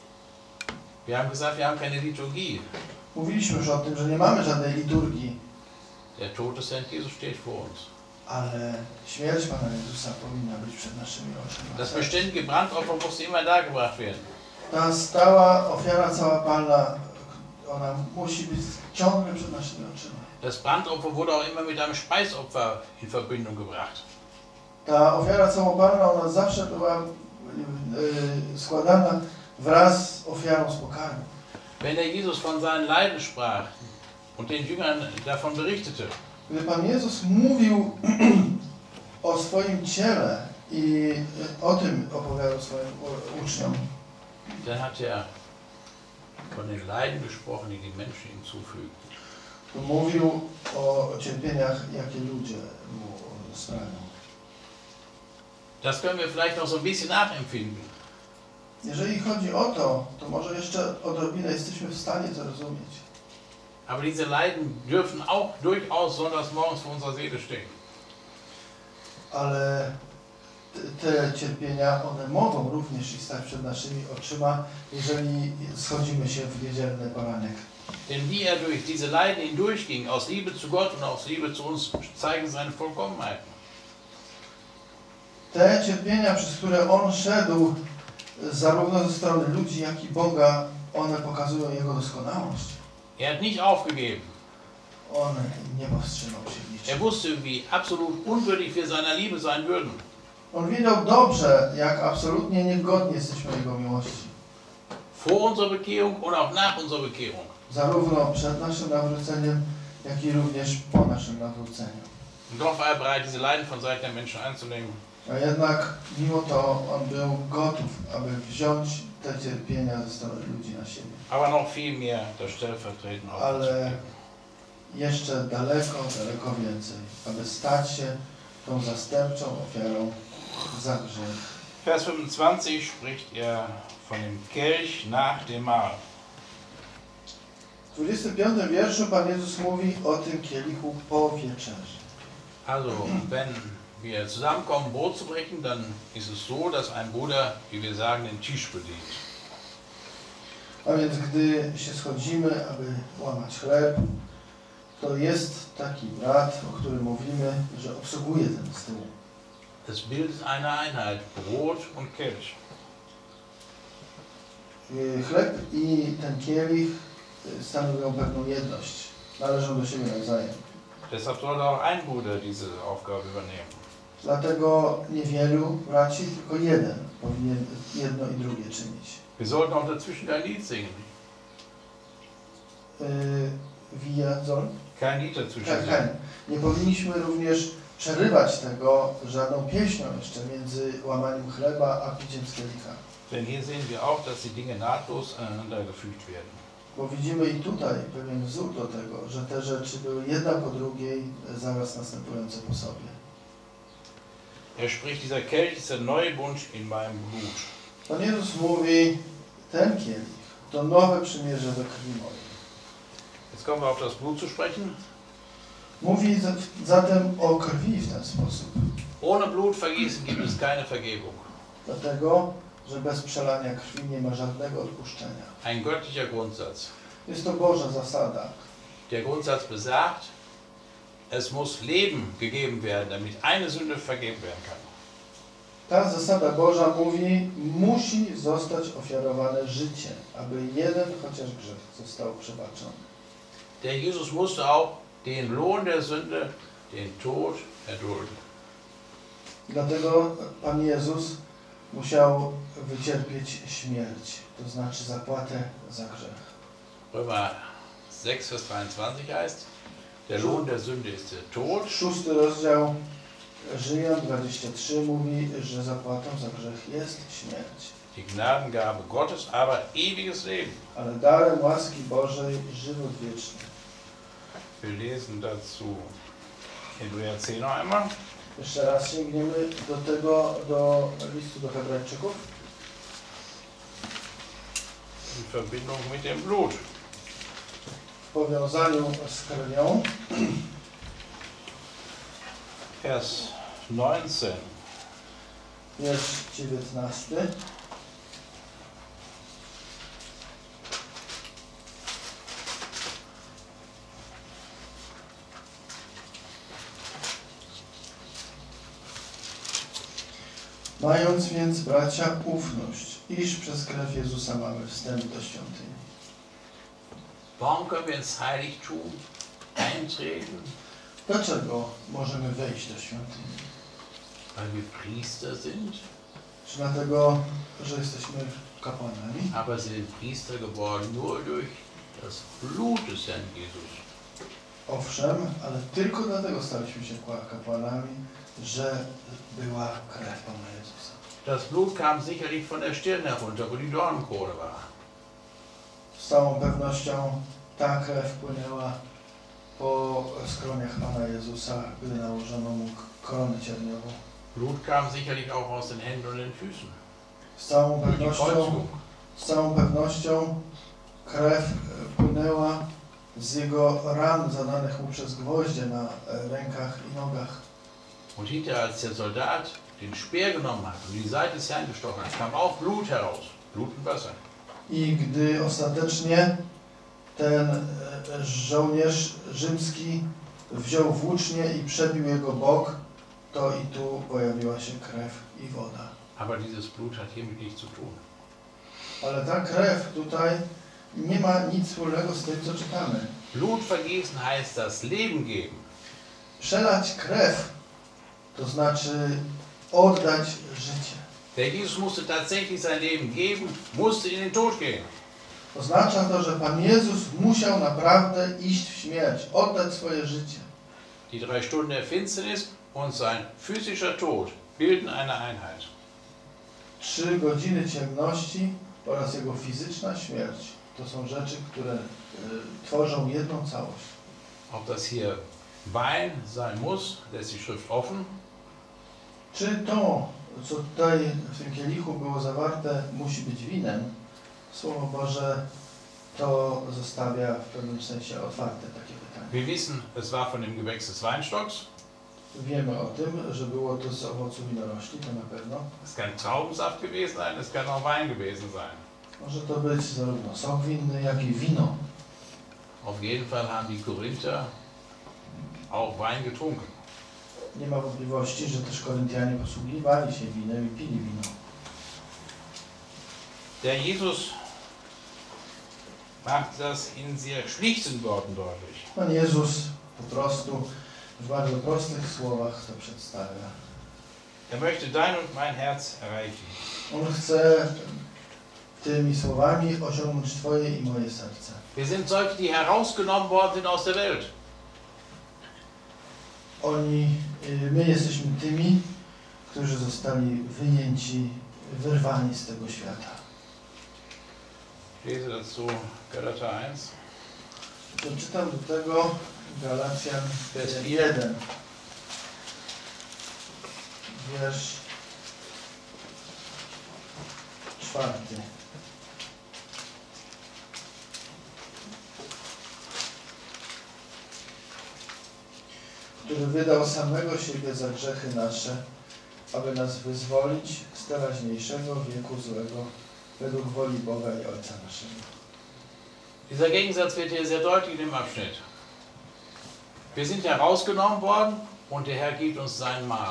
Wir haben gesagt, wir haben keine Liturgie. Mówiliśmy już o tym, że nie mamy żadnej liturgii, Der Tod des Herrn Jesus steht vor uns. ale śmierć Pana Jezusa powinna być przed naszymi Das oczami. beständige Brandopfer musste immer dargebracht werden. Ta stała ofiara całopalna, ona musi być ciągle przed naszymi oczyma. Das Brandopfer wurde auch immer mit einem Speisopfer in Verbindung gebracht. Ta ofiara całopalna, ona zawsze była y, składana wraz z ofiarą z pokarmu. Wenn der Jesus von seinen Leiden sprach und den Jüngern davon berichtete, Gdy Pan Jezus mówił o swoim ciele i o tym opowiadał swoim uczniom, dann hat er von den Leiden gesprochen, die die Menschen ihm zufügen. to mówił o cierpieniach, jakie ludzie mu sprawią. Das können wir vielleicht noch so ein bisschen nachempfinden. Jeżeli chodzi o to, to może jeszcze odrobinę jesteśmy w stanie to rozumieć. Aber diese Leiden dürfen auch durchaus sonntags morgens vor unserer Seele stehen. Ale te, te cierpienia, one mogą również i stać przed naszymi oczyma, jeżeli schodzimy się w niedzielny poranek. Denn wie er durch diese Leiden hindurchging, aus Liebe zu Gott und aus Liebe zu uns, zeigen seine Vollkommenheit. Te cierpienia, przez które On szedł, zarówno ze strony ludzi, jak i Boga, one pokazują Jego doskonałość. Er hat nicht aufgegeben. On nie powstrzymał się w niczym. Er wusste, wie absolut unwürdig wir seiner Liebe sein würden. On wiedział dobrze, jak absolutnie niegodni jesteśmy Jego miłości. Vor unserer Bekehrung und auch nach unserer Bekehrung. Zarówno przed naszym nawróceniem, jak i również po naszym nawróceniu. Und doch war er bereit, diese Leiden von Seiten der Menschen anzunehmen. A jednak mimo to On był gotów, aby wziąć te cierpienia ze strony ludzi na siebie. Aber noch viel mehr das Stellvertretende auf uns zu Ale geben. jeszcze daleko, daleko więcej, aby stać się tą zastępczą ofiarą za grzech. Vers fünfundzwanzig spricht er von dem Kelch nach dem Mahl. W dwudziestym piątym wierszu Pan Jezus mówi o tym kielichu po wieczerzy. Also, wenn wir zusammenkommen, Brot zu brechen, dann ist es so, dass ein Bruder, wie wir sagen, den Tisch bedient. A więc gdy się schodzimy, aby łamać chleb, to jest taki brat, o którym mówimy, że obsługuje ten stół. Es bildet eine Einheit, Brot und Kelch. Y, Chleb i ten kielich y, stanowią pewną jedność. Należą do siebie nawzajem. Deshalb soll auch ein Bruder diese Aufgabe übernehmen. Dlatego niewielu braci, tylko jeden powinien jedno i drugie czynić. Wir sollten auch dazwischen kein Lied singen. Yy, wir sollen? Kein Lied dazwischen Tak, singen. tak. Nie powinniśmy również przerywać tego żadną pieśnią jeszcze między łamaniem chleba a piciem z kielicha. Denn hier sehen wir auch, dass die Dinge nahtlos aneinander gefügt werden. Bo widzimy i tutaj pewien wzór do tego, że te rzeczy były jedna po drugiej, zaraz następujące po sobie. Er spricht, dieser Kelch ist der neue Bund in meinem Blut. Pan Jezus mówi, ten kielich to nowe przymierze we krwi mojej. Jetzt kommen wir auf das Blut zu sprechen. Mówi zatem o krwi w ten sposób. Ohne Blutvergießen gibt es keine Vergebung. Dlatego, że bez przelania krwi nie ma żadnego odpuszczenia. Ein göttlicher Grundsatz. Jest to Boża zasada. Der Grundsatz besagt, es muss Leben gegeben werden, damit eine Sünde vergeben werden kann. Ta zasada Boża mówi, musi zostać ofiarowane życie, aby jeden chociaż grzech został przebaczony. Der Jesus musste auch den Lohn der Sünde, den Tod, erdulden. Dlatego Pan Jezus musiał wycierpieć śmierć, to znaczy zapłatę za grzech. Römer sechs, Vers dreiundzwanzig heißt, der Lohn der Sünde ist der Tod. Szósty rozdział Rzymian dwadzieścia trzy mówi, że zapłatą za grzech jest śmierć. Die Gnadengabe Gottes, aber ewiges Leben. Ale darem łaski Bożej żywot wieczny. Wir lesen dazu Hebräer zehn noch einmal. Jeszcze raz sięgniemy do tego, do listu do Hebrajczyków. In Verbindung mit dem Blut. W powiązaniu z krwią. Vers neunzehn. Wiersz dziewiętnasty. Mając więc, bracia, ufność, iż przez krew Jezusa mamy wstęp do świątyni. Warum können wir ins Heiligtum eintreten? Dlaczego możemy wejść do świątyni? Weil wir Priester sind, Czy dlatego, że jesteśmy kapłanami? aber sie sind Priester geworden nur durch das Blut des Herrn Jesus. Owszem, ale tylko dlatego staliśmy się kapłanami, że była krew Pana Jezusa. Das Blut kam sicherlich von der Stirn herunter, wo die Dornenkrone war. Z całą pewnością ta krew płynęła po skroniach Pana Jezusa, gdy nałożono mu koronę cierniową. Blut kam sicherlich auch aus den Händen und den Füßen. Z całą Durch die pewnością, Kreuzigung. z całą pewnością krew płynęła z jego ran zadanych mu przez gwoździe na rękach i nogach. Und hinterher, als der Soldat den Speer genommen hat und die Seite des Herrn gestochen hat, kam auch Blut heraus. Blut und Wasser. I gdy ostatecznie ten żołnierz rzymski wziął włócznię i przebił jego bok, to i tu pojawiła się krew i woda. Aber dieses Blut hat hiermit nichts zu tun. Ale ta krew tutaj nie ma nic wspólnego z tym, co czytamy. Blut vergießen heißt das Leben geben. Przelać krew to znaczy oddać życie. Der Jesus musste tatsächlich sein Leben geben, musste in den Tod gehen. Oznacza to, że Pan Jezus musiał naprawdę iść w śmierć, oddać swoje życie. Die drei Stunden der Finsternis und sein physischer Tod bilden eine Einheit. Trzy godziny ciemności oraz jego fizyczna śmierć to są rzeczy, które y, tworzą jedną całość. Ob das hier Wein sein muss, lässt die Schrift offen. Czy to, co tutaj w tym kielichu było zawarte, musi być winem? Słowo Boże to zostawia w pewnym sensie otwarte takie pytanie. Wir wissen, es war von dem Gewächs des Weinstocks. Wiemy o tym, że było to z owocu winorośli, to na pewno. Es kann Traubensaft gewesen sein, es kann auch Wein gewesen sein. Może to być zarówno sok winny, jak i wino. Auf jeden Fall haben die Korinther auch Wein getrunken. Nie ma wątpliwości, że też Koryntianie posługiwali się winem i pili wino. Der Jesus macht das in sehr schlichten Worten deutlich. Pan Jezus po prostu w bardzo prostych słowach to przedstawia. Er möchte dein und mein Herz erreichen. On chce tymi słowami osiągnąć Twoje i moje serce. Wir sind solche, die herausgenommen worden sind aus der Welt. Oni, my jesteśmy tymi, którzy zostali wyjęci, wyrwani z tego świata. Ich lese dazu Galater eins. Przeczytam do tego Galacjan Vers vier. jeden. Wiersz czwarty. Który wydał samego siebie za grzechy nasze, aby nas wyzwolić z teraźniejszego wieku złego, według woli Boga i Ojca naszego. Dieser Gegensatz wird hier sehr deutlich im Abschnitt. Wir sind herausgenommen worden und der Herr gibt uns sein Mahl.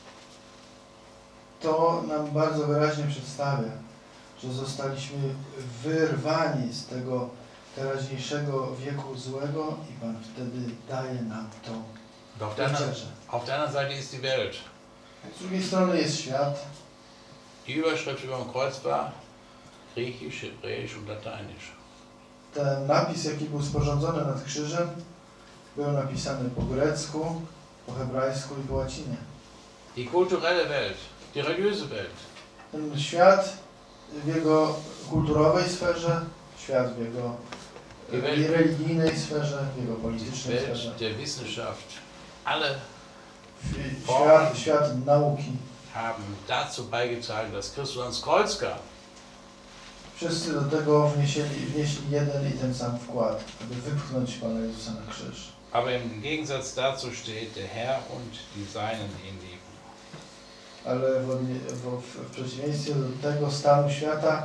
To nam bardzo wyraźnie przedstawia, że zostaliśmy wyrwani z tego teraźniejszego wieku złego i Pan wtedy daje nam to Und auf der, anderen, wieczerzę. auf der anderen Seite ist die Welt. Z drugiej strony jest świat. Die Überschrift über dem Kreuz war Griechisch, Hebräisch und Lateinisch. Ten napis, jaki był sporządzony nad krzyżem, był napisany po grecku, po hebrajsku i po łacinie. Die kulturelle Welt, die religiöse Welt. Ten świat w jego kulturowej sferze, świat w jego Die religijnej sferze, w jego Die politycznej sferze, Welt der Wissenschaft. Alle świat, świat nauki. haben dazu beigetragen, dass Christus ans Kreuz kam. Wszyscy do tego wnieśli, wnieśli jeden i ten sam wkład, aby wypchnąć Pana Jezusa na krzyż. Aber im Gegensatz dazu steht der Herr und die Seinen ihn lieben. Ale w, odnie- w, w przeciwieństwie do tego stanu świata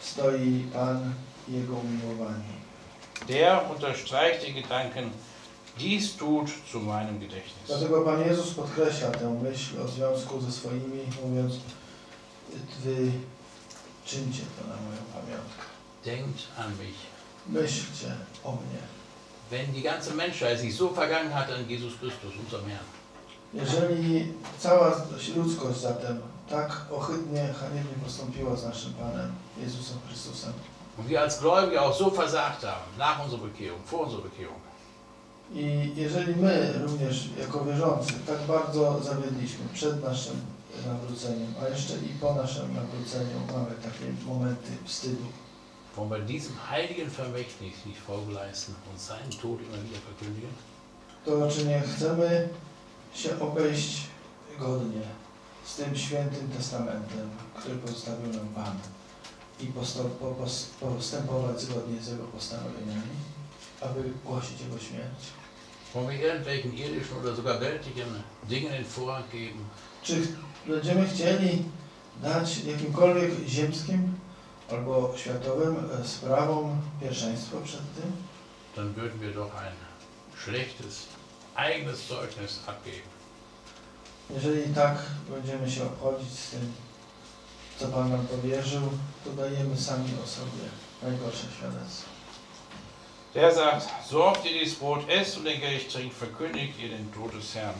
stoi Pan i Jego umiłowani. Der unterstreicht den Gedanken, dies tut zu meinem Gedächtnis. Dlatego Pan Jezus podkreśla tę myśl o związku ze swoimi, mówiąc, wy czyńcie to na moją pamiątkę. Denkt an mich. Myślcie o mnie. Wenn die ganze Menschheit sich so vergangen hat an Jesus Christus, unserem Herrn, Jeżeli cała ludzkość zatem tak ohydnie, haniebnie postąpiła z naszym Panem Jezusem Chrystusem und wir als Gläubige auch so versagt haben, nach unserer Bekehrung, vor unserer Bekehrung, i jeżeli my również jako wierzący tak bardzo zawiedliśmy przed naszym nawróceniem, a jeszcze i po naszym nawróceniu mamy takie momenty wstydu, wollen wir diesem heiligen Vermächtnis nicht Folge leisten und seinen Tod immer wieder verkündigen? to czy nie chcemy się obejść godnie z tym świętym testamentem, który pozostawił nam Pan i postępować zgodnie z Jego postanowieniami, aby głosić Jego śmierć? Wollen wir irgendwelchen irdischen oder sogar weltlichen Dingen den Vorrang geben? Czy będziemy chcieli dać jakimkolwiek ziemskim albo światowym sprawom pierwszeństwo przed tym? Dann würden wir doch ein schlechtes, eigenes Zeugnis abgeben. Jeżeli tak będziemy się obchodzić z tym, co Pan nam powierzył, to dajemy sami o sobie najgorsze świadectwo. Der sagt, sorgt ihr dieses Brot, esst und den Gericht trinkt, verkündigt ihr den Tod des Herrn.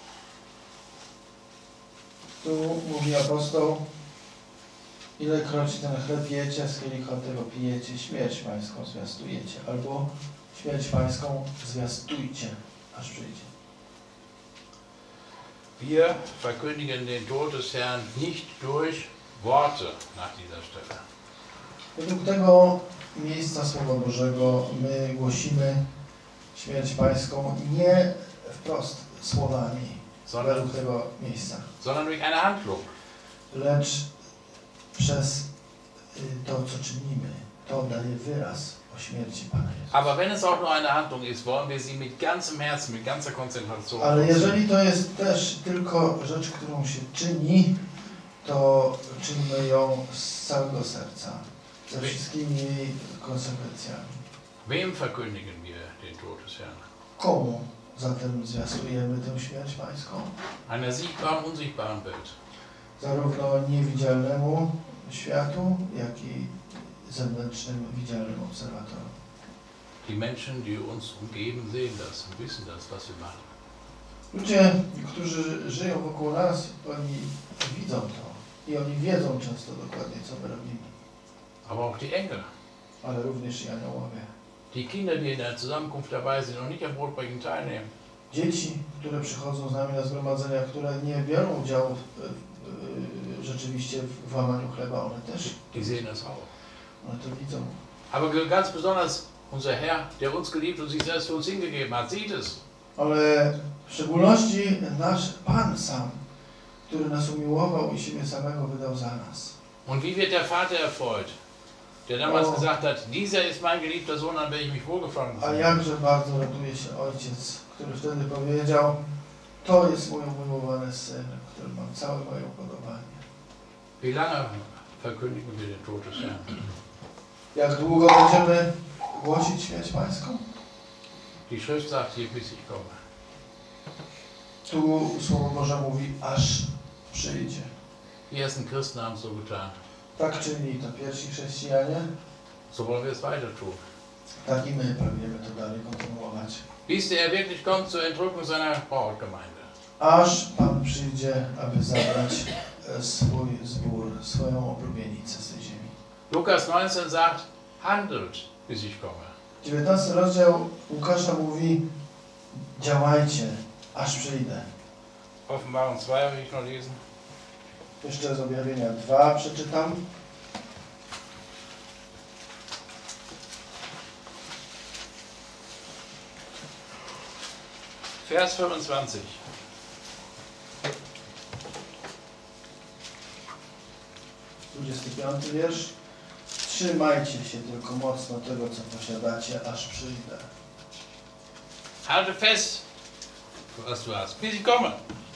Tu mówi apostoł, ilekroć ten chleb jecie, z kielicha tego pijecie, śmierć pańską zwiastujecie, albo śmierć pańską zwiastujcie, aż przyjdzie. Wir verkündigen den Tod des Herrn nicht durch Worte nach dieser Stelle. Według tego miejsca Słowa Bożego my głosimy śmierć pańską nie wprost słowami, Sondern, według tego miejsca, sondern durch eine Handlung. lecz przez to, co czynimy, to daje wyraz o śmierci Pana Jezusa. Aber wenn es auch nur eine Handlung ist, wollen wir sie mit ganzem Herzen, mit ganzer Konzentration Ale vollziehen. jeżeli to jest też tylko rzecz, którą się czyni, to czynimy ją z całego serca, ze wszystkimi jej konsekwencjami. Wem verkündigen wir den Tod des Herrn? Komu zatem zwiastujemy tę śmierć pańską? Einer sichtbaren, unsichtbaren Welt. Zarówno niewidzialnemu światu, jak i zewnętrznym, widzialnym obserwatorom. Die Menschen, die uns umgeben, sehen das und wissen das, was wir machen. Ludzie, którzy żyją wokół nas, oni widzą to i oni wiedzą często dokładnie, co my robimy. Aber auch die Engel, Ale również i aniołowie. die Kinder, die in der Zusammenkunft dabei sind und nicht am Brotbrechen teilnehmen. Dzieci, które przychodzą z nami na zgromadzenia, które nie biorą udziału w, w, w, rzeczywiście w łamaniu chleba, one też Die sehen das auch. one to widzą. Aber ganz besonders unser Herr, der uns geliebt und sich selbst für uns hingegeben hat, sieht es. Ale w szczególności nasz Pan sam, który nas umiłował i siebie samego wydał za nas. Und wie wird der Vater erfreut, der damals Oh. gesagt hat, dieser ist mein geliebter Sohn, an welchem ich wohlgefallen A bin. jakże bardzo raduje się Ojciec, który wtedy powiedział, to jest mój umiłowany Syn, w którym mam całe moje upodobanie. Wie lange verkündigen wir den Tod des Herrn? Jak długo będziemy głosić śmierć pańską? Die Schrift sagt hier, bis ich komme. Tu Słowo Boże mówi, aż przyjdzie. Die ersten Christen haben es so getan. Tak czynili to pierwsi chrześcijanie, So wollen wir es weiter tun. tak i my pragniemy to dalej kontynuować. Bis er wirklich kommt zur Entrückung seiner Brautgemeinde. Aż Pan przyjdzie, aby zabrać e, swój zbór, swoją oblubienicę z tej ziemi. Lukas neunzehn sagt, handelt, bis ich komme. dziewiętnasty rozdział Łukasza mówi, działajcie, aż przyjdę. Offenbarung zwei will ich noch lesen. Jeszcze z objawienia dwa przeczytam. Vers fünfundzwanzig. dwudziesty piąty wiersz. Trzymajcie się tylko mocno tego, co posiadacie, aż przyjdę. Halte fest, was du hast, bis ich komme.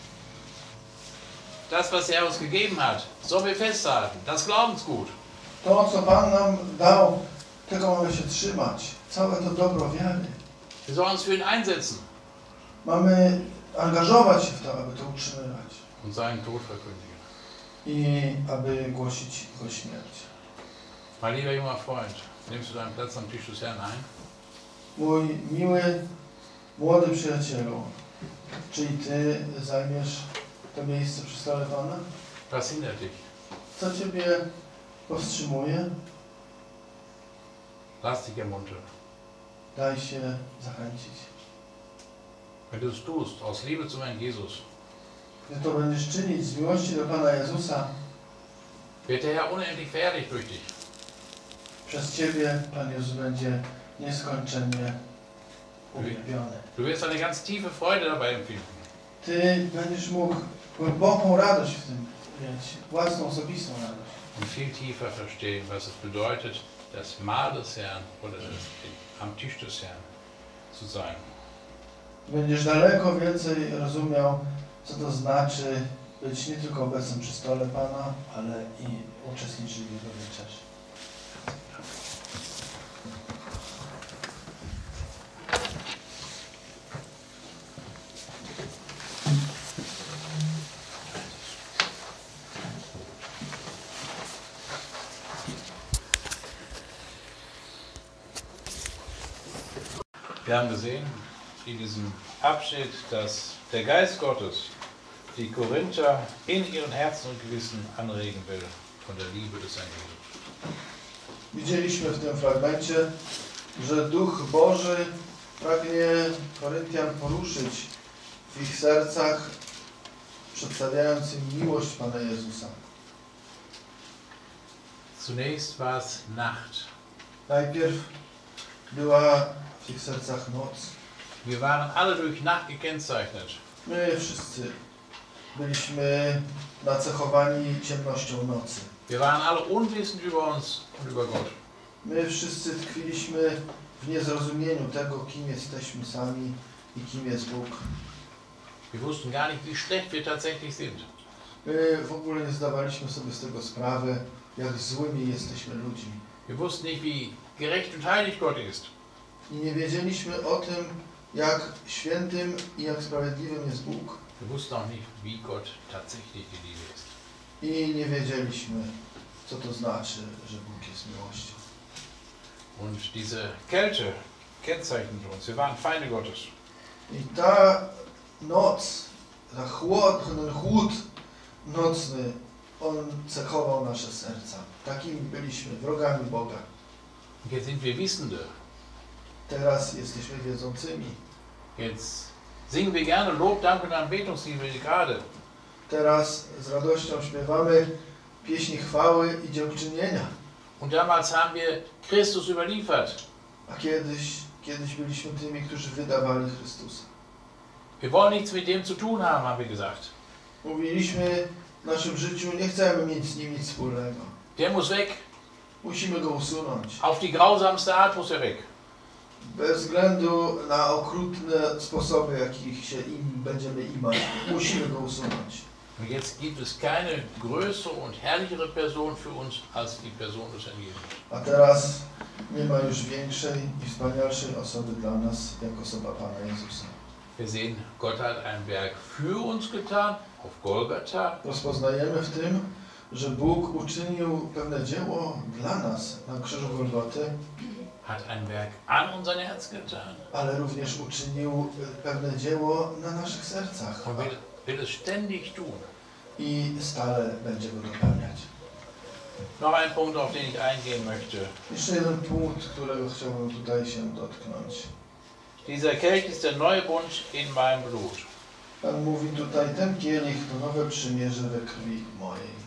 Das, was er uns gegeben hat, sollen wir festhalten. Das Glaubensgut. To, co Pan nam dał, tego mamy się trzymać. Całe to dobro wiary. Wir sollen uns für ihn einsetzen. Mamy angażować się w to, aby to utrzymywać und seinen Tod verkündigen. i aby głosić Jego śmierć. Mein lieber junger Freund, nimmst du deinen Platz am Tisch des Herrn ein? Mój miły, młody przyjacielu, czy i Ty zajmiesz to miejsce przy stole Pana? Was hindert dich? Co Ciebie powstrzymuje? Lass dich ermuntern. Daj się zachęcić. Wenn du es tust, aus Liebe zum Herrn Jesus, Gdy to będziesz czynić z miłości do Pana Jezusa, wird der Herr unendlich verherrlicht durch dich. przez Ciebie Pan Jezus będzie nieskończenie uwielbiony. Du wirst eine ganz tiefe Freude dabei empfinden. Ty będziesz mógł głęboką radość w tym mieć, własną, osobistą radość. Und viel tiefer verstehen, was es bedeutet, das Mahl des Herrn oder das, am Tisch des Herrn zu sein. Będziesz daleko więcej rozumiał, co to znaczy być nie tylko obecnym przy stole Pana, ale i uczestniczyć w Jego wieczerzy. Wir haben gesehen in diesem Abschnitt, dass der Geist Gottes die Korinther in ihren Herzen und Gewissen anregen will von der Liebe des Herrn Jesus. Widzieliśmy w tym fragmencie, że Duch Boży pragnie Koryntian poruszyć w ich sercach, przedstawiając im miłość Pana Jezusa. Zunächst war es Nacht. Najpierw była w ich sercach noc. Wir waren alle durch Nacht gekennzeichnet. My wszyscy byliśmy nacechowani ciemnością nocy. Wir waren alle unwissend über uns und über Gott. My wszyscy tkwiliśmy w niezrozumieniu tego, kim jesteśmy sami i kim jest Bóg. Wir wussten gar nicht, wie schlecht wir tatsächlich sind. My w ogóle nie zdawaliśmy sobie z tego sprawy, jak złymi jesteśmy ludźmi. Wir wussten nicht, wie gerecht und heilig Gott ist. I nie wiedzieliśmy o tym, jak świętym i jak sprawiedliwym jest Bóg. Wir wussten auch nicht, wie Gott tatsächlich die Liebe ist. I nie wiedzieliśmy, co to znaczy, że Bóg jest miłością. Und diese Kälte kennzeichnet uns. Wir waren Feinde Gottes. I ta noc, ta chłod, ten chłód nocny, on cechował nasze serca. Takimi byliśmy, wrogami Boga. Und jetzt sind wir Wissende. Teraz jesteśmy wiedzącymi. Jetzt singen wir gerne Lob, Dank und Anbetungslieder gerade. Teraz z radością śpiewamy pieśni chwały i dziękczynienia. Und damals haben wir Christus überliefert. A kiedyś, kiedyś byliśmy tymi, którzy wydawali Chrystusa. Wir wollen nichts mit dem zu tun haben, haben wir gesagt. Mówiliśmy w naszym życiu, nie chcemy mieć z nim nic wspólnego. Der muss weg. Musimy go usunąć. Auf die grausamste Art muss er weg. Bez względu na okrutne sposoby, jakich się im będziemy imać, musimy go usunąć. Und jetzt gibt es keine größere und herrlichere Person für uns als die Person des Herrn Jesus. A teraz nie ma już większej i wspanialszej osoby dla nas, jak osoba Pana Jezusa. Wir sehen, Gott hat ein Werk für uns getan, auf Golgatha. Rozpoznajemy w tym, że Bóg uczynił pewne dzieło dla nas na krzyżu Golgoty, Hat ein Werk an unser Herz getan. ale również uczynił pewne dzieło na naszych sercach Und will, will es ständig tun. i stale będzie go dopełniać. Noch ein Punkt, auf den ich eingehen möchte. Jeszcze jeden punkt, którego chciałbym tutaj się dotknąć. Dieser Kelch ist der neue Bund in meinem Blut. Pan mówi tutaj, ten kielich to nowe przymierze we krwi mojej.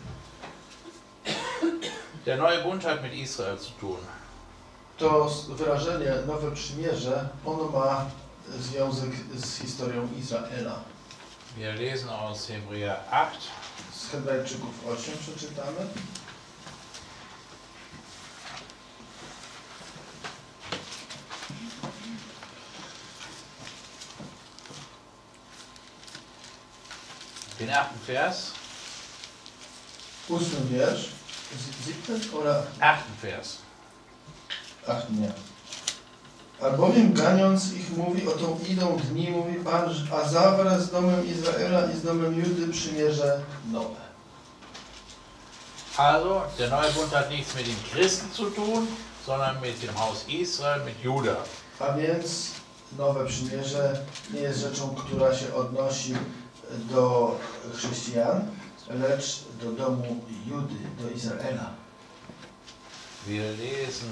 Der neue Bund hat mit Israel zu tun. To wyrażenie nowe przymierze, ono ma związek z historią Izraela. Wir lesen aus Hebräer acht. Z Hebrajczyków osiem przeczytamy. Den achten Vers. Ósmy wiersz. Z- Siebten oder Achten Vers. Ach nie. Albowiem ganiąc ich mówi, oto idą dni, mówi Pan, a zawrę z domem Izraela i z domem Judy przymierze nowe. Also, der neue Bund hat nichts mit den Christen zu tun, sondern mit dem Haus Israel, mit Juda. A więc nowe przymierze nie jest rzeczą, która się odnosi do chrześcijan, lecz do domu Judy, do Izraela. Wir lesen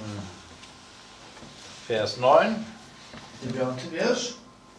Vers neun. Dziewiąty wiersz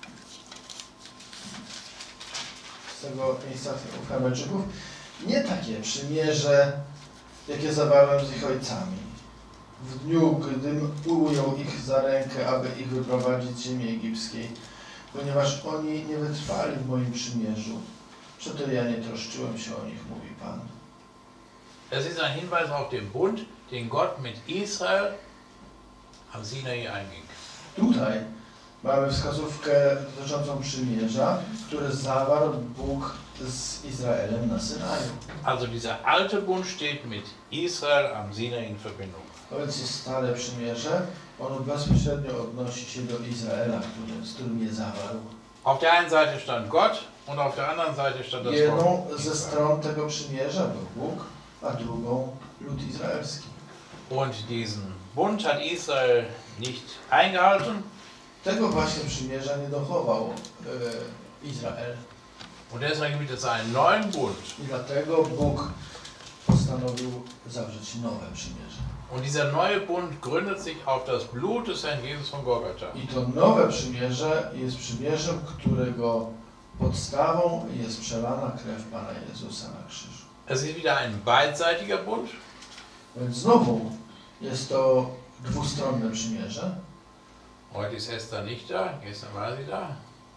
z tego miejsca u Hebrajczyków. Nie takie przymierze, jakie zawarłem z ich ojcami. W dniu, gdym ujął ich za rękę, aby ich wyprowadzić z ziemi egipskiej, ponieważ oni nie wytrwali w moim przymierzu. Przeto ja nie troszczyłem się o nich, mówi Pan. Das ist ein Hinweis auf den Bund, den Gott mit Israel am Sinai einging. Tutaj mamy wskazówkę dotyczącą przymierza, które zawarł Bóg z Izraelem na Synaju. Also dieser alte Bund steht mit Israel am Sinai in Verbindung. A więc jest stare przymierze, ono bezpośrednio odnosi się do Izraela, który, z którym je zawarł. Auf der einen Seite stand Gott und auf der anderen Seite stand das Jedną Volk ze Israel. stron tego przymierza był Bóg, a drugą lud izraelski. Und diesen Bund hat Israel nicht eingehalten. Tego właśnie przymierza nie dochował e, Izrael. Und deswegen gibt es einen neuen Bund. I dlatego Bóg postanowił zawrzeć nowe przymierze. Und dieser neue Bund gründet sich auf das Blut des Herrn Jesus von Golgatha. I to nowe przymierze jest przymierzem, którego podstawą jest przelana krew Pana Jezusa na krzyżu. Es ist wieder ein beidseitiger Bund. Więc znowu jest to dwustronne przymierze. Heute ist Esther nicht da, gestern war sie da.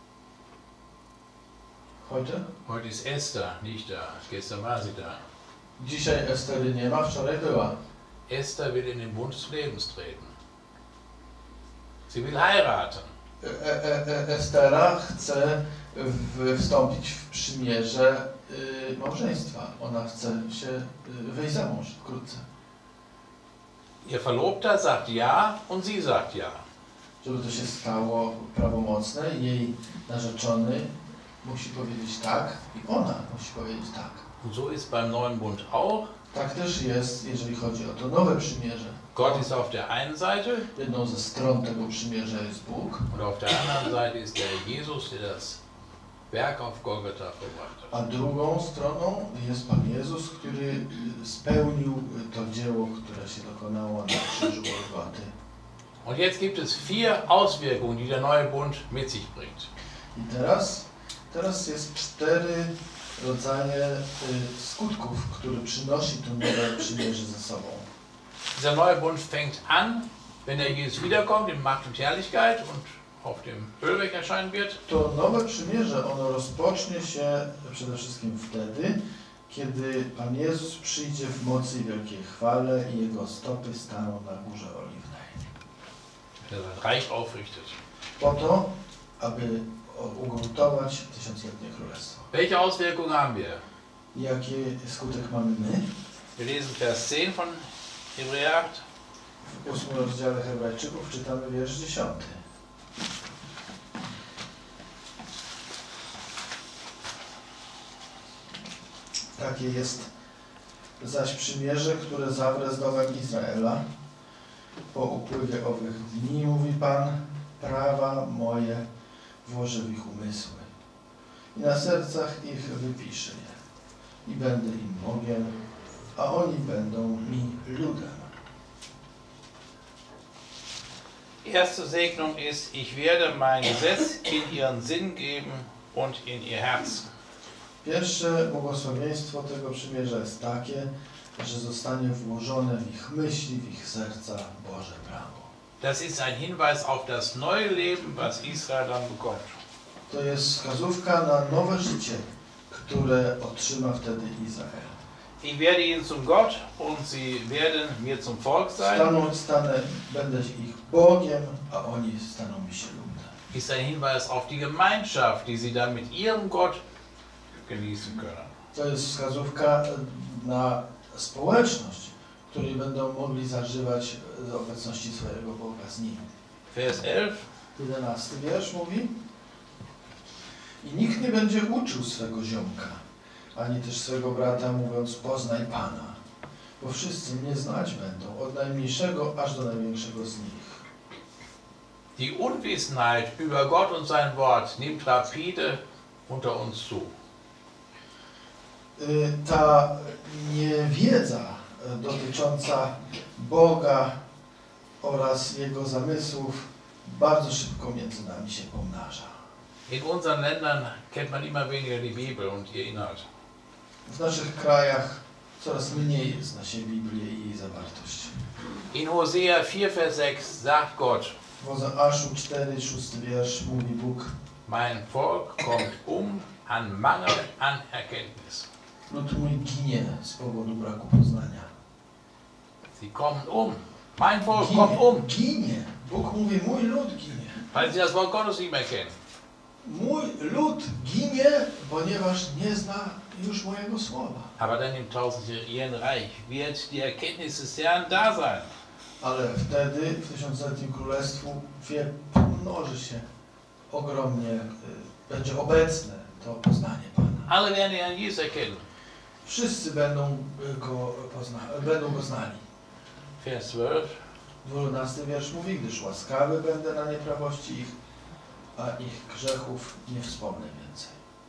Heute? Heute ist Esther nicht da, gestern war sie da. Dzisiaj Estery nie ma, wczoraj była. Esther will in den Bund des Lebens treten. Sie will heiraten. E, e, e, Estera chce w, wstąpić w przymierze y, małżeństwa. Ona chce się y, wyjść za mąż wkrótce. Ihr Verlobter sagt ja und sie sagt ja. Żeby to się stało prawomocne, jej narzeczony musi powiedzieć tak i ona musi powiedzieć tak. Und so ist beim neuen Bund auch. Tak też jest, jeżeli chodzi o to nowe przymierze. Gott ist auf der einen Seite Jedną ze stron tego przymierza jest Bóg, und auf der anderen Seite ist der Jesus, der das Werk auf Golgatha verbracht a hat. drugą stroną jest Pan Jezus, który spełnił to dzieło, które się dokonało na krzyżu Golgoty. Und jetzt gibt es vier Auswirkungen, die der neue Bund mit sich bringt. I teraz, teraz jest cztery rodzaje y, skutków, które przynosi to nowe przymierze ze sobą. Dieser neue Bund fängt an, wenn der Jesus wiederkommt in Macht und Herrlichkeit und auf dem Ölberg erscheinen wird. To nowe przymierze, ono rozpocznie się przede wszystkim wtedy, kiedy Pan Jezus przyjdzie w mocy i wielkiej chwale i Jego stopy staną na Górze Oliwnej. Der sein Reich aufrichtet. Po to, aby ugruntować tysiącletnie królestwo. Welche Auswirkungen haben wir? Jaki skutek mamy my? Wir lesen Vers zehn von Hebräer acht. W ósmym rozdziale Hebrajczyków czytamy wiersz dziesiąty. Takie jest zaś przymierze, które zawrę z domem Izraela. Po upływie owych dni, mówi Pan, prawa moje włożę w ich umysły i na sercach ich wypiszę je i będę im Bogiem, a oni będą mi ludem. Erste Segnung ist, ich werde mein Gesetz in ihren Sinn geben und in ihr Herz. Pierwsze błogosławieństwo tego przymierza jest takie, że zostanie włożone w ich myśli, w ich serca Boże prawo. Das ist ein Hinweis auf das neue Leben, was Israel dann bekommt. To jest wskazówka na nowe życie, które otrzyma wtedy Izrael. Ich werde ihnen zum Gott und sie werden mir zum Volk sein. Staną, stanę, będę ich Bogiem, a oni staną mi się ludem. Ist ein Hinweis auf die Gemeinschaft, die sie dann mit ihrem Gott genießen können. To jest wskazówka na społeczność, której będą mogli zażywać z obecności swojego Boga z nim. Vers elf. jedenasty wiersz mówi: i nikt nie będzie uczył swego ziomka, ani też swego brata, mówiąc: poznaj Pana, bo wszyscy mnie znać będą, od najmniejszego aż do największego z nich. Die Unwissenheit über Gott und sein Wort nimmt rapide unter uns zu. Y, Ta niewiedza dotycząca Boga oraz Jego zamysłów bardzo szybko między nami się pomnaża. In unseren Ländern kennt man immer weniger die Bibel und ihr Inhalt. W naszych krajach coraz mniej zna się Biblię i jej zawartość. In Hosea vier, Vers sechs sagt Gott: W Ozeaszu cztery, szósty wiersz mówi Bóg: Mein Volk kommt um an Mangel an Erkenntnis. lud mój ginie z powodu braku poznania. Sie kommen um. Mein Volk Ginie, kommt um, ginie. Bóg mówi: mój lud ginie. weil sie das Wort Gottes nicht mehr kennen. Mój lud ginie, ponieważ nie zna już mojego słowa. Aber dann im tausendjährigen Reich wird die Erkenntnis des Herrn da sein. Ale wtedy w tysiącletnim królestwu wie, pomnoży się ogromnie, y, będzie obecne to poznanie Pana. Alle werden Herrn Jesus erkennen. Wszyscy będą y, go, pozna, będą go znali. Vers zwölf. dwunasty wiersz mówi: gdyż łaskawy będę na nieprawości ich, a ich grzechów nie wspomnę więcej.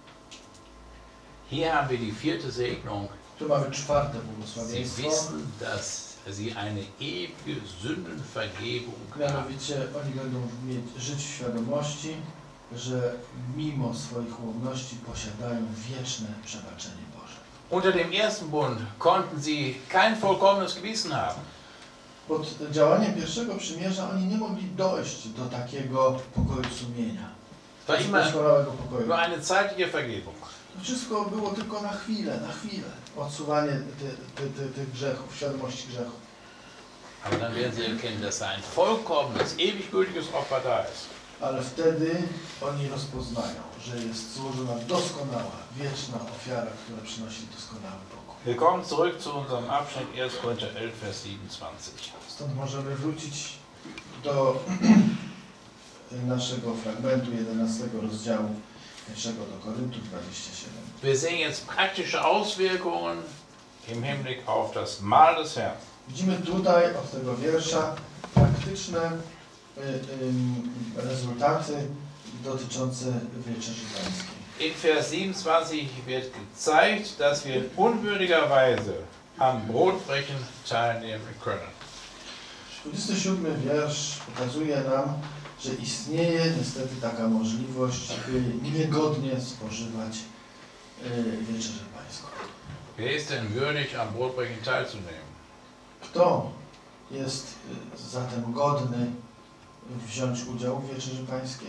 Hier haben wir die vierte Segnung. Tu mamy czwarte Sie błogosławieństwo. wissen, dass sie eine ewige Sündenvergebung haben. Mianowicie oni będą mieć, żyć w świadomości, że mimo swoich ułomności posiadają wieczne przebaczenie Boże. Unter dem ersten Bund konnten sie kein vollkommenes Gewissen haben. Pod działaniem pierwszego przymierza oni nie mogli dojść do takiego pokoju sumienia, Es war immer doskonałego pokoju. nur eine zeitliche Vergebung. To wszystko było tylko na chwilę, na chwilę. Odsuwanie ty, ty, ty, tych grzechów, świadomości grzechów. Aber dann werden sie erkennen, dass ein vollkommenes, ewig gültiges Opfer da ist. Ale wtedy oni rozpoznają, że jest złożona doskonała, wieczna ofiara, która przynosi doskonały pokój. Wir kommen zurück zu unserem Abschnitt erster Korinther elf, Vers siebenundzwanzig. Stąd możemy wrócić do naszego fragmentu jedenastego rozdziału pierwszego do Koryntów dwudziestego siódmego. Wir sehen jetzt praktische Auswirkungen im Hinblick auf das Mahl des Herrn. Widzimy tutaj od tego wiersza praktyczne y, y, rezultaty dotyczące wieczerzy pańskiej. In Vers siebenundzwanzig wird gezeigt, dass wir in unwürdiger Weise am Brotbrechen teilnehmen können. dwudziesty siódmy wiersz pokazuje nam, że istnieje niestety taka możliwość, by niegodnie spożywać y, wieczerzę pańską. Wer ist denn würdig, am Brotbrechen teilzunehmen? Kto jest y, zatem godny wziąć udział w wieczerzy pańskiej?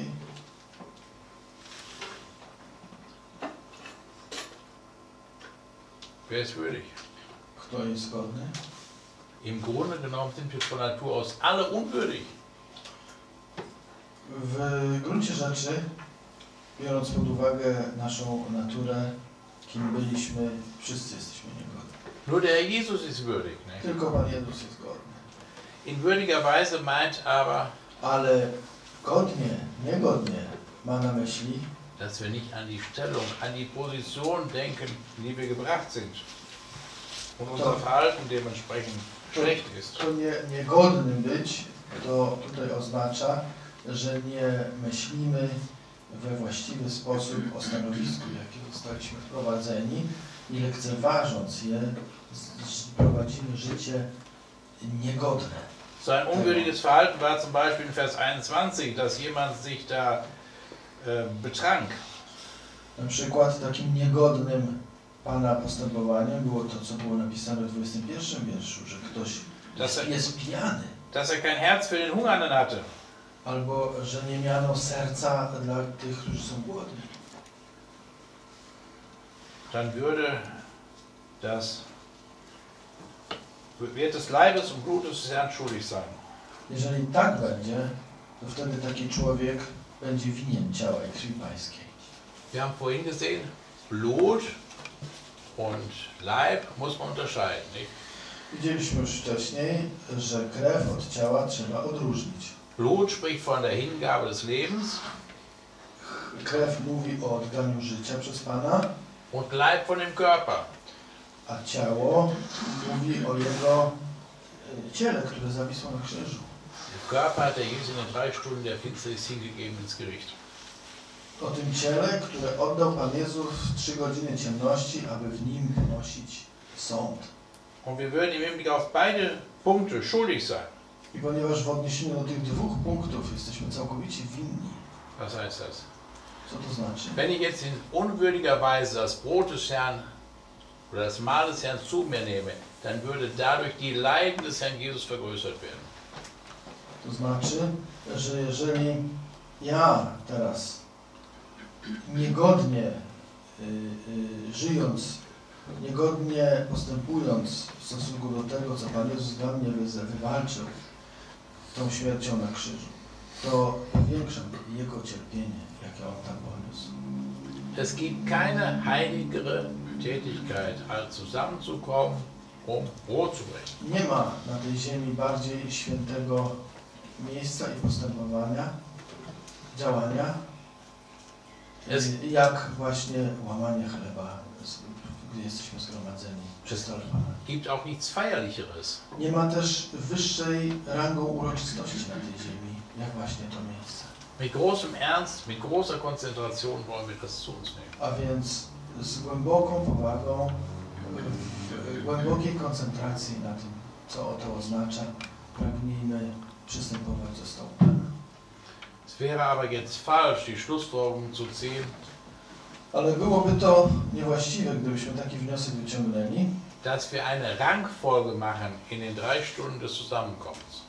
Wer ist würdig? Kto jest godny? Im Grunde genommen sind wir von Natur aus alle unwürdig. W gruncie rzeczy, biorąc pod uwagę naszą naturę, kim byliśmy, wszyscy jesteśmy niegodni. Nur der Herr Jesus ist würdig. Ne? Tylko Pan Jezus jest godny. In würdiger Weise meint aber, Ale godnie, niegodnie ma na myśli, dass wir nicht an die Stellung, an die Position denken, in die wir gebracht sind. Und unser Verhalten dementsprechend schlecht ist. to nie, niegodnym być, to tutaj oznacza, że nie myślimy we właściwy sposób o stanowisku, w jakie zostaliśmy wprowadzeni i lekceważąc je, z- z- prowadzimy życie niegodne. So ein unwürdiges Verhalten war zum Beispiel in Vers einundzwanzig, dass jemand sich da äh, betrank. Na przykład takim niegodnym Pana postępowaniem było to, co było napisane w dwudziestym pierwszym wierszu, że ktoś Das er, jest pijany, dass er kein Herz für den Hungernden hatte. albo że nie miano serca dla tych, którzy są głodni. Dann würde das wird des Leibes und Blutes des Herrn schuldig sein. Jeżeli tak będzie, to wtedy taki człowiek będzie winien ciała i krwi pańskiej. Wir haben vorhin gesehen, Blut und Leib muss man unterscheiden. Nicht? Widzieliśmy już wcześniej, że krew od ciała trzeba odróżnić. Blut spricht von der Hingabe des Lebens Krew mówi o oddaniu życia przez Pana, und Leib von dem Körper. a ciało mówi o Jego e, ciele, które zawisło na krzyżu. Der Körper hat er Jesus in den drei Stunden der Finsternis hingegeben ins Gericht. O tym ciele, które oddał Pan Jezus w trzy godziny ciemności, aby w nim wnosić sąd. Und wir würden im Hinblick auf beide Punkte schuldig sein. I ponieważ w odniesieniu do tych dwóch punktów jesteśmy całkowicie winni, Was heißt das? co to znaczy? Wenn ich jetzt in unwürdiger Weise das Brot des Herrn oder das Mahl des Herrn zu mir nehme, dann würde dadurch die Leiden des Herrn Jesus vergrößert werden. To znaczy, że jeżeli ja teraz niegodnie y, y, żyjąc, niegodnie postępując w stosunku do tego, co Pan Jezus dla mnie wy- wywalczył tą śmiercią na krzyżu, to powiększam Jego cierpienie, jakie On tam poniósł. Es gibt keine heiligere Tätigkeit, als zusammenzukommen, um Brot zu brechen. Nie ma na tej ziemi bardziej świętego miejsca i postępowania, działania, Jest- y, jak właśnie łamanie chleba, z- gdy jesteśmy zgromadzeni przy stole Pana. Gibt auch nichts Feierlicheres. Nie ma też wyższej rangą uroczystości na tej ziemi, jak właśnie to miejsce. Mit großem Ernst, mit großer Konzentration wollen wir das zu uns nehmen. A więc z głęboką powagą, w głębokiej koncentracji na tym, co to oznacza, pragnijmy przystępować do stołu Pana. Es wäre aber jetzt falsch, die Schlussfolgerung zu ziehen, Ale byłoby to niewłaściwe, gdybyśmy taki wniosek wyciągnęli, dass wir eine Rangfolge machen in den drei Stunden des Zusammenkommens.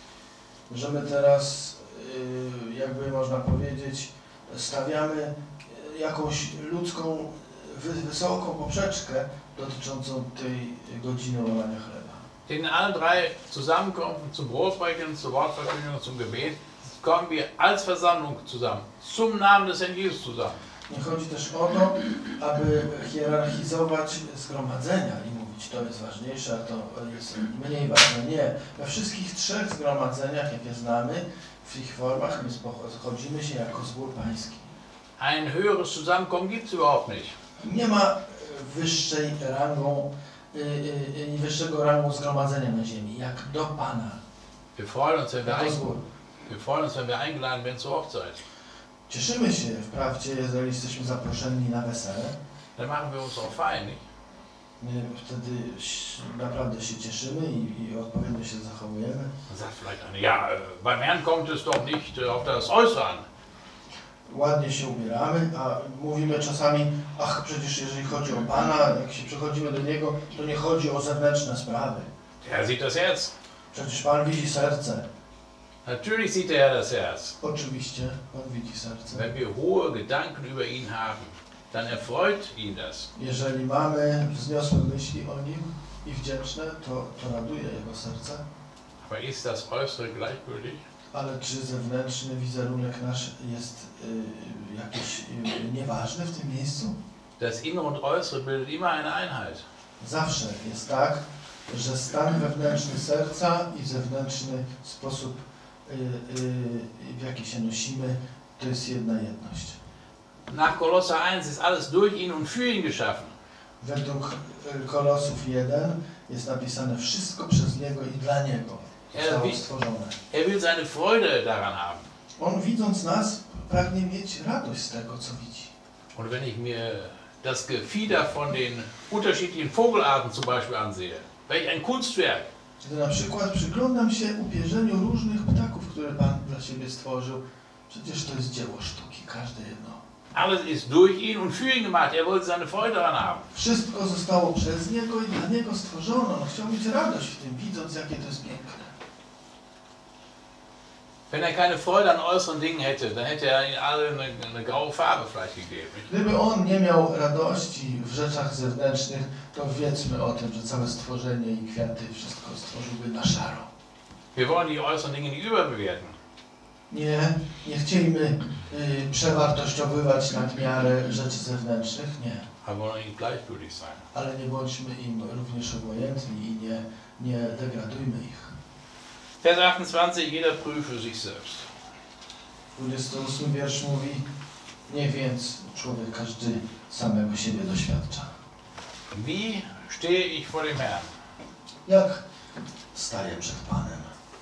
że my teraz, y, jakby można powiedzieć, stawiamy y, jakąś ludzką, wy, wysoką poprzeczkę dotyczącą tej godziny łamania chleba. Denn in allen drei Zusammenkommen zum Brotbrechen, zur Wortverkündigung, zum Gebet, kommen wir als Versammlung zusammen, zum Namen des Herrn Jesus zusammen. Nie chodzi też o to, aby hierarchizować zgromadzenia i mówić, to jest ważniejsze, a to jest mniej ważne. Nie. We wszystkich trzech zgromadzeniach, jakie znamy, w ich formach my schodzimy się jako zbór pański. Ein höheres Zusammenkommen gibt es überhaupt nicht. Nie ma wyższej rangą, y, y, y, wyższego rangu zgromadzenia na ziemi, jak do Pana, Wir freuen uns, wenn wir, jako ein, zbór. wir freuen uns, wenn wir eingeladen werden zur Hochzeit. Cieszymy się wprawdzie, jeżeli jesteśmy zaproszeni na wesele. Dann machen wir uns auch fein, nicht? My wtedy ś- naprawdę się cieszymy i, i odpowiednio się zachowujemy. Dann sagt vielleicht einer, ja, äh, beim Herrn kommt es doch nicht äh, auf das Äußere an. Ładnie się ubieramy, a mówimy czasami, ach przecież jeżeli chodzi o Pana, jak się przychodzimy do Niego, to nie chodzi o zewnętrzne sprawy. Der Herr sieht das Herz. Przecież Pan widzi serce. Natürlich sieht der Herr das Herz. Oczywiście, Pan widzi serce. Wenn wir hohe Gedanken über ihn haben, dann erfreut ihn das. Jeżeli mamy wzniosłe myśli o Nim i wdzięczne, to, to raduje Jego serce. Aber ist das Äußere gleichgültig? Ale czy zewnętrzny wizerunek nasz jest y, jakiś y, nieważny w tym miejscu? Das Innere und Äußere bildet immer eine Einheit. Zawsze jest tak, że stan wewnętrzny serca i zewnętrzny sposób, y, y, w jaki się nosimy, to jest jedna jedność. Nach Kolosser eins ist alles durch ihn und für ihn geschaffen. Według y, Kolosów jeden jest napisane wszystko przez Niego i dla Niego zostało stworzone. Er will seine Freude daran haben. On widząc nas pragnie mieć radość z tego, co widzi. Und wenn ich mir das Gefieder von den unterschiedlichen Vogelarten zum Beispiel ansehe, welch ein Kunstwerk. Gdy na przykład przyglądam się upierzeniu różnych ptaków, które Pan dla siebie stworzył, przecież to jest dzieło sztuki, każde jedno. Alles ist durch ihn und für ihn gemacht. Er wollte seine Freude daran haben. Wszystko zostało przez Niego i dla Niego stworzono. On chciał mieć radość w tym, widząc, jakie to jest piękne. Wenn er keine Freude an äußeren Dingen hätte, dann hätte er ihnen alle eine, eine graue Farbe vielleicht gegeben. Nicht? Gdyby On nie miał radości w rzeczach zewnętrznych, to wiedzmy o tym, że całe stworzenie i kwiaty, wszystko stworzyłby na szaro. Wir wollen die äußeren Dinge nicht überbewerten. Nie, nie chcielibyśmy y, przewartościowywać nadmiarę rzeczy zewnętrznych, nie. Aber wollen ihnen gleichgültig sein. Ale nie bądźmy im również obojętni i nie, nie degradujmy ich. Vers achtundzwanzig, jeder prüfe sich selbst. dwudziesty ósmy wiersz mówi: nie więc człowiek każdy samego siebie doświadcza. Wie stehe ich vor dem Herrn? Jak staję przed Panem?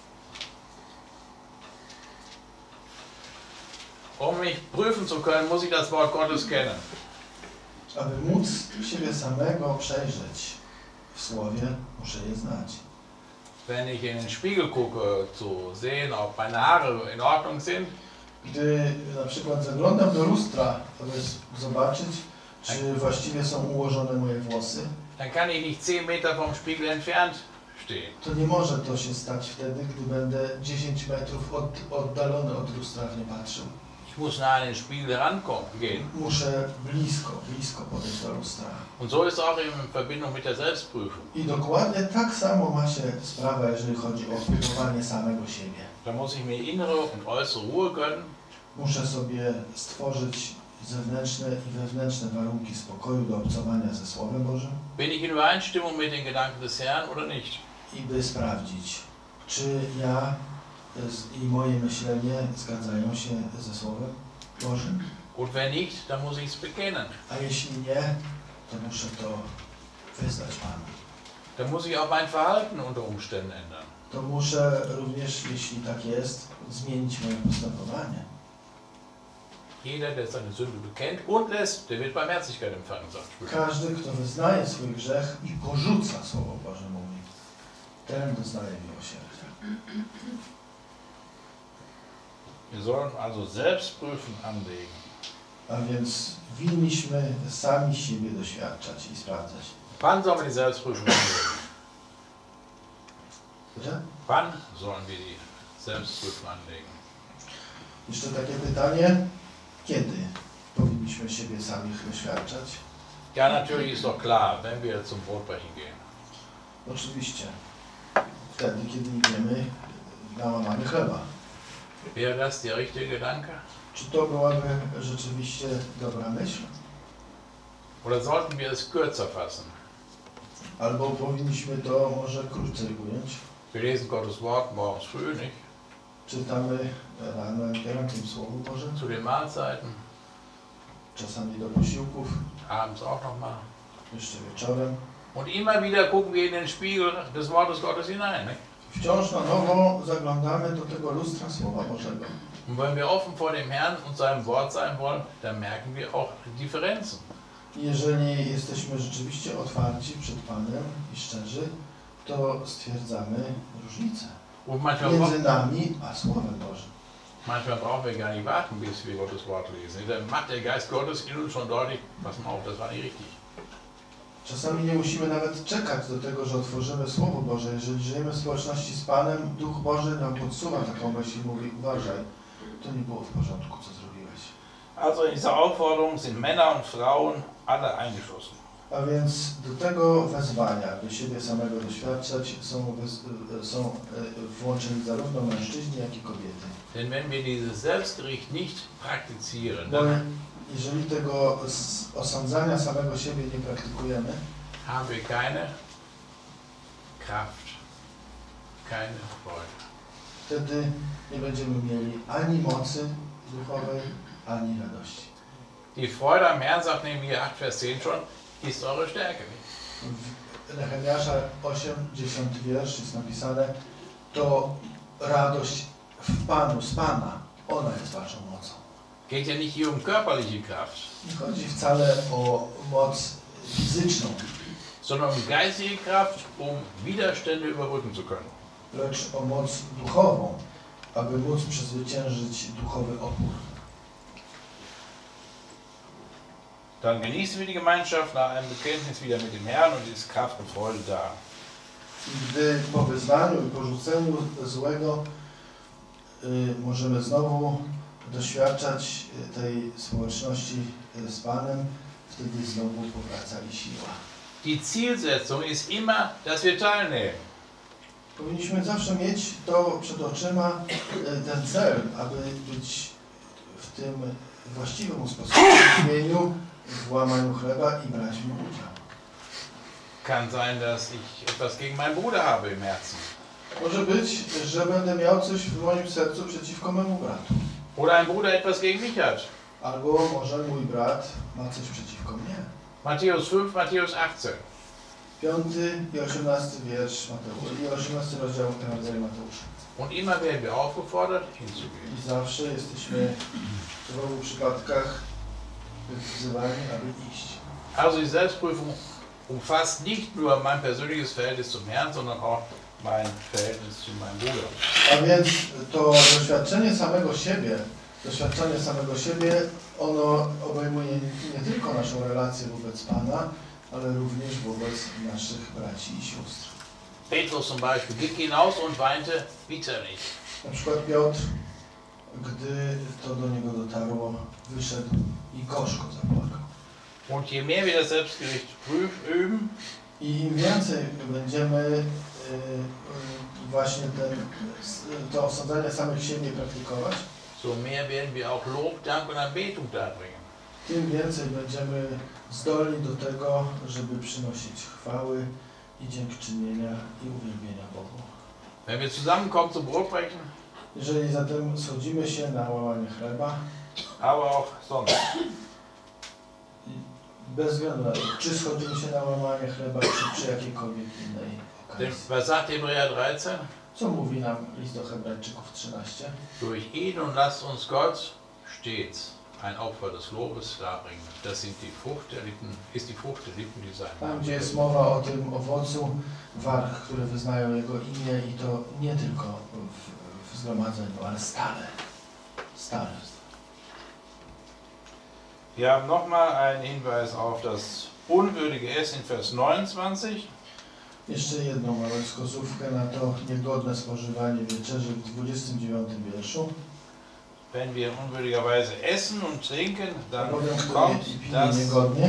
Um mich prüfen zu können, muss ich das Wort Gottes kennen. Aby móc siebie samego przejrzeć w Słowie, muszę je znać. Wenn ich in den Spiegel gucke, zu sehen, ob meine Haare in Ordnung sind, Gdy na przykład zaglądam do lustra, aby zobaczyć, czy właściwie są ułożone moje włosy, dann kann ich nicht zehn Meter vom Spiegel entfernt stehen. to nie może to się stać wtedy, gdy będę dziesięć metrów od, oddalony od lustra w nie patrzył. Ich muss nah an den Spiegel rangehen. Muszę blisko, blisko podejść do lustra. Und so ist auch in Verbindung mit der Selbstprüfung. I dokładnie tak samo ma się sprawa, jeżeli chodzi o próbowanie samego siebie. Da muss ich mir innere und äußere Ruhe gönnen. Muszę sobie stworzyć zewnętrzne i wewnętrzne warunki spokoju do obcowania ze Słowem Bożym Bin ich in Übereinstimmung mit den Gedanken des Herrn oder nicht? i by sprawdzić, czy ja z- i moje myślenie zgadzają się ze Słowem Bożym. Und wenn nicht, dann muss ich es bekennen. A jeśli nie, to muszę to wyznać Panu. Dann muss ich auch mein Verhalten unter Umständen ändern. To muszę również, jeśli tak jest, zmienić moje postępowanie. Jeder, der seine Sünde bekennt und lässt, der wird Barmherzigkeit empfangen, sagt Sprüche. Każdy, kto wyznaje swój grzech i porzuca Słowo Boże, mówi, ten doznaje miłosierdzia. Wir sollen also Selbstprüfen anlegen. A więc winniśmy sami siebie doświadczać i sprawdzać. Wann sollen wir die Selbstprüfung anlegen? Dobrze? Wann sollen wir die Selbstprüfung anlegen? Jeszcze takie pytanie, kiedy powinniśmy siebie samych doświadczać? Ja, natürlich ist doch klar, wenn wir zum Brotbrechen gehen. Oczywiście wtedy, kiedy idziemy na łamanie chleba. Wäre das der richtige Gedanke? Czy to byłaby rzeczywiście dobra myśl? Oder sollten wir es kürzer fassen? Albo powinniśmy to może krócej ująć? Wir lesen Gottes Wort morgens früh, nicht? Czytamy rano rankiem Słowo Boże, Zu den Mahlzeiten, czasami do posiłków, abends auch nochmal. jeszcze wieczorem. Und immer wieder gucken wir in den Spiegel des Wortes Gottes hinein, nicht? Wciąż na nowo zaglądamy do tego lustra Słowa Bożego. Und wenn wir offen vor dem Herrn und seinem Wort sein wollen, dann merken wir auch Differenzen. I jeżeli jesteśmy rzeczywiście otwarci przed Panem i szczerzy, to stwierdzamy różnicę Und manchmal, między bra- nami a Słowem Bożym. manchmal brauchen wir gar nicht warten, bis wir Gottes Wort lesen. Dann macht der Geist Gottes in uns schon deutlich, pass mal auf, das war nicht richtig. Czasami nie musimy nawet czekać do tego, że otworzymy Słowo Boże. Jeżeli żyjemy w społeczności z Panem, Duch Boży nam podsuwa taką myśl i mówi: uważaj, to nie było w porządku, co zrobiłeś. Also in dieser Aufforderung sind Männer und Frauen alle eingeschlossen. A więc do tego wezwania, by siebie samego doświadczać, są, wez- są e, włączeni zarówno mężczyźni, jak i kobiety. Denn wenn wir dieses Selbstgericht nicht praktizieren, Bo dann jeżeli tego s- osądzania samego siebie nie praktykujemy, haben wir keine Kraft, keine Freude. wtedy nie będziemy mieli ani mocy duchowej, ani radości. Die Freude am Herrn, sagt nämlich hier acht Vers zehn schon, ist eure Stärke. W Nehemiasza osiem, dziesiąty wiersz jest napisane: to radość w Panu, z Pana, ona jest waszą mocą. Geht ja nicht hier um körperliche Kraft, Nie chodzi wcale o moc fizyczną, sondern um geistige Kraft, um Widerstände überbrücken zu können. lecz o moc duchową, aby móc przezwyciężyć duchowy opór. Dann genießen wir die Gemeinschaft nach einem Bekenntnis wieder mit dem Herrn und ist Kraft und Freude da. I gdy po wyznaniu i porzuceniu złego y, możemy znowu doświadczać y, tej społeczności y, z Panem, wtedy znowu powraca i siła. Die Zielsetzung ist immer, dass wir teilnehmen. Powinniśmy zawsze mieć to przed oczyma, y, ten cel, aby być w tym właściwym usposobieniu, w łamaniu chleba i brać w nim udział. Kann sein, dass ich etwas gegen meinen Bruder habe im Herzen. Może być, że będę miał coś w moim sercu przeciwko memu bratu. Oder ein Bruder etwas gegen mich hat. Albo może mój brat ma coś przeciwko mnie. Matthäus fünf, Matthäus achtzehn. Piąty i osiemnasty wiersz Mateusza. I osiemnasty rozdział Ewangelii Mateusza. Und immer werden wir aufgefordert, hinzugehen. I zawsze jesteśmy w obu przypadkach wzywani, aby iść. Also die Selbstprüfung umfasst nicht nur mein persönliches Verhältnis zum Herrn, sondern auch mein Verhältnis zu meinem Bruder. A więc to doświadczenie samego siebie, doświadczenie samego siebie, ono obejmuje nie tylko naszą relację wobec Pana, ale również wobec naszych braci i sióstr. Petrus zum Beispiel ging hinaus und weinte bitterlich. Na przykład Piotr, gdy to do niego dotarło, wyszedł i gorzko zapłakał. Und je mehr wir das Selbstgericht prüf, üben, I im więcej będziemy y, y, właśnie ten, to osądzanie samych siebie praktykować, so mehr werden wir auch Lob, Dank und Anbetung darbringen. tym więcej będziemy zdolni do tego, żeby przynosić chwały i dziękczynienia i uwielbienia Bogu. Wenn wir zusammenkommen zum Brotbrechen, Jeżeli zatem schodzimy się na łamanie chleba, aber auch sonst, bez względu na to, czy schodzimy się na łamanie chleba, czy przy jakiejkolwiek innej denn, okazji. was sagt Hebräer dreizehn? Co mówi nam list do Hebrajczyków trzynaście? Durch ihn und lasst uns Gott stets ein Opfer des Lobes darbringen. Das sind die Frucht der Lippen, ist die Frucht der Lippen, die sein Tam, gdzie jest mowa o tym owocu warg, które wyznają Jego imię i to nie tylko w, w zgromadzeniu, ale stale. Stale. Wir haben nochmal einen Hinweis auf das unwürdige Essen in Vers neunundzwanzig. Jeszcze jedną małą wskazówkę na to niegodne spożywanie wieczerzy w dwudziestym dziewiątym wierszu. Wenn wir unwürdigerweise essen und trinken, dann Bowiem, kto je kommt i pije das niegodnie,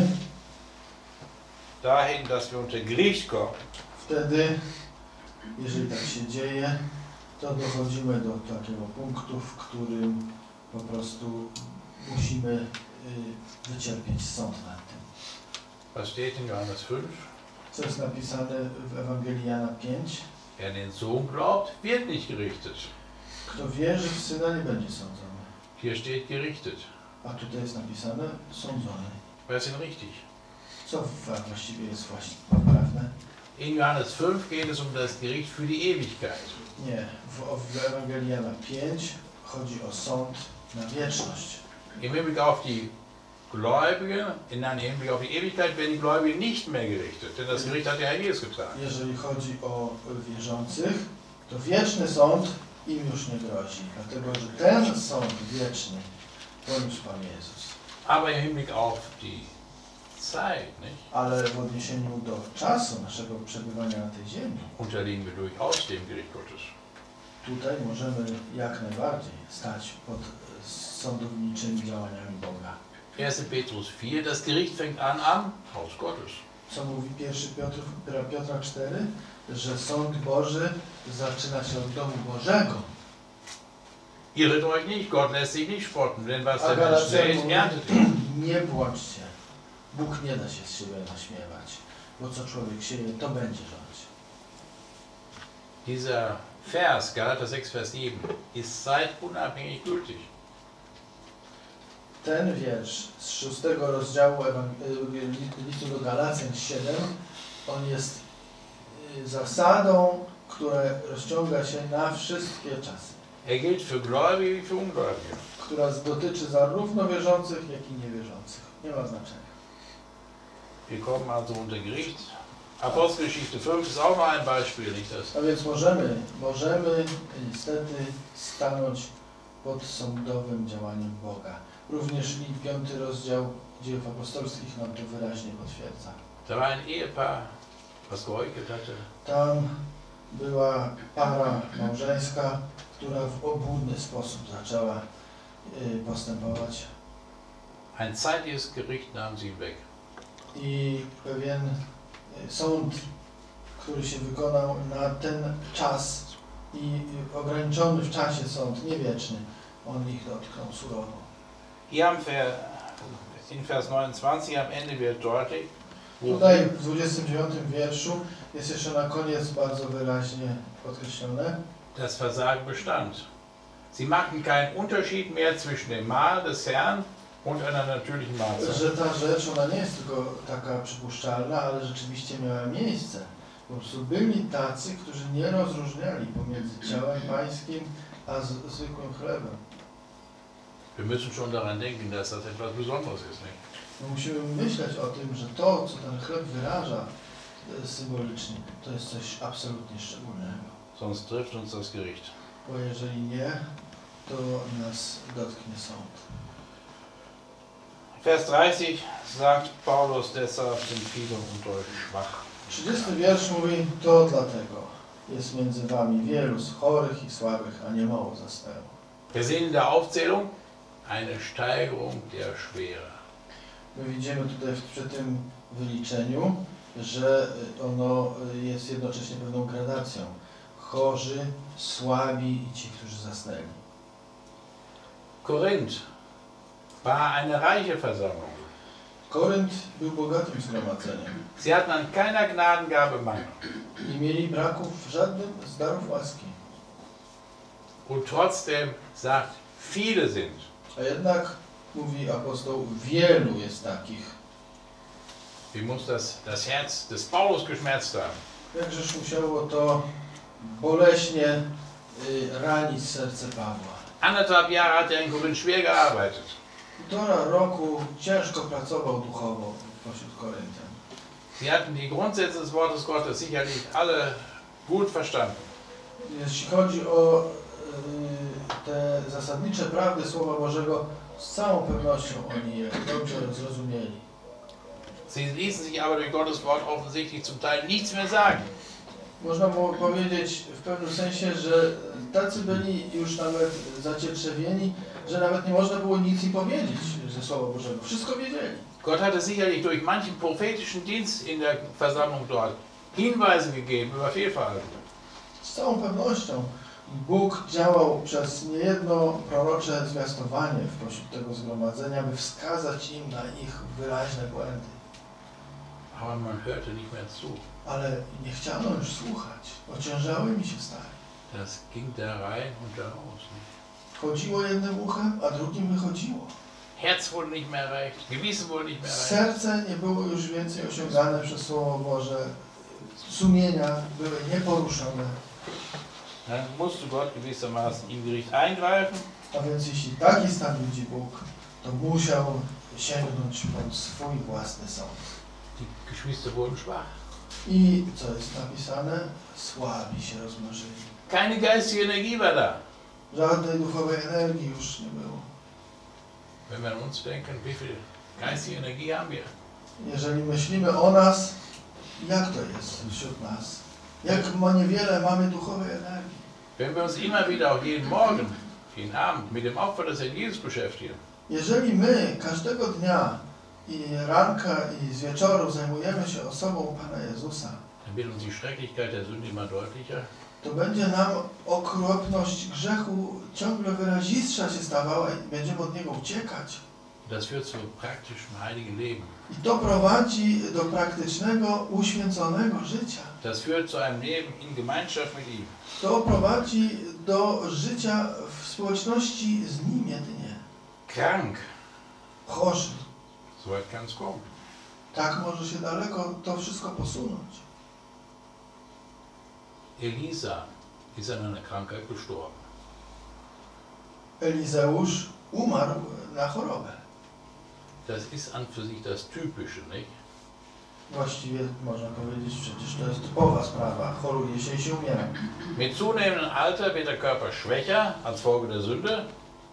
dahin, dass wir unter Gericht kommen. wtedy, jeżeli tak się dzieje, to dochodzimy do takiego punktu, w którym po prostu musimy y, wycierpieć sąd nad tym. Was steht in Johannes fünf? Co jest napisane w Ewangelii Jana pięć? Wer den Sohn glaubt, wird nicht gerichtet. Kto wierzy w Syna, nie będzie sądzony. Hier steht gerichtet. A tutaj jest napisane sądzony. Was ist denn richtig? Co właściwie jest właśnie poprawne? In Johannes fünf geht es um das Gericht für die Ewigkeit. Nie. W, w Ewangelii Jana pięć chodzi o sąd na wieczność. Im Hinblick auf die Gläubigen, in nein, im Hinblick auf die Ewigkeit werden die Gläubigen nicht mehr gerichtet, denn das Gericht hat der Herr Jesus getragen. Jeżeli chodzi o wierzących, to wieczny sąd im już nie grozi, dlatego że ten sąd wieczny poniósł Pan Jezus. Aber im Hinblick auf die Zeit, nicht, Ale w odniesieniu do czasu naszego przebywania na tej ziemi, unterliegen wir durchaus dem Gericht Gottes. tutaj możemy jak najbardziej stać pod sądowniczymi działaniami Boga. erster Petrus vier, das Gericht fängt an am Haus Gottes. Co mówi pierwszy Piotr, Piotra cztery? Że sąd Boży zaczyna się od domu Bożego. Irret euch nicht, Gott lässt sich nicht spotten, denn was A der Mensch Galacjan sät, mówi, erntet er. nie błądźcie. Bóg nie da się z siebie naśmiewać, bo co człowiek sieje, to będzie rządź. Dieser Vers, Galater sechs, Vers sieben, ist zeitunabhängig gültig. Ten wiersz z szóstego rozdziału Ewang- listu do Galacjan siedem, on jest y, zasadą, która rozciąga się na wszystkie czasy. Er gilt für Gläubige wie für Ungläubige. Która dotyczy zarówno wierzących, jak i niewierzących. Nie ma znaczenia. Wir kommen also unter Gericht. Apostelgeschichte fünf ist auch noch ein Beispiel, nicht das? A więc możemy, możemy niestety stanąć pod sądowym działaniem Boga. Również i piąty rozdział Dziejów Apostolskich nam to wyraźnie potwierdza. Da war ein Ehepaar, was geheuchelt hatte. Tam była para małżeńska, która w obłudny sposób zaczęła y, postępować Ein zeitliches Gericht nahm sie weg. i pewien y, sąd, który się wykonał na ten czas i y, ograniczony w czasie sąd, nie wieczny, on ich dotknął surowo. Hier haben wir in Vers neunundzwanzig am Ende wird deutlich, Tutaj w dwudziestym dziewiątym wierszu jest jeszcze na koniec bardzo wyraźnie podkreślone. Das Versagen bestand. Sie machten keinen Unterschied mehr zwischen dem Mahl des Herrn und einer natürlichen Mahlzeit. Że ta rzecz, ona nie jest tylko taka przypuszczalna, ale rzeczywiście miała miejsce. Po prostu byli tacy, którzy nie rozróżniali pomiędzy ciałem pańskim a z, zwykłym chlebem. Wir müssen schon daran denken, dass das etwas Besonderes ist. Nicht? My musimy myśleć o tym, że to, co ten chleb wyraża e, symbolicznie, to jest coś absolutnie szczególnego. Sonst trifft uns das Gericht. Bo jeżeli nie, to nas dotknie sąd. Vers dreißig sagt Paulus, deshalb sind viele unter euch schwach. trzydziesty wiersz mówi, to dlatego jest między wami wielu chorych i słabych, a nie mało zasnęło. Wir sehen in der Aufzählung eine Steigerung der Schwere. My widzimy tutaj w, przy tym wyliczeniu, że ono jest jednocześnie pewną gradacją. Chorzy, słabi i ci, którzy zasnęli. Korinth war eine reiche Versammlung. Korynt był bogatym zgromadzeniem. Sie hatten an keiner Gnadengabe Mangel. Nie mieli braków w żadnym z darów łaski. Und trotzdem sagt, viele sind. A jednak, mówi apostoł, wielu jest takich. Wie muss das, das Herz des Paulus geschmerzt haben? Jakżeż musiało to boleśnie y, ranić serce Pawła. Anderthalb Jahre hat er in Korinth schwer gearbeitet. Półtora roku ciężko pracował duchowo pośród Koryntian. Sie hatten die Grundsätze des Wortes Gottes sicherlich alle gut verstanden. Jeśli chodzi o y, te zasadnicze prawdy Słowa Bożego, z całą pewnością oni je dobrze zrozumieli. Sie ließen sich aber durch Gottes Wort offensichtlich zum Teil nichts mehr sagen. Można było powiedzieć w pewnym sensie, że tacy byli już nawet zacietrzewieni, że nawet nie można było nic im powiedzieć ze Słowa Bożego. Wszystko wiedzieli. Gott hatte sicherlich durch manchen prophetischen Dienst in der Versammlung dort Hinweise gegeben über Fehlverhalten. Z całą pewnością Bóg działał przez niejedno prorocze zwiastowanie w pośród tego zgromadzenia, by wskazać im na ich wyraźne błędy. Aber man hörte nicht mehr zu. Ale nie chciano już słuchać. Ociężałymi się stali. Das ging da rein und da raus. Wchodziło jednym uchem, a drugim wychodziło. Herz wurde nicht mehr erreicht, Gewissen wurde nicht mehr erreicht. Serce nie było już więcej osiągane przez Słowo Boże. Sumienia były nieporuszone. Dann musste Gott gewissermaßen im Gericht eingreifen. A więc jeśli taki stan widzi Bóg, to musiał sięgnąć pod swój własny sąd. Die Geschwister wurden schwach. I co jest napisane? Słabi się rozmnożyli. Keine geistige Energie war da. Żadnej duchowej energii już nie było. Wenn wir an uns denken, wie viel geistige Energie haben wir? Jeżeli myślimy o nas, jak to jest wśród nas? Jak ma niewiele mamy duchowej energii? Wenn wir uns immer wieder, auch jeden Morgen, jeden Abend, mit dem Opfer des Herrn Jesus beschäftigen, Jeżeli my każdego dnia i ranka i z wieczoru zajmujemy się osobą Pana Jezusa, dann wird uns die Schrecklichkeit der Sünde immer deutlicher. to będzie nam okropność grzechu ciągle wyrazistsza się stawała i będziemy od niego uciekać. Das führt zu praktischem heiligen Leben. I to prowadzi do praktycznego, uświęconego życia. Das führt zu einem Leben in Gemeinschaft mit ihm. To prowadzi do życia w społeczności z Nim jedynie. Krank, Chorzy. so weit kann es kommen. Tak może się daleko to wszystko posunąć. Elisa ist an einer Krankheit gestorben. Elizeusz umarł na chorobę. Das ist an für sich das Typische, nicht? Właściwie można powiedzieć, przecież to jest typowa sprawa. Choruje się i się umiera. Mit zunehmendem Alter wird der Körper schwächer als Folge der Sünde.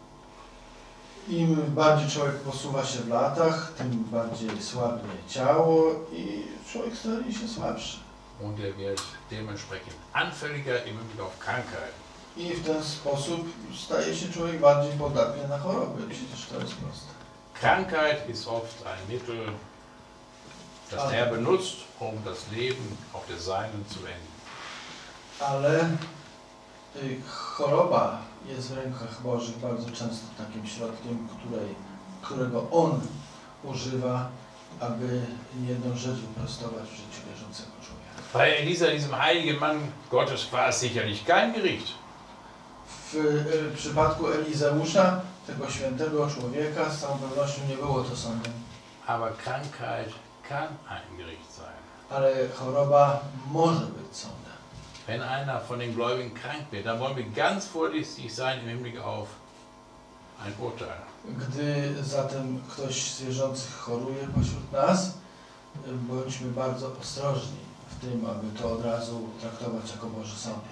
Im bardziej człowiek posuwa się w latach, tym bardziej słabnie ciało i człowiek staje się słabszy. Und er wird dementsprechend anfälliger im Hinblick auf Krankheit. I w ten sposób staje się człowiek bardziej podatny na choroby. Przecież to jest proste. Krankheit ist oft ein Mittel, das der Herr benutzt, um das Leben auch des Seinen zu enden. Ale y, choroba jest w rękach Bożych bardzo często takim środkiem, której, którego On używa, aby jedną rzecz wyprostować w życiu wierzącego człowieka. Bei Elisa, diesem heiligen Mann Gottes, war es sicherlich kein Gericht. W y, przypadku Elizeusza, tego świętego człowieka, z całą pewnością nie było to sądem. Aber Krankheit kann ein Gericht sein. Ale choroba może być sądem. Wenn einer von den Gläubigen krank wird, dann wollen wir ganz vorsichtig sein im Hinblick auf ein Urteil. Gdy zatem ktoś z wierzących choruje pośród nas, y, bądźmy bardzo ostrożni w tym, aby to od razu traktować jako Boży sąd.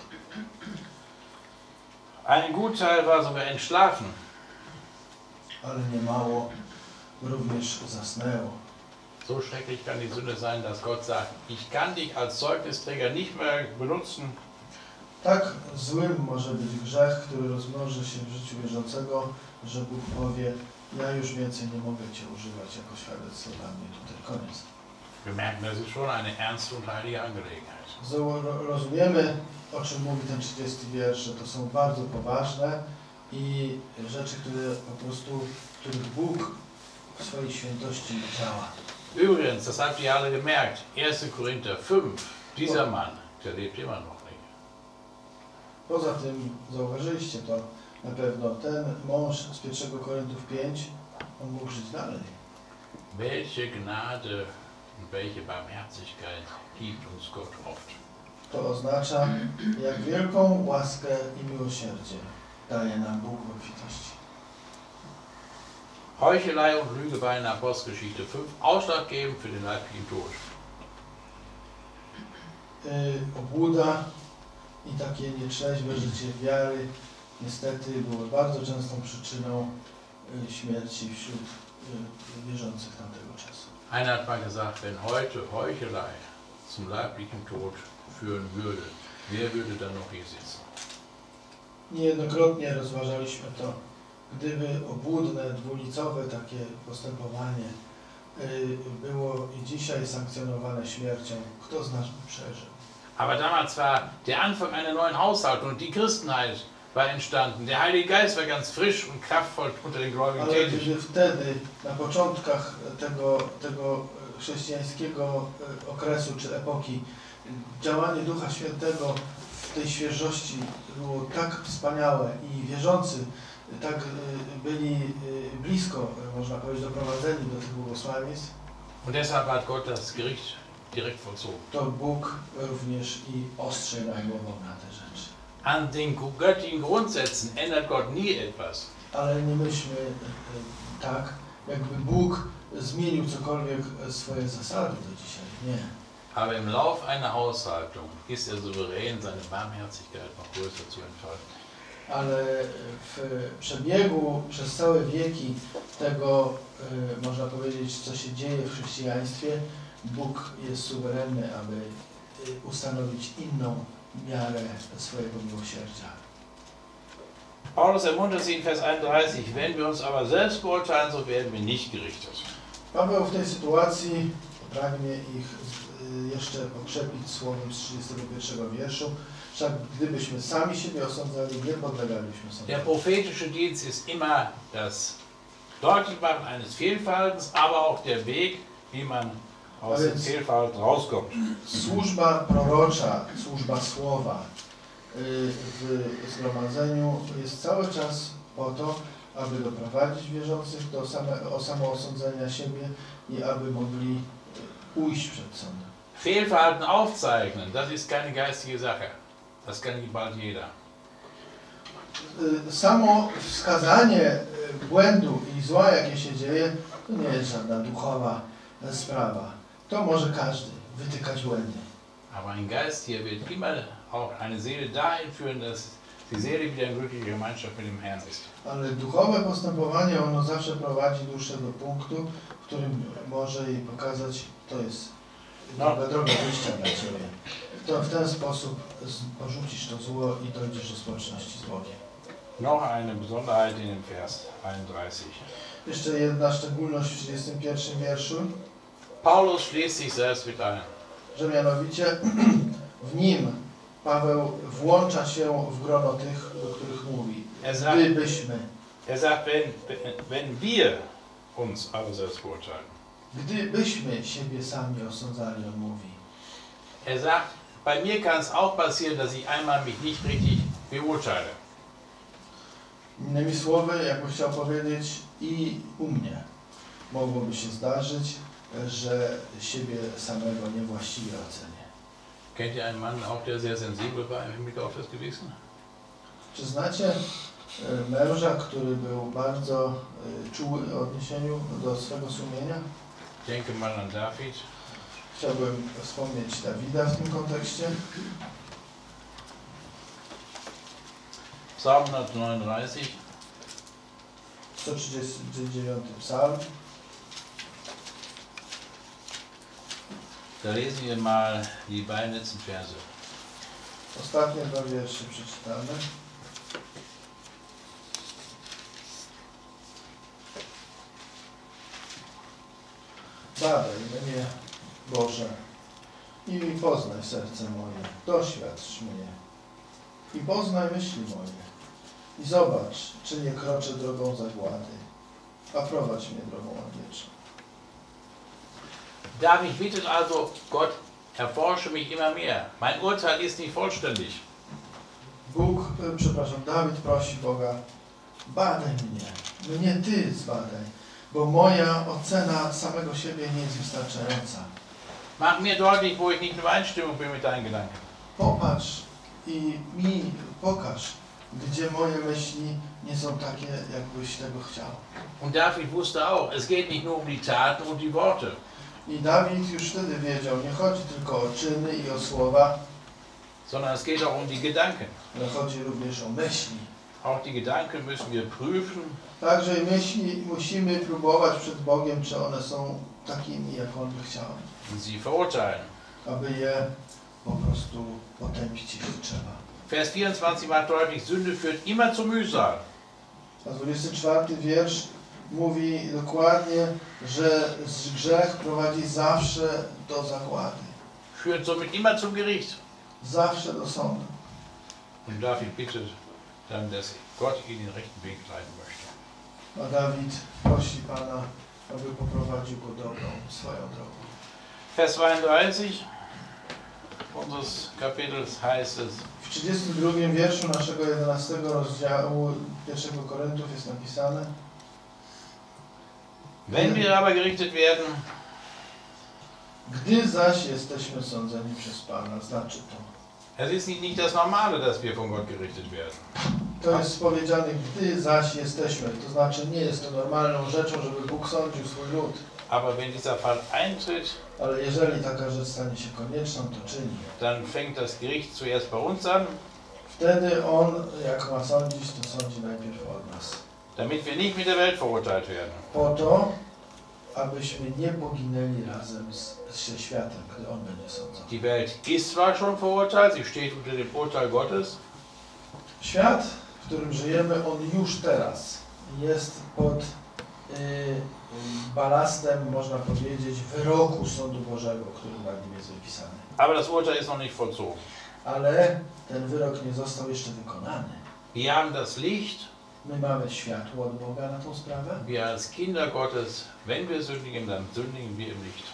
Ein Gutteil war sogar entschlafen. Ale niemało również zasnęło. So schrecklich kann die Sünde sein, dass Gott sagt, ich kann dich als Zeugnisträger nicht mehr benutzen. Tak złym może być grzech, który rozmnoży się w życiu wierzącego, że Bóg powie, ja już więcej nie mogę Cię używać jako świadectwo dla mnie, tutaj koniec. Wir merken, das ist schon eine ernste und heilige Angelegenheit. Zo- Rozumiemy, o czym mówi ten trzydziesty wiersz, że to są bardzo poważne i rzeczy, które po prostu, w których Bóg w swojej świętości działa. Übrigens, das habt ihr alle gemerkt, erster Korinther fünf, dieser Mann, der lebt immer noch nicht. Poza tym, zauważyliście to na pewno, ten mąż z pierwszego Koryntów pięć, on mógł żyć dalej. Welche Gnade und welche Barmherzigkeit gibt uns Gott oft. To oznacza, jak wielką łaskę i miłosierdzie daje nam Bóg w obfitości. Heuchelei und Lüge war in Apostelgeschichte fünf ausschlaggebend für den leiblichen Tod. Yy, obłuda i takie nietrzeźwe życie wiary niestety było bardzo częstą przyczyną yy, śmierci wśród yy, wierzących tamtego czasu. Einer hat mal gesagt, wenn heute Heuchelei zum leiblichen Tod führen würde, wer würde dann noch hier sitzen? Niejednokrotnie rozważaliśmy to, gdyby obłudne, dwulicowe takie postępowanie yy, było i dzisiaj sankcjonowane śmiercią, kto z nas by przeżył? Aber damals war der Anfang einer neuen Haushaltung und die Christenheit war entstanden. Der Heilige Geist war ganz frisch und kraftvoll unter den Gläubigen Ale tätig. gdy wtedy, na początkach tego, tego chrześcijańskiego okresu czy epoki, działanie Ducha Świętego w tej świeżości było tak wspaniałe i wierzący tak byli blisko, można powiedzieć, doprowadzeni do tych błogosławieństw, Und deshalb hat Gott das Gericht direkt vollzogen. to Bóg również i ostrze reagował na te rzeczy. An den göttlichen Grundsätzen ändert Gott nie etwas. Ale nie myślmy tak, jakby Bóg zmienił cokolwiek swoje zasady do dzisiaj. Nie. Aber im Lauf einer Haushaltung ist er souverän, seine Barmherzigkeit noch größer zu entfalten. Ale w przebiegu przez całe wieki tego, y, można powiedzieć, co się dzieje w chrześcijaństwie, Bóg jest suwerenny, aby y, ustanowić inną miarę swojego miłosierdzia. Paulus ermuntert sie in Vers einunddreißig, wenn wir uns aber selbst beurteilen, so werden wir nicht gerichtet. Paweł w tej sytuacji pragnie ich y, jeszcze pokrzepić słowem z trzydziestego pierwszego wierszu. Wszak gdybyśmy sami siebie osądzali, nie podlegalibyśmy Der sądowi. prophetische Dienst ist immer das Deutlichmachen eines Fehlverhaltens, aber auch der Weg, wie man aus dem Fehlverhalten rauskommt. Służba prorocza, służba słowa y, w zgromadzeniu jest cały czas po to, aby doprowadzić wierzących do same, o samoosądzenia siebie i aby mogli ujść przed sądem. Fehlverhalten aufzeichnen, das ist keine geistige Sache. Das kann bald jeder. Y, Samo wskazanie y, błędu i zła, jakie się dzieje, to nie jest żadna duchowa y, sprawa. To może każdy wytykać błędy. Aber ein Geist hier wird immer auch eine Seele dahin führen, dass die Seele wieder in glücklicher Gemeinschaft mit dem Herrn ist. Ale duchowe postępowanie, ono zawsze prowadzi duszę do punktu, w którym może jej pokazać, to jest droga, droga wyjścia dla Ciebie. To w ten sposób z- porzucisz to zło i dojdziesz do społeczności z Bogiem. Noch eine Besonderheit in dem Vers einunddreißig. Jeszcze jedna szczególność w trzydziestym pierwszym wierszu, Paulus schließt sich selbst mit ein. że mianowicie w nim Paweł włącza się w grono tych, do których mówi. Er sagt, Gdybyśmy. er sagt wenn, wenn wir uns aber selbst beurteilen, Gdybyśmy siebie sami osądzali, on mówi. Er sagt, bei mir kann es auch passieren, dass ich einmal mich nicht richtig beurteile. Innymi słowy, jakby chciał powiedzieć, i u mnie mogłoby się zdarzyć, że siebie samego niewłaściwie ocenię. Kennt ihr einen Mann auch, der sehr sensibel war im Hinblick auf das Gewissen? Czy znacie e, męża, który był bardzo e, czuły w odniesieniu do swego sumienia? Ich denke mal an David. Chciałbym wspomnieć Dawida w tym kontekście. Psalm hundertneununddreißig. sto trzydziesty dziewiąty psalm. Da lesen wir mal die beiden letzten Verse. Ostatnie dwa wiersze przeczytamy. Badaj mnie, Boże, i poznaj serce moje, doświadcz mnie i poznaj myśli moje i zobacz, czy nie kroczę drogą zagłady, a prowadź mnie drogą odwieczną. David bittet also Gott, erforsche mich immer mehr. Mein Urteil ist nicht vollständig. Bóg, e, przepraszam, Dawid prosi Boga, badaj mnie, mnie Ty zbadaj, bo moja ocena samego siebie nie jest wystarczająca. Mach mir deutlich, wo ich nicht in Übereinstimmung bin mit deinen Gedanken. Popatrz i mi pokaż, gdzie moje myśli nie są takie, jakbyś tego chciał. Und David wusste auch, es geht nicht nur um die Taten und die Worte. I Dawid już wtedy wiedział, nie chodzi tylko o czyny i o słowa, Sondern es geht auch um die Gedanken. ale chodzi również o myśli. Auch die Gedanken müssen wir prüfen. Także i myśli musimy próbować przed Bogiem, czy one są takimi, jak On by chciał, Und sie verurteilen. aby je po prostu potępić, jeśli trzeba. Vers vierundzwanzig macht deutlich, Sünde führt immer zu Mühsal. A dwudziesty czwarty wiersz mówi dokładnie, że grzech prowadzi zawsze do zagłady, Führt somit immer zum Gericht. zawsze do sądu. Und David bittet dann, dass Gott ihn den rechten Weg leiten möchte. A Dawid prosi Pana, aby poprowadził go dobrą swoją drogą. Vers zweiunddreißig unseres Kapitels heißt es, W trzydziestym drugim wierszu naszego jedenastego rozdziału pierwszego Koryntów jest napisane: wenn wir aber gerichtet werden, Gdy zaś jesteśmy sądzeni przez Pana, znaczy to. es ist nicht das Normale, dass wir von Gott gerichtet werden. To jest powiedziane, gdy zaś jesteśmy, to znaczy nie jest to normalną rzeczą, żeby Bóg sądził swój lud. Aber wenn dieser Fall eintritt, Ale jeżeli taka rzecz stanie się konieczną, to czyni. dann fängt das Gericht zuerst bei uns an, Wtedy On, jak ma sądzić, to sądzi najpierw od nas. damit wir nicht mit der Welt verurteilt werden. Po to, abyśmy nie poginęli razem z, ze światem, gdy On będzie sądzał. Die Welt ist zwar schon verurteilt, sie steht unter dem Urteil Gottes, Świat, w którym żyjemy, on już teraz jest pod y, balastem, można powiedzieć, wyroku Sądu Bożego, który nad nim jest wypisany. aber das Urteil ist noch nicht vollzogen. Ale ten wyrok nie został jeszcze wykonany. Wir haben das Licht, My mamy światło od Boga na tą sprawę. wir als Kinder Gottes, wenn wir sündigen, dann sündigen wir im Licht.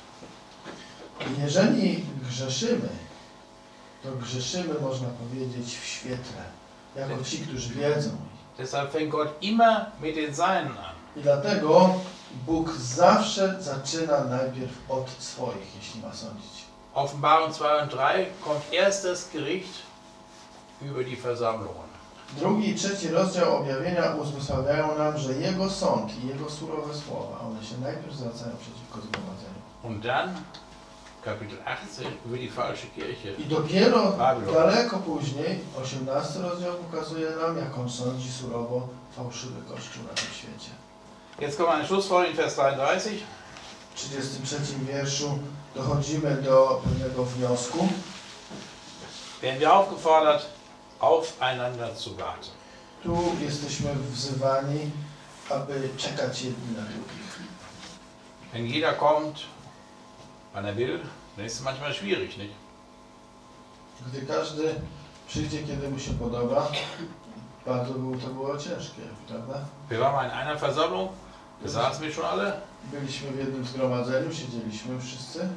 I jeżeli grzeszymy, to grzeszymy, można powiedzieć, w świetle, jako ci, którzy wiedzą. Deshalb fängt Gott immer mit den Seinen an. I dlatego Bóg zawsze zaczyna najpierw od swoich, jeśli ma sądzić. Offenbarung zwei und drei kommt erst das Gericht über die Versammlungen. Drugi i trzeci rozdział objawienia uzmysławiają nam, że Jego sąd i Jego surowe słowa, one się najpierw zwracają przeciwko zgromadzeniu. Und dann, Kapitel achtzehn, über die falsche Kirche. I dopiero Babylon. daleko później, osiemnasty rozdział pokazuje nam, jak On sądzi surowo fałszywy Kościół na tym świecie. Jetzt kommen wir an den Schlussfolgerung in Vers dreiunddreißig. W trzydziestym trzecim wierszu dochodzimy do pewnego wniosku. Werden wir aufgefordert, aufeinander zu warten. Tu jesteśmy wzywani, aby czekać jedni na drugich. Wenn jeder kommt, wann er will, dann ist es manchmal schwierig, nicht? Gdy każdy przyjdzie, kiedy mu się podoba, bardzo było, to było ciężkie, prawda? Wir waren mal in einer Versammlung, Da saßen wir schon alle. Byliśmy w jednym zgromadzeniu, siedzieliśmy wszyscy.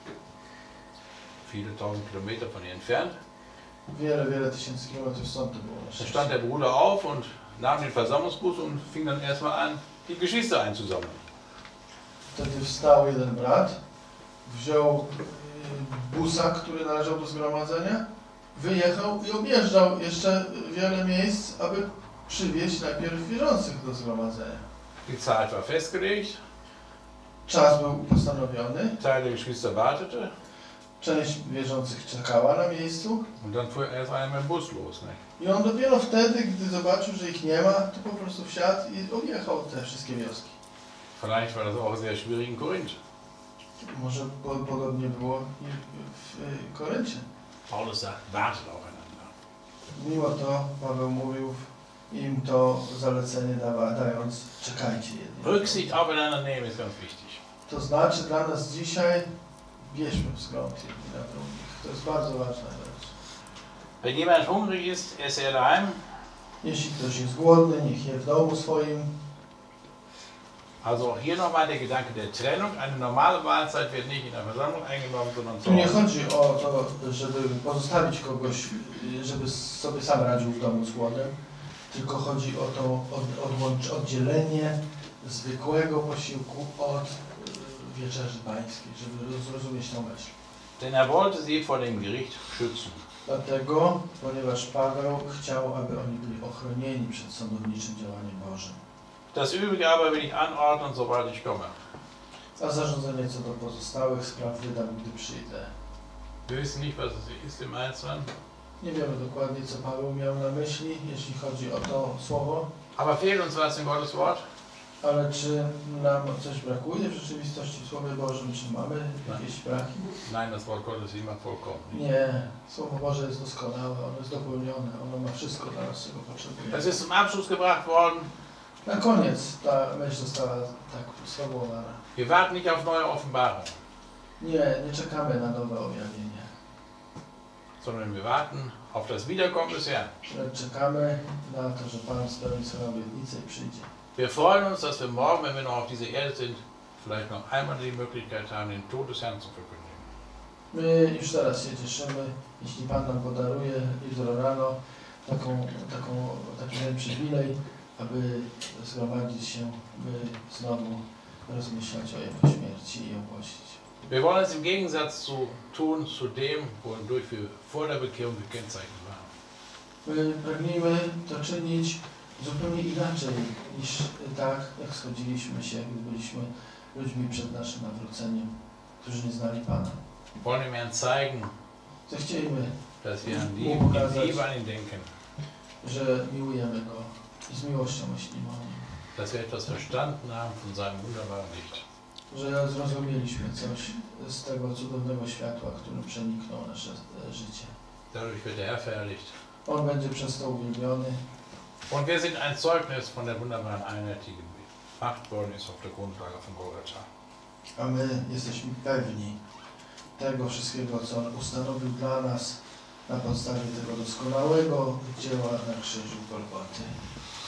Viele tausend Kilometer von hier entfernt. Wiele, wiele tysięcy kilometrów stąd to było. Da stand der Bruder auf und nahm den Versammlungsbus und fing dann erstmal an, die Geschwister einzusammeln. Wtedy wstał jeden brat, wziął y, busa, który należał do zgromadzenia, wyjechał i objeżdżał jeszcze wiele miejsc, aby przywieźć najpierw wierzących do zgromadzenia. Die Zeit war festgelegt, Czas był postanowiony, Teil der Geschwister wartete część wierzących czekała na miejscu und dann fuhr erst einmal im Bus los. Ne? i on dopiero wtedy, gdy zobaczył, że ich nie ma, to po prostu wsiadł i objechał te wszystkie wioski. Vielleicht war das auch sehr schwierig in Korinth. Może po, podobnie było i w, w Koryncie. Paulus sagt, wartet aufeinander. Mimo to Paweł mówił im to zalecenie dawa, dając, czekajcie jedni. Rücksicht aufeinander nehmen ist ganz wichtig. To znaczy dla nas dzisiaj bierzmy wzgląd jedni na drugich. To jest bardzo ważna rzecz. Wenn jemand hungrig ist, esse er daheim. Jeśli ktoś jest głodny, niech je w domu swoim. Also auch hier nochmal der Gedanke der Trennung. Eine normale Mahlzeit wird nicht in der Versammlung eingenommen, sondern zu Tu nie Hause. chodzi o to, żeby pozostawić kogoś, żeby sobie sam radził w domu z głodem, tylko chodzi o to od, odłącz, oddzielenie zwykłego posiłku od wieczerzy pańskiej, żeby zrozumieć tą myśl. Denn er wollte sie vor dem Gericht schützen. Dlatego, ponieważ Paweł chciał, aby oni byli ochronieni przed sądowniczym działaniem Bożym. Das Übrige aber will ich anordnen, sobald ich komme. A zarządzenie co do pozostałych spraw wydam, gdy przyjdę. Wir wissen nicht, was es ist im Einzelnen. Nie wiemy dokładnie, co Paweł miał na myśli, jeśli chodzi o to słowo, Aber fehlt uns was in Gottes Wort? ale czy nam coś brakuje w rzeczywistości w Słowie Bożym? Czy mamy jakieś braki? Nein, das Wort Gottes ist immer vollkommen. Nie. Słowo Boże jest doskonałe, ono jest dopełnione, ono ma wszystko dla nas, czego Das potrzebujemy. ist zum Abschluss gebracht worden. Na koniec ta myśl została tak sformułowana. Wir warten nicht auf neue Offenbarung, Nie, nie czekamy na nowe objawienie, sondern wir warten auf das Wiederkommen des Herrn. lecz czekamy na to, że Pan spełni swoją obietnicę i przyjdzie. Wir freuen uns, dass wir morgen, wenn wir noch auf dieser Erde sind, vielleicht noch einmal die Möglichkeit haben, den Tod des Herrn zu verkündigen. My już teraz się cieszymy, jeśli Pan nam podaruje jutro rano taką, taką, taki ten przywilej, aby zgromadzić się, by znowu rozmyślać o Jego śmierci i ogłosić. Wir wollen es im Gegensatz zu tun zu dem, wodurch wir vor der Bekehrung gekennzeichnet waren. My pragnijmy to czynić zupełnie inaczej niż tak, jak schodziliśmy się, gdy byliśmy ludźmi przed naszym nawróceniem, którzy nie znali Pana. Wir wollen ihm Herrn zeigen, Zechciejmy, dass wir an Liebe, in Liebe an ihn denken, że miłujemy Go i z miłością myślimy o Nim. dass wir etwas verstanden haben von seinem wunderbaren Licht. Że zrozumieliśmy coś z tego cudownego światła, którym przeniknął nasze e, życie. Dadurch wird der Herr verherrlicht. On będzie przez to uwielbiony. Und wir sind ein Zeugnis von der wunderbaren Einheit, die gemacht worden ist auf der Grundlage von Golgatha. A my jesteśmy pewni tego wszystkiego, co On ustanowił dla nas na podstawie tego doskonałego dzieła na krzyżu Golgoty.